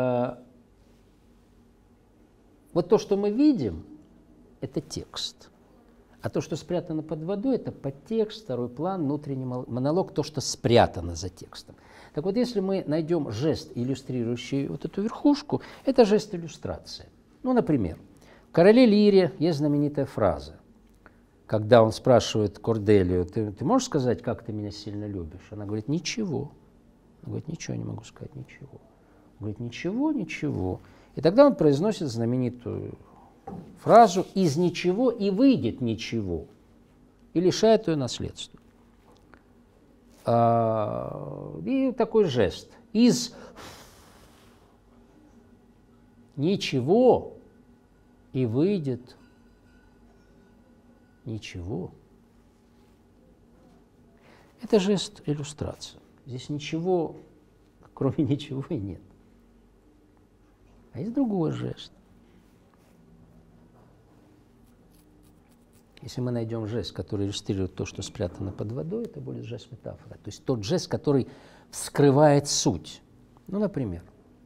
вот то, что мы видим, это текст. А то, что спрятано под водой, это подтекст, второй план, внутренний монолог, то, что спрятано за текстом. Так вот, если мы найдем жест, иллюстрирующий вот эту верхушку, это жест иллюстрации. Ну, например, в «Короле Лире» есть знаменитая фраза, когда он спрашивает Корделию: ты можешь сказать, как ты меня сильно любишь? Она говорит: ничего. Она говорит: ничего не могу сказать, ничего. Он говорит: ничего, ничего. И тогда он произносит знаменитую фразу: из ничего и выйдет ничего, и лишает ее наследства. И такой жест: из ничего и выйдет ничего. Это жест иллюстрации. Здесь ничего, кроме ничего, и нет. А есть другой жест. Если мы найдем жест, который иллюстрирует то, что спрятано под водой, это будет жест метафора. То есть тот жест, который вскрывает суть. Ну, например,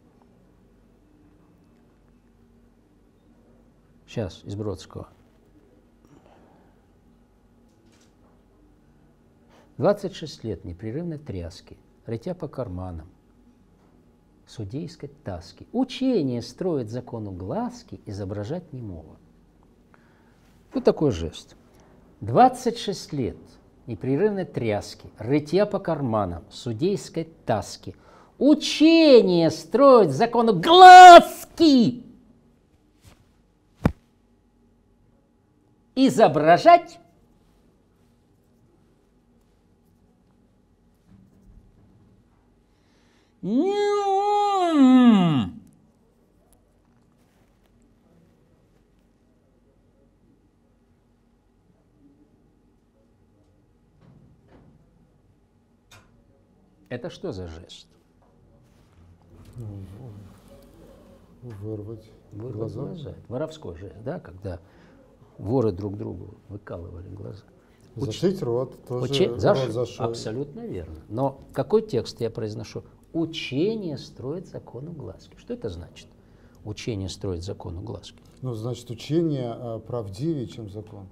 сейчас из Бродского. 26 лет непрерывной тряски, рытья по карманам, судейской таски. Учение строит закону глазки, изображать немого. Вот такой жест. 26 лет непрерывной тряски, рытья по карманам, судейской таски. Учение строит закону глазки, изображать Это что за жест? Вырвать глаза. Воровской жест, да, когда воры друг другу выкалывали глаза. Зашить рот, тоже рот зашил. Абсолютно верно. Но какой текст я произношу? Учение строит закону глазки. Что это значит? Учение строит закону глазки. Ну, значит, учение правдивее, чем закон.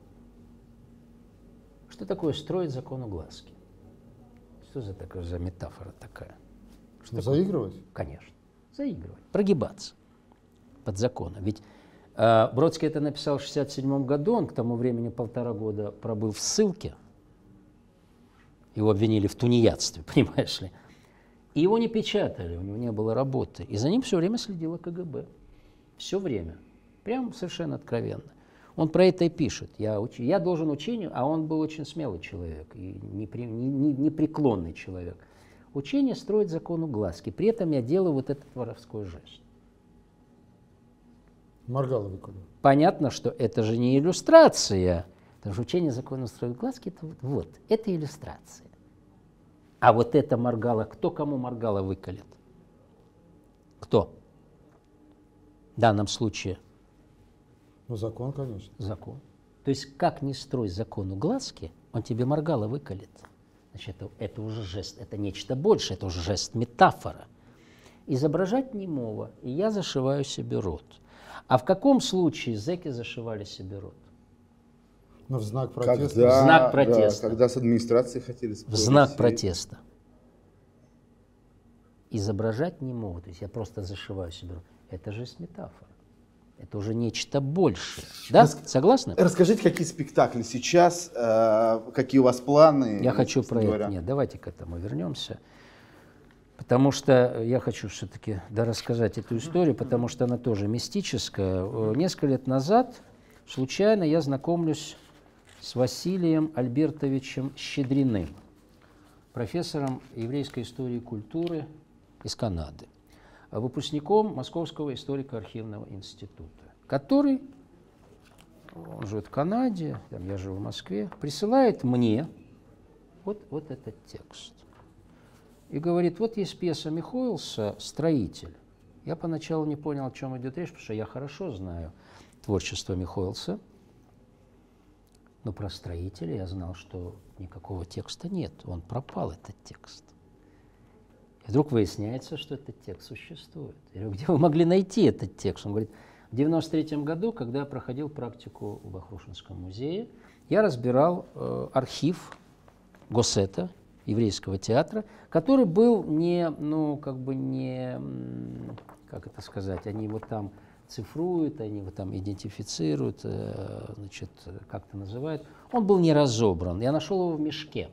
Что такое строить закону глазки? Что за такая за метафора такая? Что заигрывать? Конечно. Заигрывать. Прогибаться под законом. Ведь Бродский это написал в 1967 году, он к тому времени 1,5 года пробыл в ссылке. Его обвинили в тунеядстве, понимаешь ли. И его не печатали, у него не было работы. И за ним все время следило КГБ. Все время. Прям совершенно откровенно. Он про это и пишет. Я должен учению, а он был очень смелый человек и непреклонный человек. Учение строит закону глазки. При этом я делаю вот этот воровской жест. Моргало выкладываю. Понятно, что это же не иллюстрация. Потому что учение закона строит глазки, это иллюстрация. А вот это моргало, кто кому моргало выколет? Кто? В данном случае Ну, закон, конечно. закон. То есть как ни строй закону глазки, он тебе моргало выколет. Значит, это уже жест, это нечто большее, это уже жест метафора. Изображать немого, и я зашиваю себе рот. А в каком случае зэки зашивали себе рот? Но в знак протеста. В знак протеста. Да, когда с администрацией хотели спорить. В знак протеста. Изображать немого, то есть я просто зашиваю себе рот. Это жест метафора. Это уже нечто большее. Да? Согласны? Расскажите, какие спектакли сейчас, какие у вас планы? Я хочу про это. Нет, давайте к этому вернемся. Потому что я хочу все-таки рассказать эту историю, потому что она тоже мистическая. Несколько лет назад случайно я знакомлюсь с Василием Альбертовичем Щедриным, профессором еврейской истории и культуры из Канады, выпускником Московского историко-архивного института. который, он живет в Канаде, там, я живу в Москве, присылает мне вот этот текст. И говорит, вот есть пьеса Михоэлса «Строитель». Я поначалу не понял, о чем идет речь, потому что я хорошо знаю творчество Михоэлса. Но про «Строителя» я знал, что никакого текста нет. Он пропал, этот текст. И вдруг выясняется, что этот текст существует. Я говорю, где вы могли найти этот текст? Он говорит, в 1993 году, когда я проходил практику в Бахрушинском музее, я разбирал архив Госсета, еврейского театра, который был не, ну, как бы не, как это сказать, они его там цифруют, они его там идентифицируют, значит, как-то называют. Он был не разобран. Я нашел его в мешке.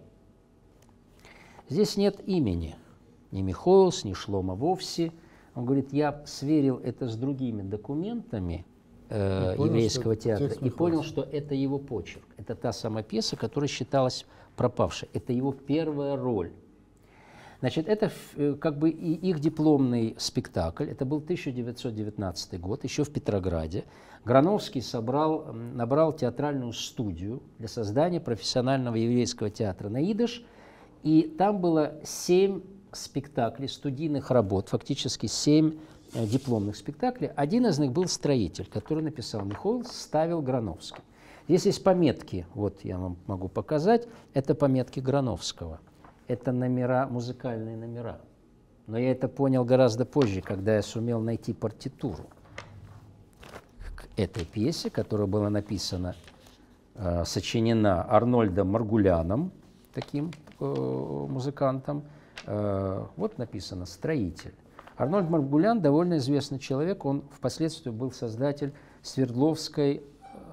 Здесь нет имени. Ни Михоэлс, ни Шломо вовсе. Он говорит, я сверил это с другими документами еврейского театра и понял, что это его почерк. Это та самая пьеса, которая считалась пропавшей. Это его первая роль. Значит, это как бы и их дипломный спектакль. Это был 1919 год, еще в Петрограде. Грановский набрал театральную студию для создания профессионального еврейского театра на идиш. И там было 7 спектаклей, студийных работ, фактически 7 дипломных спектаклей. Один из них был «Строитель», который написал Михоэлс, ставил Грановский. Здесь есть пометки, вот я вам могу показать, это пометки Грановского. Это номера, музыкальные номера. Но я это понял гораздо позже, когда я сумел найти партитуру к этой пьесе, которая была написана, сочинена Арнольдом Маргуляном, таким музыкантом. Вот написано «Строитель». Арнольд Маргулян довольно известный человек, он впоследствии был создатель Свердловского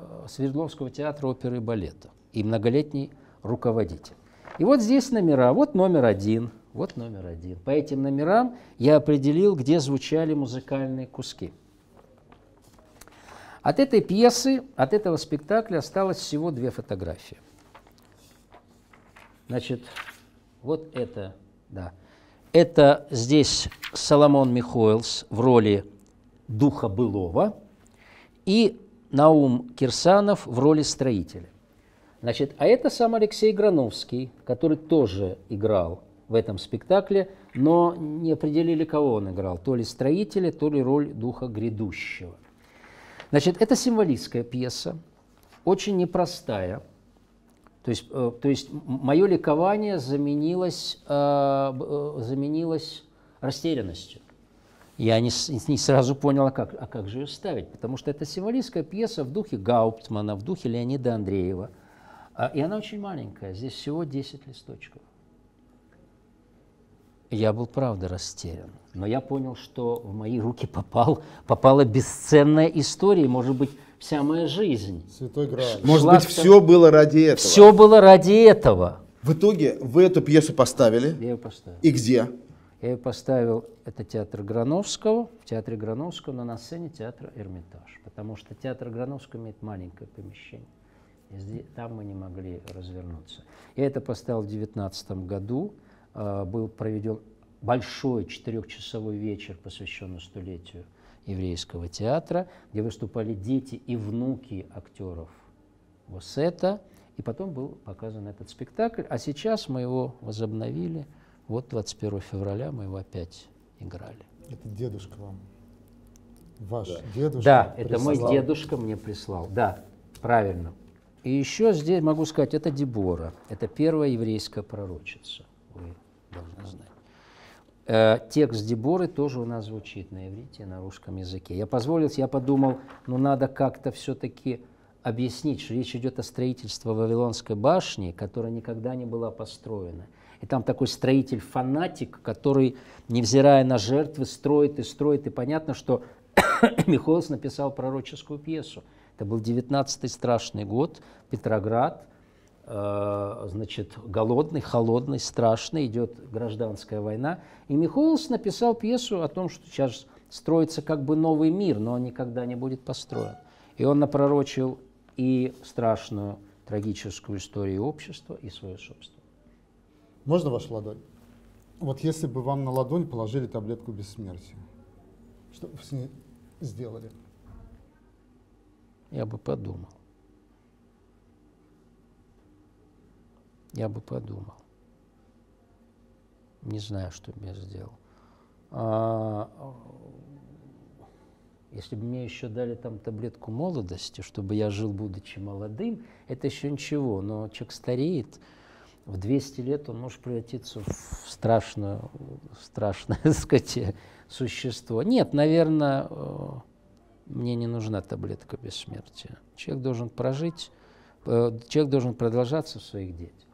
театра оперы и балета и многолетний руководитель. И вот здесь номера, вот номер 1, вот номер 1. По этим номерам я определил, где звучали музыкальные куски. От этой пьесы, от этого спектакля осталось всего 2 фотографии. Значит, вот это, да. Это здесь Соломон Михоэлс в роли духа былого и Наум Кирсанов в роли строителя. Значит, а это сам Алексей Грановский, который тоже играл в этом спектакле, но не определили, кого он играл, то ли строителя, то ли роль духа грядущего. Значит, это символистская пьеса, очень непростая. То есть мое ликование заменилось растерянностью. Я не сразу понял, а как же ее ставить, потому что это символистская пьеса в духе Гауптмана, в духе Леонида Андреева. И она очень маленькая, здесь всего 10 листочков. Я был, правда, растерян, но я понял, что в мои руки попала бесценная история, может быть, вся моя жизнь. Святой Грааль. Может быть, все было ради этого. Все было ради этого. В итоге вы эту пьесу поставили. Я ее поставил. И где? Я ее поставил, это театр Грановского, в театре Грановского, но на сцене театра Эрмитаж, потому что театр Грановского имеет маленькое помещение. И здесь, там мы не могли развернуться. Я это поставил в 2019 году. Был проведен большой 4-часовой вечер, посвященный столетию еврейского театра, где выступали дети и внуки актеров Госсета. И потом был показан этот спектакль. А сейчас мы его возобновили. Вот 21 февраля мы его опять играли. Это дедушка вам. Ваш дедушка. Да, это мой дедушка мне прислал. Да, правильно. И еще здесь могу сказать, это Дебора. Это первая еврейская пророчица. Вы должны знать. Текст Деборы тоже у нас звучит на иврите, на русском языке. Я подумал, ну надо как-то все-таки объяснить, что речь идет о строительстве Вавилонской башни, которая никогда не была построена. И там такой строитель-фанатик, который, невзирая на жертвы, строит и строит. И понятно, что Михоэлс написал пророческую пьесу. Это был 19-й страшный год, Петроград, значит, голодный, холодный, страшный, идет гражданская война. И Михоэлс написал пьесу о том, что сейчас строится как бы новый мир, но он никогда не будет построен. И он напророчил и страшную, трагическую историю общества, и свою собственную. Можно вашу ладонь? Вот если бы вам на ладонь положили таблетку бессмертия, что бы вы с ней сделали? Я бы подумал. Я бы подумал. Не знаю, что бы я сделал. Если бы мне еще дали там таблетку молодости, чтобы я жил, будучи молодым, это еще ничего. Но человек стареет, в 200 лет он может превратиться в страшное, так сказать, существо. Нет, наверное, мне не нужна таблетка бессмертия. Человек должен прожить, человек должен продолжаться в своих детях.